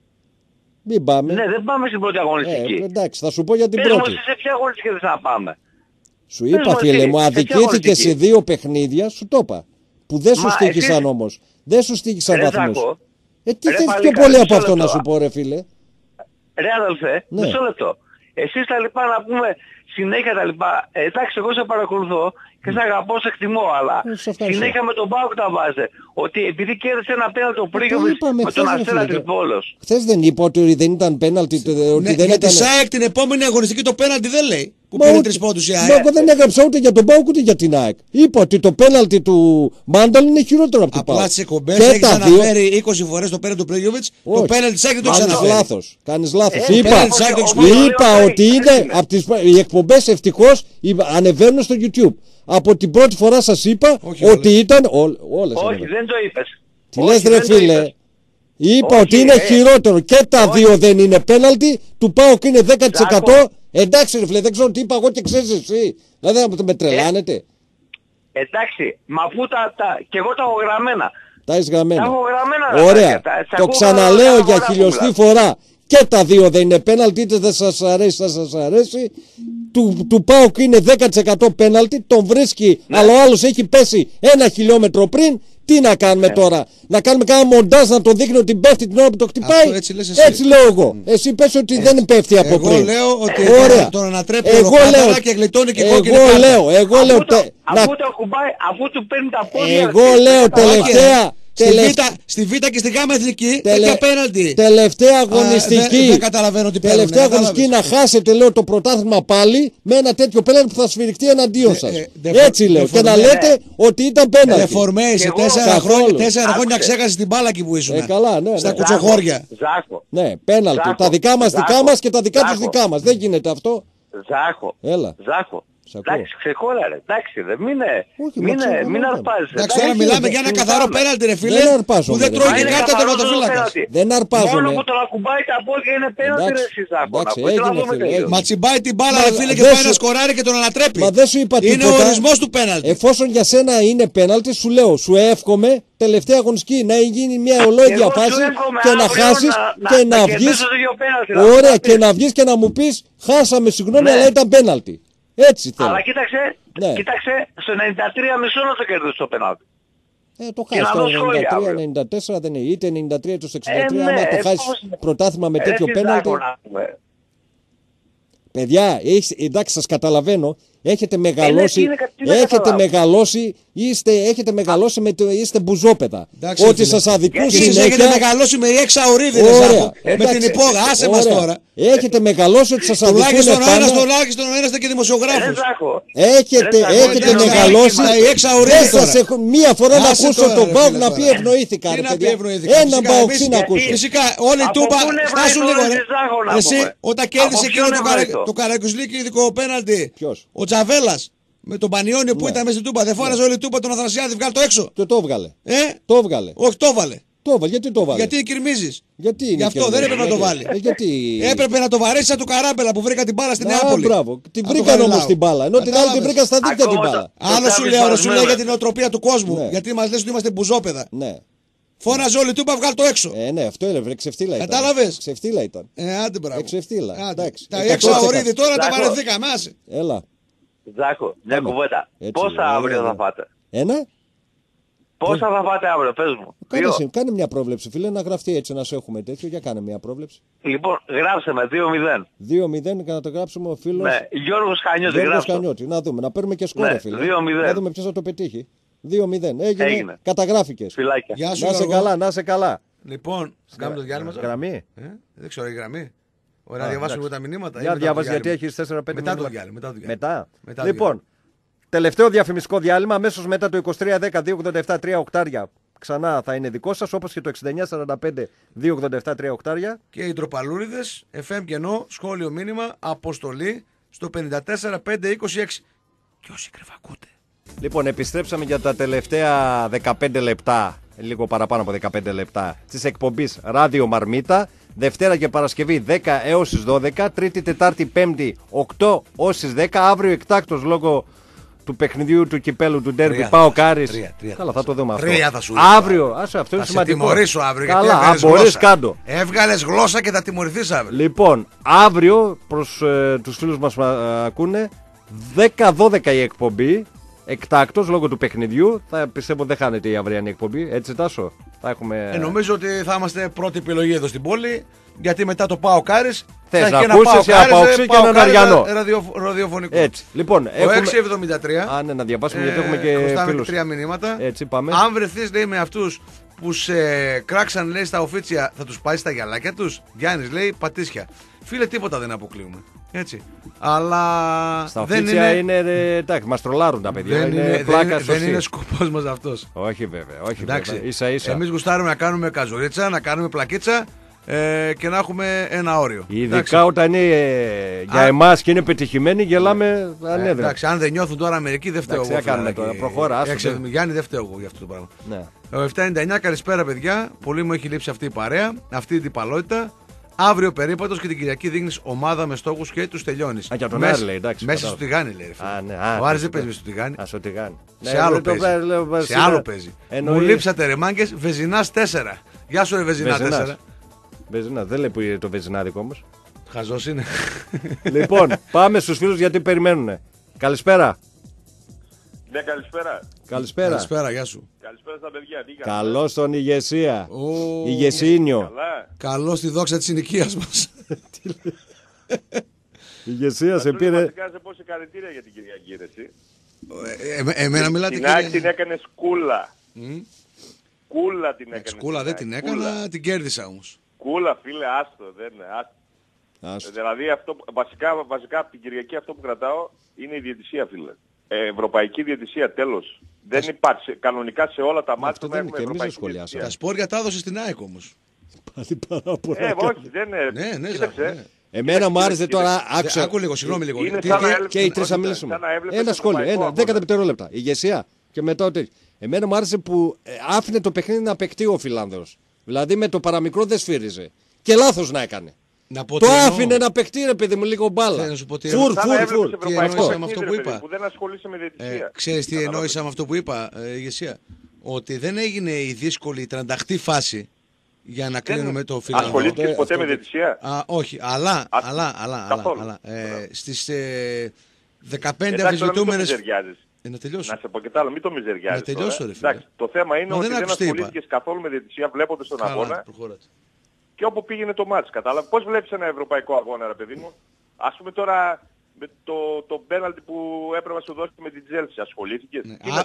Ναι, δεν πάμε στην πρώτη αγωνιστική. Εντάξει, θα σου πω για την πρώτη. Σε ποια αγωνιστική δεν θα πάμε? Σου είπα φίλε μου, αδικήθηκε σε 2 παιχνίδια, σου το είπα. Που δεν σου στοίχησαν όμως. Δεν σου στοίχησαν βαθμούς. Τι θες πιο πολύ από αυτό να σου πω ρε φίλε? Ρε αδελφέ, μισό λεπτό. Εσείς τα λοιπά να πούμε συνέχεια τα λοιπά. Εντάξει, εγώ σε παρακολουθώ και σε αγαπώ, σε εκτιμώ, αλλά συνέχεια με τον ΠΑΟΚ τα βάζε. Ότι επειδή κέρδισε ένα πέναλτι ο Πρίγιοβιτς με τον Αστέρα Τρίπολης. Χθες δεν είπα ότι δεν ήταν πέναλτι? Για τη ΣΑΕΚ την επόμενη αγωνιστική το πέναλτι δεν λέει. Που πήρε 3 πόντους η ΑΕΚ. Εγώ δεν έγραψα ούτε για τον ΠΑΟΚ ούτε για την ΑΕΚ. Είπα ότι το πέναλτι του Μάνταλ είναι χειρότερο από τον ΠΑΟΚ. Απλά τις εκπομπές έχεις αναφέρει 20 φορές το πέναλτι του Πρίγιοβιτς. Το πέναλτι της ΑΕΚ δεν το ξαναφέρει. Κάνεις λάθος. Είπα ότι είναι από οι εκπομπές ευτυχώς ανεβαίνουν στο YouTube. Από την πρώτη φορά σας είπα ότι ήταν όλες. Όχι, δεν το είπες. Τι λες ρε φίλε? Είπα ότι είναι χειρότερο. Και τα δύο δεν είναι πέναλτι. Του ΠΑΟΚ είναι 10%. Εντάξει ρε φίλε, δεν ξέρω τι είπα εγώ και ξέρεις εσύ. Δηλαδή να με τρελάνετε. Εντάξει, μα αφού και εγώ τα έχω γραμμένα. Τα έχεις γραμμένα. Τα έχω γραμμένα. Ωραία. Το ξαναλέω για χιλιοστή φορά. Και τα δύο δεν είναι πέναλτι, είτε δεν σας αρέσει, θα σας αρέσει. Του ΠΑΟΚ είναι 10% πέναλτι, τον βρίσκει, αλλά ο άλλος έχει πέσει 1 χιλιόμετρο πριν. Τι να κάνουμε τώρα? Να κάνουμε κάνα μοντάζ να τον δείχνει ότι πέφτει την ώρα που το χτυπάει? Έτσι λέω εγώ. Εσύ πες ότι δεν πέφτει από πριν. Εγώ λέω ότι τον ανατρέπει και γλιτώνει και κόκκινη κάρτα. Εγώ λέω αφού του παίρνει τα πόδια. Εγώ λέω τελευταία. Στη Β και στη Γ εθνική τέτοια πέναλτι. Τελευταία αγωνιστική. Δεν καταλαβαίνω τι παίρνουν. Τελευταία αγωνιστική να χάσετε λέω το πρωτάθλημα πάλι με ένα τέτοιο πέναλτι που θα σφυριχτεί εναντίον σας. Έτσι λέω. Και να λέτε ότι ήταν πέναλτι. Δεφορμέ σε 4 χρόνια ξέχασε την μπάλα εκεί που ήσουν. Καλά, ναι. Στα κουτσοχώρια. Ναι, πέναλτι. Τα δικά μας δικά μας και τα δικά τους δικά μας. Δεν γίνεται αυτό. Ζάχο. Έλα. Ζάχο. Εντάξει, ξεκόλαρε. Εντάξει, μην αρπάζεις. Εντάξει, τώρα μιλάμε για ένα καθαρό πέναλτι, ρε φίλε. Που δεν τρώει και κάρτα τερματοφύλακας. Δεν αρπάζομαι. Μόνο που τον ακουμπάει τα πόδια είναι πέναλτι, ρε Σιζάκο. Μα τσιμπάει την μπάλα, ρε φίλε, και πάει να σκοράρει και τον ανατρέπει. Μα δεν σου είπα τίποτα. Είναι ο ορισμός του πέναλτι. Εφόσον για σένα είναι πέναλτι, σου λέω, σου εύχομαι τελευταία αγωνιστική να γίνει μια ολόγια φάση και να χάσεις και να βγεις. Ωραία, και να βγεις και να μου πεις χάσαμε, συγγνώμη, αλλά ήταν πέναλτι. Έτσι θέλω. Αλλά κοίταξε, στο 93 μισό να το κερδίσει το πέναλτι. Το χάσεις το 93-94 δεν είναι. Είτε 93 είτε στο 63, άμα το χάσεις πρωτάθλημα με τέτοιο πέναλτι. Παιδιά, εντάξει, σας καταλαβαίνω. Έχετε μεγαλώσει, είστε μπουζόπεδα. Ότι σας αδικούν συνέχεια. Έχετε μεγαλώσει με εξαωρίδες. Με την υπόγα, άσε μας τώρα. Έχετε μεγαλώσει ότι σας αδικούν τουλάχιστον ο ένας και δημοσιογράφος. Έχετε μεγαλώσει. Μία φορά να ακούσω τον Μπαουκ να πει ευνοήθηκα. Έναν Μπαουξί να ακούσω. Φυσικά, όλη η Τούμπα, στάσου λίγο ρε. Εσύ, όταν κέρδισε εκείνο το Καρακιουσλίκη ειδικό πέναλτι. Ο Τζαβέλας με τον Πανιόνιο που ήταν μέσα στην Τούμπα. Δεν φόραζε όλη η Τούμπα τον Αθανασιάδη, βγάλει το έξω. Το έβγαλε. Το έβγαλε. Όχι, το έβαλε. Γιατί το έβαλε. Γιατί κυρμίζεις. Γι' αυτό δεν έπρεπε να το βάλει. Έπρεπε να το βαρέσει σαν του Καράμπελα που βρήκα την μπάλα στην Νεάπολη. Μπράβο. Την βρήκαν όμως την μπάλα. Ενώ την άλλη την βρήκα στα δίκτυα την μπάλα. Άλλο σου λέει για την νοοτροπία του κόσμου. Γιατί μας λες ότι είμαστε μπουζόπεδα. Φώναζε όλη Τούμπα, βγάλει το έξω. Ναι, αυτό έλεγε. Ξεφτύλα ήταν. Κατάλαβες. Ξεφτύλα ήταν. Άντε μπράβο. Ξεφτύλα. Τα εξαωρίδη τώρα τα βαρεθήκαμε. Έλα. Τζάκο, μια κουβέντα. Πόσα αύριο θα φάτε. Πόσα θα φάτε αύριο, πες μου. Κάνε μια πρόβλεψη, φίλε, να γραφτεί έτσι, να σε έχουμε τέτοιο. Για κάνε μια πρόβλεψη. Λοιπόν, γράψε με 2-0. 2-0 και να το γράψουμε ο φίλος. Ναι, Γιώργος Χανιώτη. Να δούμε, να παίρνουμε και σκόρ, φίλε. 2-0. Να δούμε ποιος θα το πετύχει. 2-0. Έγινε. Καταγράφηκες. Φιλάκια. Γεια σου, να είσαι καλά. Λοιπόν, κάνουμε το διάλειμμα. Γραμμή. Δεν ξέρω, η γραμμή. Ωραία, να διαβάσουμε τα μηνύματα. Για διάβαση γιατί έχεις 4-5 μετά το διάλειμμα. Μετά. Λοιπόν, τελευταίο διαφημιστικό διάλειμμα, αμέσως μετά το 23-10-287-3 οκτάρια. Ξανά θα είναι δικό σας, όπως και το 69-45-287-3 οκτάρια. Και οι ντροπαλούριδες, FM κενό, σχόλιο μήνυμα, αποστολή στο 54-5-26. Και όσοι κρυβακούτε. Λοιπόν, επιστρέψαμε για τα τελευταία 15 λεπτά, λίγο παραπάνω από 15 λεπτά, της εκπομπής Ράδιο Μαρμίτα. Δευτέρα και Παρασκευή 10 έως τις 12, Τρίτη, Τετάρτη, Πέμπτη 8 ως τις 10. Αύριο εκτάκτος λόγω του παιχνιδιού του κυπέλου του ντέρμπι ΠΑΟΚ Άρης. Καλά, θα το δούμε αυτό. Αύριο, αυτό είναι σημαντικό. Θα τιμωρήσω αύριο. Καλά, αν μπορείς κάτω. Έβγαλες γλώσσα και θα τιμωρηθείς αύριο. Λοιπόν, αύριο προς τους φίλους μας που ακούνε 10-12 η εκπομπή. Εκτάκτος λόγω του παιχνιδιού. Θα πιστεύω δεν χάνεται η αυριανή εκπομπή. Έτσι, Τάσο. Θα έχουμε... νομίζω ότι θα είμαστε πρώτη επιλογή εδώ στην πόλη. Γιατί μετά το ΠΑΟΚ Άρης θες να ακούσεις ένα ΠΑΟΚ και έναν Αριανό ραδιοφωνικό. Έτσι. Λοιπόν, το έχουμε... 673. Ναι, να διαβάσουμε γιατί έχουμε και φίλους. 3 μηνύματα. Έτσι, πάμε. Αν βρεθείς, λέει, με αυτούς που σε κράξαν, λέει, στα οφίτσια, θα τους πάει στα γυαλάκια τους. Γιάννης, λέει, πατήσια. Φίλε, τίποτα δεν αποκλείουμε. Έτσι. Αλλά στα οφίτσια είναι εντάξει, μας τρολάρουν τα παιδιά. Δεν είναι σκοπός μας αυτός. Όχι βέβαια, όχι βέβαια. Ίσα-ίσα. Εμείς γουστάρουμε να κάνουμε καζουρίτσα, να κάνουμε πλακίτσα και να έχουμε ένα όριο. Ειδικά εντάξει, όταν είναι για εμάς και είναι πετυχημένοι, γελάμε ανέδρα. Εντάξει, αν δεν νιώθουν τώρα μερικοί, δεν φταίω εγώ. Κάνουμε τώρα, προχώρα. Γιάννη, δεν φταίω εγώ για αυτό το πράγμα. Ναι. 799, καλησπέρα παιδιά. Πολύ μου έχει λείψει αυτή η παρέα, αυτή η τυπαλότητα. Αύριο περίπατος και την Κυριακή δείχνεις ομάδα με στόχους και τους τελειώνεις. Για τον Άρη λέει, εντάξει. Μέσα στο τηγάνι λέει. Ο Άρης δεν παίζει μέσα στο τηγάνι. Στο τηγάνι. Σε άλλο παίζει. Σε άλλο παίζει. Μου λείψατε ρε μάγκες, Βεζινάς 4. Γεια σου ρε Βεζινά 4. Βεζινά, δεν λέει που είναι το βεζινάδικο όμως. Χαζός είναι. Λοιπόν, πάμε στους φίλους γιατί περιμένουνε. Καλησπέρα. Ναι, καλησπέρα. Καλησπέρα, γεια σου. Καλησπέρα στα παιδιά. Καλώς τον ηγεσία. Ηγεσίνιο. Καλώς στη δόξα της συνοικίας μας. Ηγεσία σε πήρε. Βασικά σε πω συγχαρητήρια για την Κυριακή εσύ. Εμένα μιλάτε την ΑΕΚ την έκανε σκούλα. Σκούλα την έκανε. Σκούλα δεν την έκανα, την κέρδισα όμως. Σκούλα φίλε, άστο, δεν είναι. Δηλαδή αυτό, βασικά από την Κυριακή αυτό που κρατάω είναι η διαιτησία φίλε. Ευρωπαϊκή διαιτησία τέλος. Δεν υπάρχει. Κανονικά σε όλα τα μάτια δεν έχουμε ευρωπαϊκή διαιτησία. Τα σπόρια τα έδωσε στην ΑΕΚ όμως. Πάλι παράπονα. Όχι, δεν είναι. Ναι, κοίταξε. Εμένα μου άρεσε τώρα. Άκου λίγο, συγγνώμη λίγο. Και οι τρεις θα μιλήσουν. Ένα σχόλιο, 10 δευτερόλεπτα. Ηγεσία και μετά ότι. Εμένα μου άρεσε που άφηνε το παιχνίδι να παιχτεί ο Φιλάνδρος. Δηλαδή με το παραμικρό δεν σφύριζε. Και λάθος να έκανε. Το άφηνε να παιχτεί, ρε παιδί μου, λίγο μπάλα. Φουρ. Τι εννοήσα με αυτό που είπα. Ξέρεις τι εννοήσα με αυτό που είπα, ηγεσία. Ότι δεν έγινε η δύσκολη τρανταχτή φάση για να κλείνουμε το Φιλάνδρο. Ασχολήθηκες ποτέ με διαιτησία? Όχι, αλλά στις 15 αμφισβητούμενες. Να τελειώσω. Να σε πω και τ' άλλο, μην το μιζεριάζεις. Να τελειώσω, ρε φίλε. Το θέμα είναι ότι δεν ασχολήθηκες καθόλου με διαιτησία βλέποντας τον αγώνα. Και όπου πήγαινε το μάτς, κατάλαβα. Πώς βλέπεις ένα ευρωπαϊκό αγώνα, ρε παιδί μου? Ας πούμε τώρα με το πέναλτι που έπρεπε να σου δώσει με την Τζέλσι, ασχολήθηκες?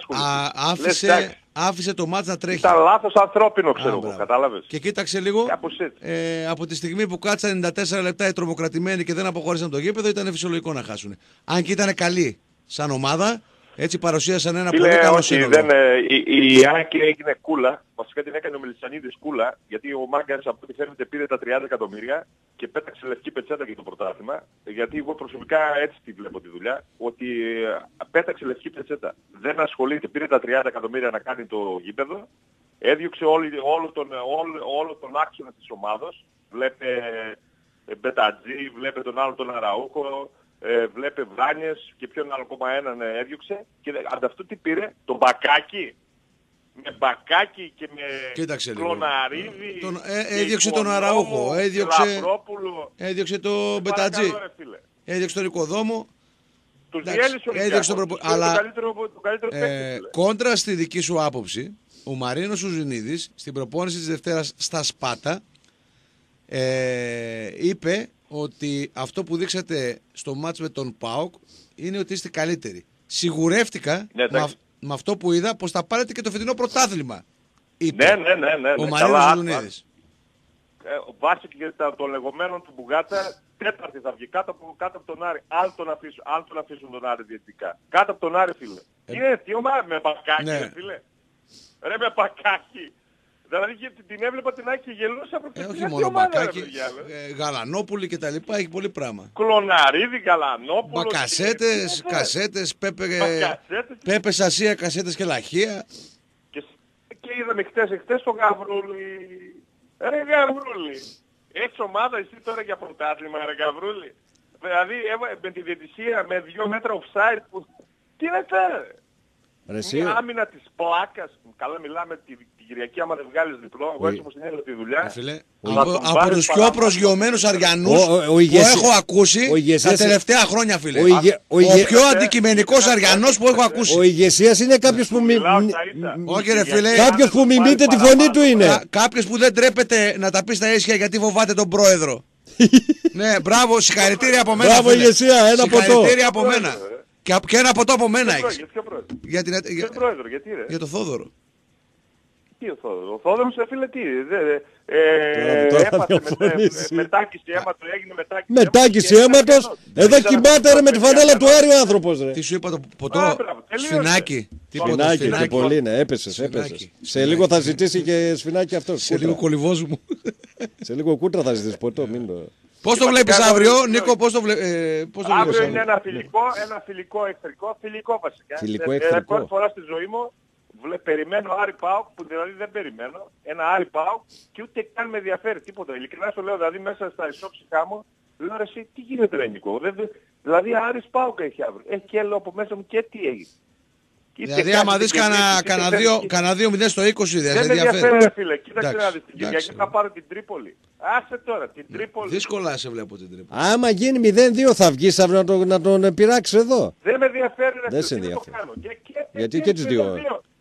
Άφησε το μάτς να τρέχει. Ήταν λάθος ανθρώπινο, ξέρω εγώ, κατάλαβες. Και κοίταξε λίγο, από τη στιγμή που κάτσαν 94 λεπτά οι τρομοκρατημένοι και δεν αποχώρησαν το γήπεδο, ήταν φυσιολογικό να χάσουν. Αν και ήταν καλή σαν ομάδα, έτσι παρουσίασαν ένα πολύ καλό σύνολο. Η Άκη έγινε κούλα, βασικά την έκανε ο Μελισσανίδης κούλα, γιατί ο Μάγκας από ό,τι φαίνεται πήρε τα 30 εκατομμύρια και πέταξε λευκή πετσέτα για το πρωτάθλημα, γιατί εγώ προσωπικά έτσι τη βλέπω τη δουλειά, ότι πέταξε λευκή πετσέτα. Δεν ασχολείται, πήρε τα 30 εκατομμύρια να κάνει το γήπεδο, έδιωξε όλο τον άξονα της ομάδος, βλέπε Μπετατζή, βλέπε τον άλλο τον Αραούχο, βλέπε Βράνιες και ποιον άλλο ακόμα έναν έδιωξε και ανταυτού τι πήρε? Το Μπακάκι. Με Μπακάκι και με Κλωναρίδη. Έδιωξε τον Αραούχο, έδιωξε τον Μπετατζή, έδιωξε τον Οικοδόμο. Τους διέλυσε ο το καλύτερο παίκτη. Κόντρα στη δική σου άποψη, ο Μαρίνος Ουζινίδης στην προπόνηση της Δευτέρας στα Σπάτα είπε ότι αυτό που δείξατε στο μάτς με τον ΠΑΟΚ είναι ότι είστε καλύτεροι. Σιγουρεύτηκα με αυτό που είδα πως θα πάρετε και το φετινό πρωτάθλημα. Ναι. Ο Μαρίνος Ζουνίδης. Βάσει και των λεγόμενων του Μπουγάτσα, τέταρτη θα βγει κάτω από τον Άρη. Αν τον αφήσουν τον Άρη διαιτητικά. Κάτω από τον Άρη, φίλε. Τι ομάδα με Μπακάκι, ρε φίλε. Ρε με Μπακάκι. Δηλαδή την έβλεπα την Άκη γελούσα προχθές. Όχι μόνο Μπακάκι, Γαλανόπουλη και τα λοιπά, έχει πολύ πράγμα. Κλωναρίδη, Γαλανόπουλο. Κασέτες, Πέπε Σασία, κασέτες και λαχεία. Και είδαμε χτες το Γαβρούλη. Ρε Γαβρούλη, έχεις ομάδα εσύ τώρα για πρωτάθλημα, ρε Γαβρούλη? Δηλαδή με τη διαιτησία με 2 μέτρα offside που... Τι είναι αυτά? Μια άμυνα της πλάκας. Καλά μιλάμε την Κυριακή άμα δεν βγάλεις διπλό. Εγώ έτσι όπως την έλα τη δουλειά. Από τους πιο προσγειωμένους Αριανούς που έχω ακούσει τα τελευταία χρόνια, φίλε. Ο πιο αντικειμενικός Αριανός που έχω ακούσει. Ο ηγεσίας είναι κάποιος που όχι ρε φίλε. Κάποιος που μιμείται τη φωνή του είναι. Κάποιος που δεν τρέπεται να τα πει στα ίσια γιατί φοβάται τον πρόεδρο. Ναι, μπράβο, συγχαρητήρια από μένα. Μπράβο ηγεσία, ένα ποτό. Συγχαρητήρια από μένα. Και ένα ποτό από μένα έχεις. Για το Θόδωρο. Τι ο Θόδωρος? Ο Θόδωρος, φίλε, τι? Μετάκιση αίματος, έγινε μετάκιση. Μετάκιση αίματος. Εδώ κοιμάται ρε με τη φανέλα του Άρη ο άνθρωπος ρε. Τι σου είπα το ποτό? Σφινάκι. Σφινάκι και πολύ, ναι, έπεσες. Σε λίγο θα ζητήσει και σφινάκι αυτός. Σε λίγο κολυβός μου. Σε λίγο κούτρα θα ζητήσει ποτό, μην το... Πώς το βλέπεις αύριο, Νίκο, πώς το βλέπεις? Αύριο είναι ένα φιλικό εχθρικό, φιλικό βασικά. Φιλικό εχθρικό. Πρώτη φορά στη ζωή μου περιμένω Άρη ΠΑΟΚ, που δηλαδή δεν περιμένω, ένα Άρη ΠΑΟΚ και ούτε καν με ενδιαφέρει τίποτα. Ειλικρινά σου λέω, δηλαδή μέσα στα ισόψυχά μου, λέω ρε εσύ, τι γίνεται ρε Νίκο? Δηλαδή Άρης ΠΑΟΚ έχει αύριο. Και λέω από μέσα μου και τι έγινε. Δηλαδή άμα δεις κανένα 2-0 στο 20 δεν με ενδιαφέρει ρε φίλε. Κοίταξε να δεις, την Κυριακή θα πάρω την Τρίπολη. Άσε τώρα, την Τρίπολη. Δύσκολα σε βλέπω την Τρίπολη. Άμα γίνει 0-2 θα βγεις αύριο να τον πειράξεις εδώ. Δεν με ενδιαφέρει ρε φίλε. Δεν σε ενδιαφέρει. Γιατί και τις δύο.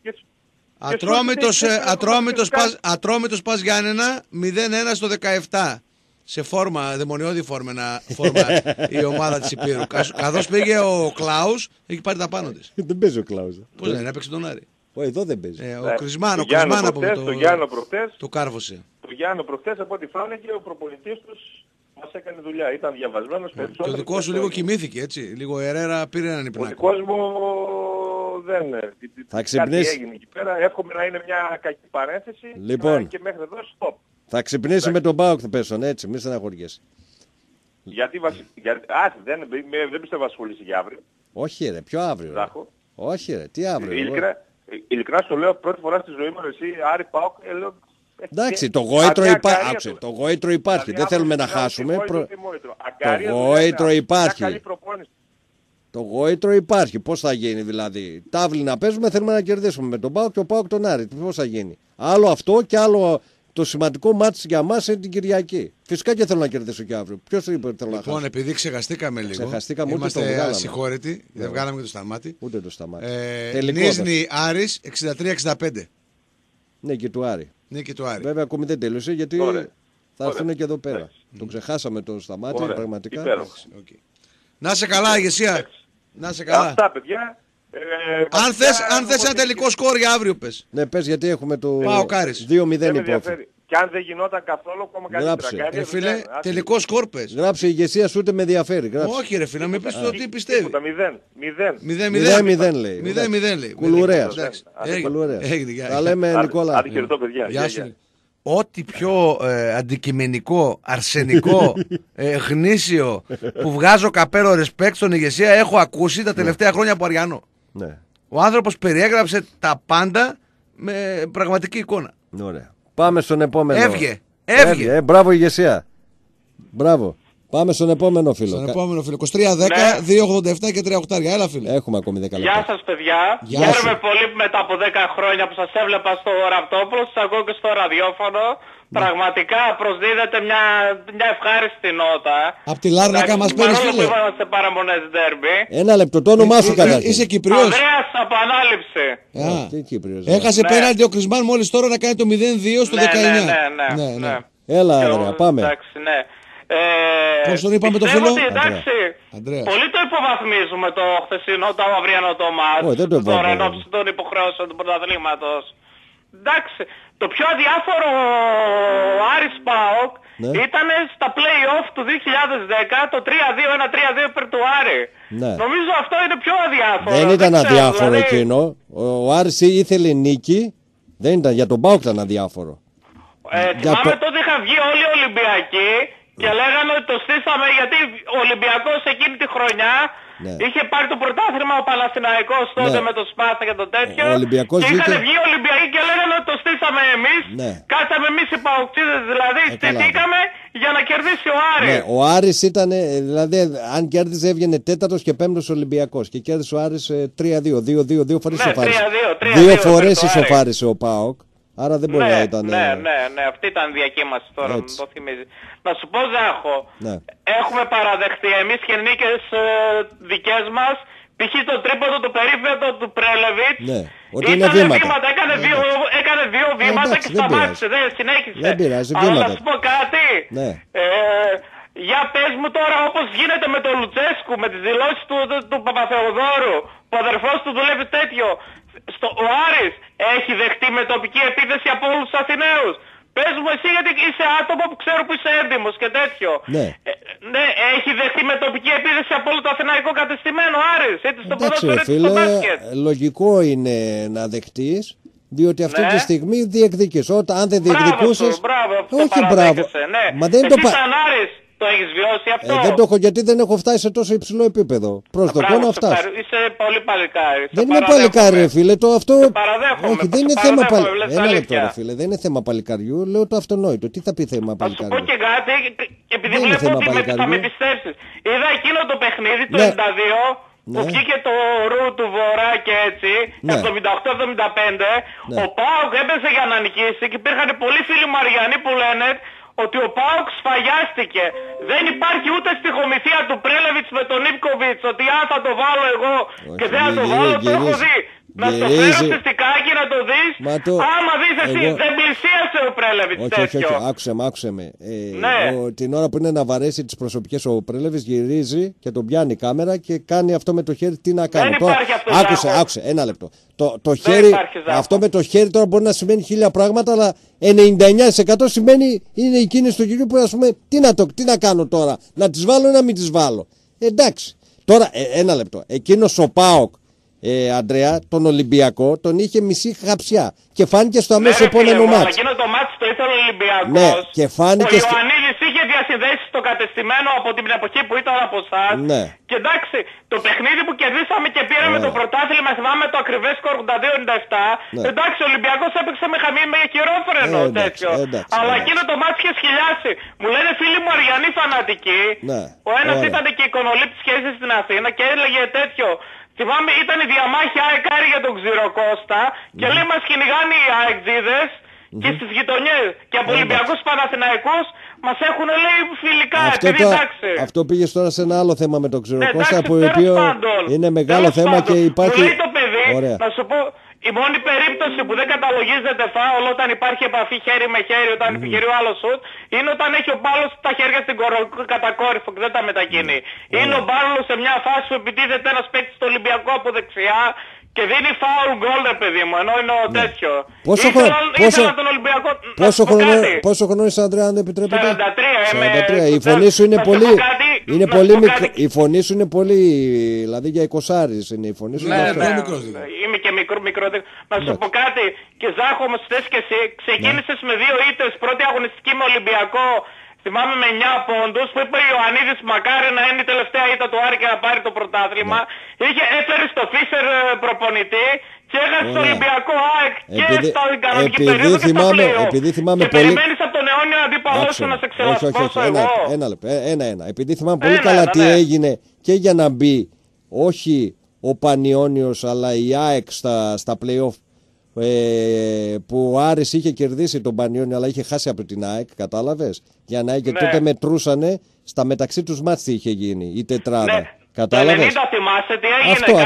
Ατρόμητος πας Γιάννενα 0-1 στο 17. Σε φόρμα, δαιμονιώδη φόρμα η ομάδα της Υπήρου. Καθώς πήγε ο Κλάους, έχει πάρει τα πάνω της. Δεν παίζει ο Κλάους. Πώς δεν έπαιξε τον Άρη? Εδώ δεν παίζει. Ο Κρισμάνο το κάρφωσε. Το Γιάννο προχτές από ό,τι φάνηκε ο προπονητής τους μας έκανε δουλειά. Ήταν διαβασμένος περισσότερο. Και ο δικός σου λίγο κοιμήθηκε έτσι. Λίγο Ερέρα πήρε έναν υπνάκο. Ο δικός μου δεν... Θα ξυπνήσει. Κάτι έγινε εκεί πέρα. Εύχομαι να είναι μια κακή παρένθεση. Λοιπόν. Και μέχρι εδώ stop. Θα ξυπνήσει με τον ΠΑΟΚ θα πέσουν έτσι. Μη στεναχωριέσαι. Γιατί δεν πιστεύω ασχολήσει για αύριο. Όχι ρε, ποιο αύριο ρε. Όχι ρε, τι αύριο. Ειλικρινά στο λέω πρώτη φορά στη ζωή μου, εσύ Άρη ΠΑΟΚ, λέω... Εντάξει, το γόητρο υπάρχει, δεν θέλουμε να χάσουμε. Το γόητρο υπάρχει. Το γόητρο υπάρχει, πώς θα γίνει δηλαδή. Τάβλη να παίζουμε, θέλουμε να κερδίσουμε με τον ΠΑΟΚ και ο ΠΑΟΚ τον Άρη. Πώς θα γίνει. Άλλο αυτό και άλλο το σημαντικό μάτς για μας είναι την Κυριακή. Φυσικά και θέλω να κερδίσω και αύριο. Ποιος είπε ότι θέλω να χάσω. Λοιπόν, επειδή ξεχαστήκαμε λίγο. Είμαστε ασυγχώρετοι, δεν βγάλαμε και το Σταμάτη. Ούτε το Σταμάτη. Νίζνη Άρης 63-65. Νίκη του Άρη. Βέβαια ακόμη δεν τέλειωσε γιατί θα έρθουν και εδώ πέρα. Το ξεχάσαμε το Σταμάτη, πραγματικά. Να σε καλά, ηγεσία. Να σε καλά. Αυτά, παιδιά. Αν θες ένα τελικό σκορ για αύριο πες. Ναι, πες γιατί έχουμε το 2-0 υπόφη. Και αν δεν γινόταν καθόλου, ακόμα καλύτερα. Ρε φίλε, τελικό σκορ πες. Γράψε η ηγεσία σου, ούτε με ενδιαφέρει. Όχι ρε φίλε, με πεις το τι πιστεύει. 0-0 λέει. 0-0 Κουλουρέας. Τα λέμε Νικόλα. Γεια σου. Ό,τι πιο αντικειμενικό, αρσενικό, γνήσιο που βγάζω καπέλο respect στον ηγεσία έχω ακούσει τα τελευταία χρόνια από Αριανό. Ναι. Ο άνθρωπος περιέγραψε τα πάντα με πραγματική εικόνα. Ωραία. Πάμε στον επόμενο. Έβγε. Μπράβο ηγεσία. Μπράβο. Πάμε στον επόμενο φίλο. 23-10, 2-87 και 3-8. Έλα φίλε. Έχουμε ακόμη 10 λεπτά. Γεια σας παιδιά. Χαίρομαι πολύ που μετά από 10 χρόνια που σας έβλεπα στο Ραπτόπουλο, σας ακούω και στο ραδιόφωνο. Πραγματικά προσδίδεται μια ευχάριστη νότα. Απ' τη Λάρνακα μας παίρνεις φίλε. Παρόλο που είμαστε σε παραμονές ντέρμπι. Ένα λεπτό, το όνομά σου καταρχήν. Είσαι Κυπριός. Ανδρέας από ανάληψη. Τι Κύπριος. Έχασε πέναλτι ο Κρισμάν μόλις τώρα να κάνει το 0-2 στο 19. Ναι. Έλα Ανδρέα, πάμε. Εντάξει, ναι. Πώς τον είπαμε το φίλο? Εντάξει, πολύ το υποβαθμίζουμε το χθεσινό, το αυριανό το μάτς. Τώρα ενώπιση των υποχρεώσεων του πρωταθλήματος. Εντάξει, το πιο αδιάφορο Άρης ΠΑΟΚ ήταν στα play-off του 2010 το 3-2, 1-3-2 υπέρ του Άρη. Νομίζω αυτό είναι πιο αδιάφορο. Δεν ήταν αδιάφορο εκείνο. Ο Άρης ήθελε νίκη, δεν ήταν για τον ΠΑΟΚ ήταν αδιάφορο. Θυμάμαι τότε είχαν βγει όλοι οι Ολυμπιακοί και λέγανε ότι το στήσαμε γιατί ο Ολυμπιακός εκείνη τη χρονιά είχε πάρει το πρωτάθλημα ο Παναθηναϊκός τότε με το Σπάρτα και το τέτοιο. Και είχαν βγει οι Ολυμπιακοί και λέγανε ότι το στήσαμε εμείς. Κάτσαμε εμείς οι Παοκτζίδες δηλαδή, στηθήκαμε για να κερδίσει ο Άρης. Ναι, ο Άρης ήταν, δηλαδή αν κέρδιζε έβγαινε τέταρτος και πέμπτος Ολυμπιακός και κέρδισε ο Άρης 3-2, 2 φορές ισοφάρισε. 2 φορές ισοφάρισε ο ΠΑΟΚ. Άρα δεν μπορεί να ήταν... Ναι, αυτή ήταν η διακύμαση τώρα, μου το θυμίζει. Να σου πω Ζάχο, έχουμε παραδεχτεί εμείς και νίκες δικές μας, π.χ. το τρίποντο του περίφετο του Πρέλεβιτς, ήταν βήματα. Έκανε δύο βήματα και σταμάτησε, δεν συνέχισε. Δεν πειράζει, αλλά να σου πω κάτι, για πες μου τώρα όπως γίνεται με τον Λουτσέσκου, με τις δηλώσεις του Παπαθεοδόρου, που ο αδερφός του δουλεύει τέτοιο. Ο Άρης έχει δεχτεί με τοπική επίθεση από όλους τους Αθηναίους. Πες μου εσύ γιατί είσαι άτομο που ξέρω που είσαι έντιμος και τέτοιο. Ναι, έχει δεχτεί με τοπική επίθεση από όλο το αθηναϊκό κατεστημένο Άρης. Έτσι στο ποδόσφαιρο είτε στο μπάσκετ. Λογικό είναι να δεχτείς, διότι αυτή τη στιγμή διεκδικείς. Αν δεν διεκδικούσες... Όχι μπράβο. Μα δεν το Άρης. Το έχεις βιώσει αυτό? Δεν το έχω γιατί δεν έχω φτάσει σε τόσο υψηλό επίπεδο. Προσδοκώ να φτάσω. Είσαι πολύ παλικάρι. Δεν είμαι παλικάρι, ρε φίλε. Αυτό... Όχι, δεν είναι θέμα παλικάριου. Ένα λεπτό, ρε φίλε. Δεν είναι θέμα παλικαριού. Λέω το αυτονόητο. Τι θα πει θέμα παλικάριου? Θα σου πω και κάτι, επειδή βλέπω ότι θα με πιστέψεις. Είδα εκείνο το παιχνίδι το 92 που βγήκε το ρου του Βορρά και έτσι, 78-75. Ο ΠΑΟΚ έπαιζε για να νικήσει και υπήρχαν πολλοί φίλοι Μαριανοί που λένε ότι ο ΠΑΟΚ σφαγιάστηκε. Δεν υπάρχει ούτε στη χομηθεία του Πρέλεβιτς με τον Νίπκοβιτς ότι αν θα το βάλω εγώ και δεν θα το βάλω, το έχω δει. Να στο φέρω στη στικάκι να το δεις. Άμα δεις εσύ, δεν πλησίασε ο Πρέλεβιτς τέτοιο. Όχι, άκουσε με. Την ώρα που είναι να βαρέσει τις προσωπικές ο Πρέλεβιτς γυρίζει και τον πιάνει η κάμερα και κάνει αυτό με το χέρι. Τι να κάνει τώρα? Άκουσε, ένα λεπτό. Το χέρι, αυτό με το χέρι τώρα μπορεί να σημαίνει 1000 πράγματα, αλλά 99% σημαίνει είναι η κίνηση του κυρίου που ας πούμε τι να κάνω τώρα, να τις βάλω ή να μην τις βάλω. Εντάξει. Τώρα ένα λεπτό. Εκείνος ο ΠΑΟΚ, Αντρέα, τον Ολυμπιακό, τον είχε μισή χαψιά και φάνηκε στο αμέσως επόμενο μάτς. Εκείνο το μάτς το ήθελε ο Ολυμπιακός. Ναι, και φάνηκε. Ο Ιωαννίδης είχε συνδέσεις στο κατεστημένο από την εποχή που ήταν από εσάς. Ναι. Και εντάξει, το παιχνίδι που κερδίσαμε και πήραμε το πρωτάθλημα, θυμάμαι το ακριβές σκορ 82-97. Ναι. Εντάξει, ο Ολυμπιακός έπαιξε με χειρόφρενο τέτοιο. Αλλά εκείνο το μάτς είχε σχηλιάσει. Μου λένε φίλοι μου Αριανοί φανατικοί. Ναι. Ο ένας ήταν και εικονολήπτης και έζησε στην Αθήνα και έλεγε τέτοιο. Θυμάμαι ήταν η διαμάχη ΑΕΚ Άρη για τον Ξηροκώστα και λέει μας κυνηγάνε οι ΑΕΚτζίδες και στις γειτονιές και από Ολυμπιακούς Παναθηναϊκούς μας έχουν λέει φιλικά. Αυτό πήγε τώρα σε ένα άλλο θέμα με τον Ξηροκώστα, που είναι μεγάλο θέμα και υπάρχει. Μου λέει το παιδί, να σου πω, η μόνη περίπτωση που δεν καταλογίζεται φάουλ όταν υπάρχει επαφή χέρι με χέρι, όταν επιχειρεί ο άλλος σουτ, είναι όταν έχει ο μπάλος τα χέρια στην κατακόρυφο και δεν τα μετακινεί. Είναι ο μπάλος σε μια φάση που επιτίθεται ένας παίκτης στο Ολυμπιακό από δεξιά και δίνει φάουλ γκολ, ρε παιδί μου, ενώ είναι ο τέτοιο. Πόσο χρόνο είσαι, Ανδρέα, αν επιτρέπετε? 43. Η φωνή σου είναι πολύ. Η φωνή σου είναι πολύ. Δηλαδή για 20 είναι η φωνή σου. Είμαι και μικρό. Να σου πω κάτι. Και Ζάχο, όμως θες και εσύ, ξεκίνησες με 2 ήττες πρώτη αγωνιστική με Ολυμπιακό. Θυμάμαι με 9 πόντους που είπε ο Ιωαννίδης μακάρι να είναι η τελευταία ήττα του Άρη και να πάρει το πρωτάθλημα. Έφερε στο Φίσερ προπονητή και έχασε στο Ολυμπιακό ΑΕΚ και στην κανονική περίοδο και στο πλέον. Και περιμένεις από τον αιώνιο αντίπαλό σου να σε ξελασπώσω εγώ. Ένα. Επειδή θυμάμαι πολύ καλά τι έγινε και για να μπει όχι ο Πανιόνιος αλλά η ΑΕΚ στα play-off, που ο Άρης είχε κερδίσει τον Πανιόνιο αλλά είχε χάσει από την ΑΕΚ, κατάλαβες, για να και τότε μετρούσανε στα μεταξύ τους μάτς τι είχε γίνει η τετράδα. Κατάλαβες. Το 90 θυμάσαι τι έγινε,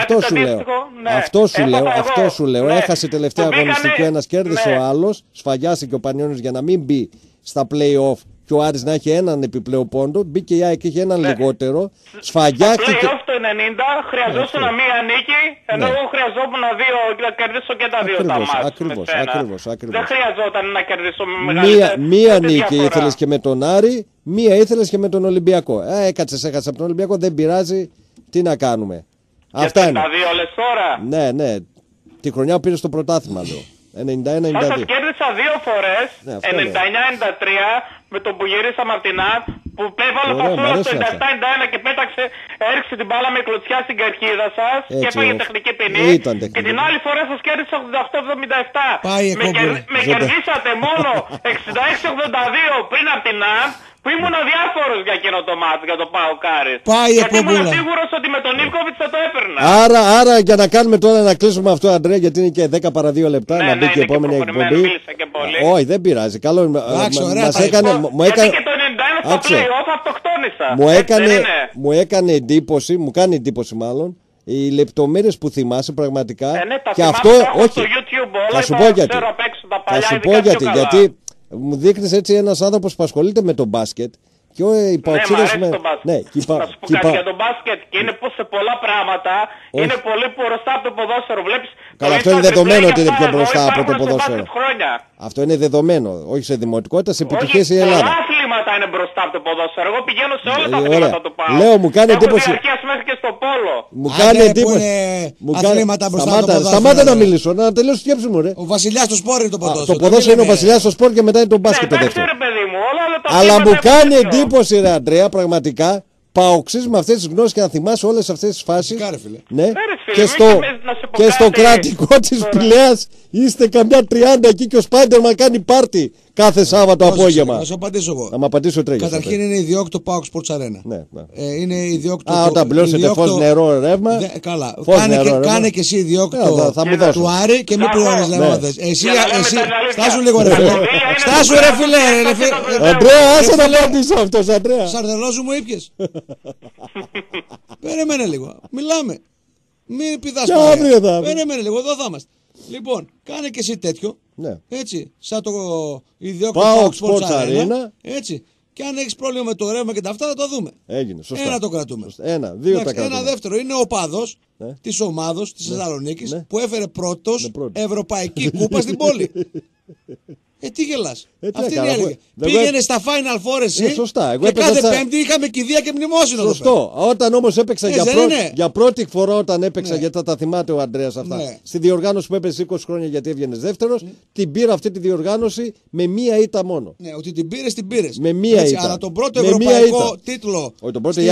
αυτό σου λέω. Έχασε τελευταία αγωνιστική ένας, κέρδισε ο άλλος, σφαγιάστηκε ο Πανιόνιος για να μην μπει στα play-off και ο Άρης να έχει έναν επιπλέον πόντο, μπήκε η ΑΕΚ και είχε έναν λιγότερο, σφαγιάστηκε. Στο play-off το 90 χρειαζόταν μία νίκη, ενώ εγώ χρειαζόμουν να κερδίσω και τα δύο τα μάτς. Ακριβώς. Δεν χρειαζόταν να κερδίσω με μεγαλύτερη. Μία νίκη ήθελες και με τον Άρη, μία ήθελες και με τον Ολυμπιακό. Έχασε από τον Ολυμπιακό, δεν πειράζει, τι να κάνουμε. Αυτά είναι. Τα δύο λες τώρα. Ναι, τη χρονιά που πήρες το πρωτάθλημα, λέω. 91-92. Σας κέρδισα 2 φορές, 99-93, με τον που γυρίσαμε από την ΑΤ, που έβαλε πασούλα στο 97-91 και πέταξε, έριξε την μπάλα με κλωτσιά στην καρχίδα σας και έφαγε τεχνική ποινή. Και την άλλη φορά σας κέρδισα 88-77. Με κερδίσατε μόνο 66-82 πριν από την ΑΤ, που ήμουν αδιάφορος για εκείνο το μάτς, για το ΠΑΟΚ Άρης. Γιατί ήμουν σίγουρος ότι με τον Ίβκοβιτς θα το έπαιρνα. Άρα για να κάνουμε τώρα να κλείσουμε αυτό, Αντρέα, γιατί είναι και 10 παρά 2 λεπτά, να μπει και η επόμενη εκπομπή. Όχι, δεν πειράζει. Καλό είναι. Μας έκανε. Γιατί και το 91 στο play-off αυτοκτόνησα. Μου έκανε εντύπωση, μου κάνει εντύπωση μάλλον, οι λεπτομέρειες που θυμάσαι πραγματικά. Και αυτό, όχι. Θα σου πω γιατί μου δείχνεις έτσι ένας άνθρωπος που ασχολείται με τον μπάσκετ και οι παοξίδες με... Ναι, θα σου πω κάτι για τον μπάσκετ και είναι πως σε πολλά πράγματα είναι πολύ μπροστά από το ποδόσφαιρο. Βλέπεις, καλά, αυτό είναι δεδομένο ότι είναι πιο μπροστά από το ποδόσφαιρο. Αυτό είναι δεδομένο, όχι σε δημοτικότητα, σε επιτυχίες η Ελλάδα. Πολλά αθλήματα είναι μπροστά από το ποδόσφαιρο. Εγώ πηγαίνω σε όλα τα αθλήματα του ΠΑΟΚ. Λέω, μου κάνει εντύπωση. Μέχρι και στο πόλο. Μου κάνει εντύπωση. Αθλήματα μπροστά από το ποδόσφαιρο. Σταμάτα να μιλήσω, να τελειώσω τη σκέψη μου, ρε. Ο βασιλιάς του σπορ είναι το ποδόσφαιρο. Το ποδόσφαιρο είναι ο βασιλιάς του σπορ και μετά είναι το μπάσκετ το δεύτερο. Αλλά μου κάνει εντύπωση, ρε Αντρέα, πραγματικά. Παοξείς με αυτές τις γνώσεις και να θυμάσαι όλες αυτές τις φάσεις. Ναι. Και στο κρατικό της Πηλαίας είστε καμιά 30 εκεί και ο Σπάιντερμαν κάνει πάρτι κάθε Σάββατο απόγευμα. Να σου απαντήσω εγώ. Να μου απαντήσω τρέχει. Καταρχήν είναι ιδιόκτο PAOK Sports Arena. Ναι. Είναι ιδιόκτο. Όταν πληρώσετε φως, νερό, ρεύμα. Καλά. Κάνε και εσύ ιδιόκτο του Άρη και μην πληρώνεις λεμόδες. Εσύ. Στάσου λίγο ρε φίλε. Στάσου ρε φίλε. Αντρέα, άσε να απαντήσω αυτός, Αντρέα. Σαρδελόζου μου ήπιες. Περίμενε λίγο. Μιλάμε. Μην πηδάς παρέα. Περίμενε λίγο. Εδώ θα είμαστε. Λοιπόν, κάνε και εσύ τέτοιο. Ναι. Έτσι. Σαν το ιδιόκτο PAOK Sports Arena. Έτσι. Και αν έχεις πρόβλημα με το ρεύμα και τα αυτά θα το δούμε. Έγινε. Σωστά. Ένα το κρατούμε. Δύο τα κρατούμε. Ένα δεύτερο είναι ο παδός της ομάδος της Θεσσαλονίκης που έφερε πρώτος ευρωπαϊκή κούπα στην πόλη. Τι γελάς. Αυτή είναι η αλήθεια. Πήγαινε στα Final Four εσύ. Σωστά. Και κάθε Πέμπτη είχαμε κηδεία και μνημόσυνο. Σωστό. Όταν όμως έπαιξα για πρώτη φορά, όταν έπαιξα, γιατί θα τα θυμάται ο Ανδρέας αυτά. Στη διοργάνωση που έπαιζε 20 χρόνια γιατί έβγαινε δεύτερος, την πήρα αυτή τη διοργάνωση με μία ήττα μόνο. Ναι, ότι την πήρες. Με μία ήττα. Αλλά τον πρώτο ευρωπαϊκό τίτλο στην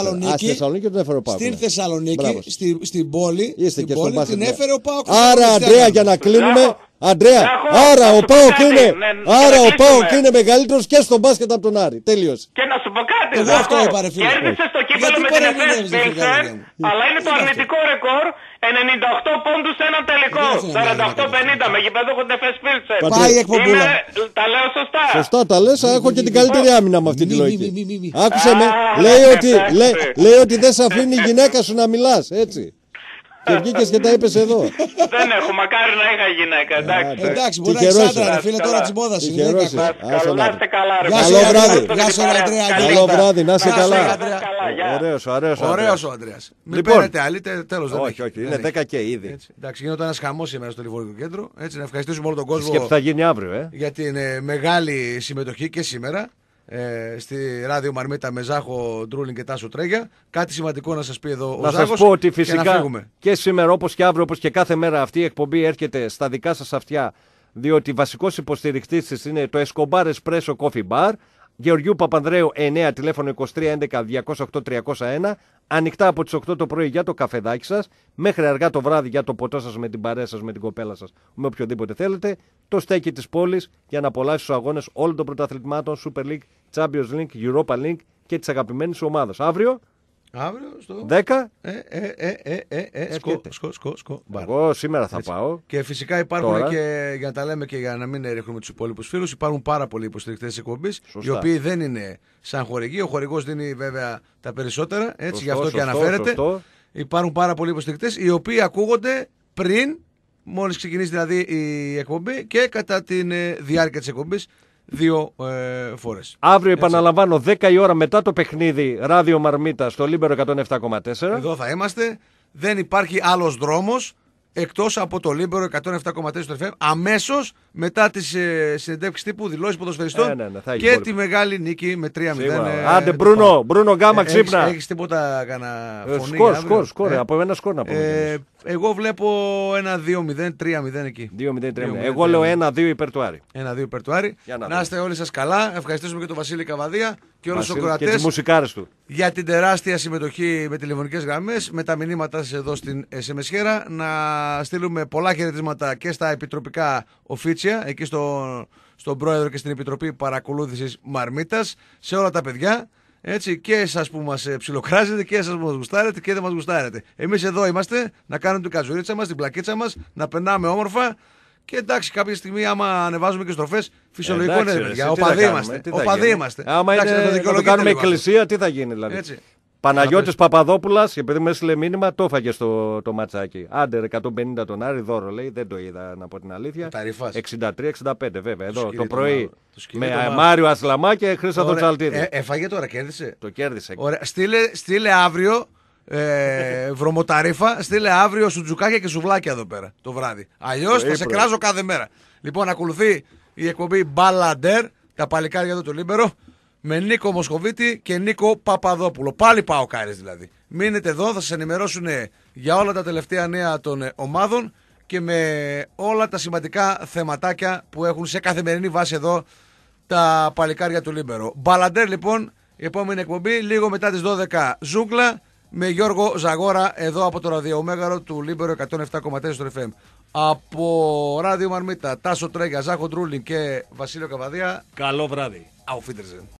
Θεσσαλονίκη, στην πόλη, την έφερε ο ΠΑΟΚ. Άρα, Ανδρέα, για να κλείνουμε. Ανδρέα, άρα ο ΠΑΟΚ είναι μεγαλύτερος και στο μπάσκετ από τον Άρη. Τέλειωσε. Και να σου πω κάτι. Εγώ αυτό είπα, ρε φίλε. Κέρδισε στο κύπελλο με την ΕΦΕΣ Πίλσεν, αλλά είναι το αρνητικό ρεκόρ 98 πόντους σε ένα τελικό. 48-50 με γηπεδούχο την ΕΦΕΣ Πίλσεν. Πάει η εκπομπούλα. Τα λέω σωστά. Σωστά τα λες, έχω και την καλύτερη άμυνα με αυτή τη λογική. Άκουσε με, λέει ότι δεν σε αφήνει η γυναίκα σου να μιλάς, έτσι. Και βγήκες και τα είπες εδώ. Δεν έχω, μακάρι να είχα γυναίκα. Εντάξει, μπορεί να έχεις άντρα, φίλε, τώρα της μόδας. Να είστε καλά, ρε. Καλό βράδυ. Γεια σου, Ανδρέα. Καλό βράδυ, να είσαι καλά. Ωραίος ο Ανδρέας. Μην παίρνετε άλλη, τέλος δεν έχει. Όχι, είναι 10 και ήδη. Εντάξει, γίνονταν ένας χαμός σήμερα στο Λιβόρικο Κέντρο. Έτσι, να ευχαριστήσουμε όλο τον κόσμο. Και θα γίνει αύριο, για την μεγάλη συμμετοχή και σήμερα. Στη Ράδιο Μαρμίτα με Ζάχο Ντρούλιν και Τάσο Τρέγια. Κάτι σημαντικό να σας πει εδώ ο Ζάχος. Να σας πω ότι φυσικά και σήμερα όπως και αύριο όπως και κάθε μέρα αυτή η εκπομπή έρχεται στα δικά σας αυτιά, διότι βασικός υποστηρικτής της είναι το Escobar Espresso Coffee Bar, Γεωργιού Παπανδρέου 9, τηλέφωνο 23 11 208 301, ανοιχτά από τις 8 το πρωί για το καφεδάκι σας, μέχρι αργά το βράδυ για το ποτό σας με την παρέα σας, με την κοπέλα σας, με οποιοδήποτε θέλετε. Το στέκι της πόλης για να απολαύσεις τους αγώνες όλων των πρωταθλητμάτων, Super League, Champions League, Europa League και της αγαπημένης σου ομάδας. Αύριο στο 10. Εγώ σήμερα θα πάω. Και φυσικά υπάρχουν και, για να τα λέμε και για να μην ρίχνουμε τους υπόλοιπους φίλους, υπάρχουν πάρα πολλοί υποστηρικτές της εκπομπής, οι οποίοι δεν είναι σαν χορηγοί. Ο χορηγός δίνει βέβαια τα περισσότερα, έτσι, γι' αυτό και αναφέρεται. Υπάρχουν πάρα πολλοί υποστηρικτές, οι οποίοι ακούγονται πριν, μόλις ξεκινήσει δηλαδή η εκπομπή και κατά τη διάρκεια της εκπομπής. 2 φορές. Αύριο επαναλαμβάνω 10 η ώρα μετά το παιχνίδι Ράδιο Μαρμίτα στο Λίμπερο 107,4. Εδώ θα είμαστε. Δεν υπάρχει άλλος δρόμος εκτός από το Λίμπερο 107,4 στο FM, αμέσως μετά τις συνεντεύξεις τύπου, δηλώσεις ποδοσφαιριστών και τη μεγάλη νίκη με 3-0. Άντε Μπρούνο Γκάμα, ξύπνα. Έχεις τίποτα κανένα φωνή? Σκορ, από ένα σκορ να πω. Εγώ βλέπω ένα 2-0, 3-0 εκεί. 2-0-3-0. Εγώ λέω 1-2 υπέρ του Άρη. 1-2 υπέρ του Άρη. Να είστε όλοι σας καλά. Ευχαριστήσουμε και τον Βασίλη Καβαδία και όλους τους ακροατές. Και τις μουσικάρες του. Για την τεράστια συμμετοχή με τηλεφωνικές γραμμές, με τα μηνύματά σας εδώ στην SMS Χέρα. Να στείλουμε πολλά χαιρετίσματα και στα επιτροπικά οφίτσια, εκεί στον πρόεδρο και στην επιτροπή παρακολούθησης Μαρμίτας, σε όλα τα παιδιά. Έτσι, και εσάς που μας ψιλοκράζετε και εσάς που μας γουστάρετε και δεν μας γουστάρετε. Εμείς εδώ είμαστε να κάνουμε την καζουρίτσα μας, την πλακίτσα μας, να περνάμε όμορφα. Και εντάξει, κάποια στιγμή, άμα ανεβάζουμε και στροφές, φυσιολογικό είναι, παιδιά. Οπαδοί είμαστε. Άμα είναι, το κάνουμε εκκλησία, τι θα γίνει δηλαδή. Έτσι. Παναγιώτης Παπαδόπουλας, επειδή μου έστειλε μήνυμα, το έφαγε το ματσάκι. Άντερ 150 τον Άρη, δώρο λέει, δεν το είδα να πω την αλήθεια. 63-65 βέβαια, εδώ το πρωί. Με Μάριο Ασλαμά και Χρήστο Τσαλτίδη. Έφαγε τώρα, κέρδισε. Το κέρδισε. Στείλε αύριο. Βρωμοταρίφα, στείλε αύριο σουτζουκάκια και σουβλάκια εδώ πέρα το βράδυ. Αλλιώς θα σε κράζω κάθε μέρα. Λοιπόν, ακολουθεί η εκπομπή Μπαλαντέρ, τα παλικάρια εδώ του Λίμπερο, με Νίκο Μοσχοβίτη και Νίκο Παπαδόπουλο. Πάλι πάω κάρες δηλαδή. Μείνετε εδώ, θα σας ενημερώσουν για όλα τα τελευταία νέα των ομάδων και με όλα τα σημαντικά θεματάκια που έχουν σε καθημερινή βάση εδώ τα παλικάρια του Λίμπερο. Μπαλαντέρ λοιπόν, η επόμενη εκπομπή, λίγο μετά τις 12 ζούγκλα. Με Γιώργο Ζαγόρα εδώ από το ραδιομέγαρο του Λίμπερο 107,4 στο FM. Από Ράδιο Μαρμίτα, Τάσο Τρέγια, Ζάχο Ντρούλιν και Βασίλειο Καβαδία. Καλό βράδυ. Auf Wiedersehen.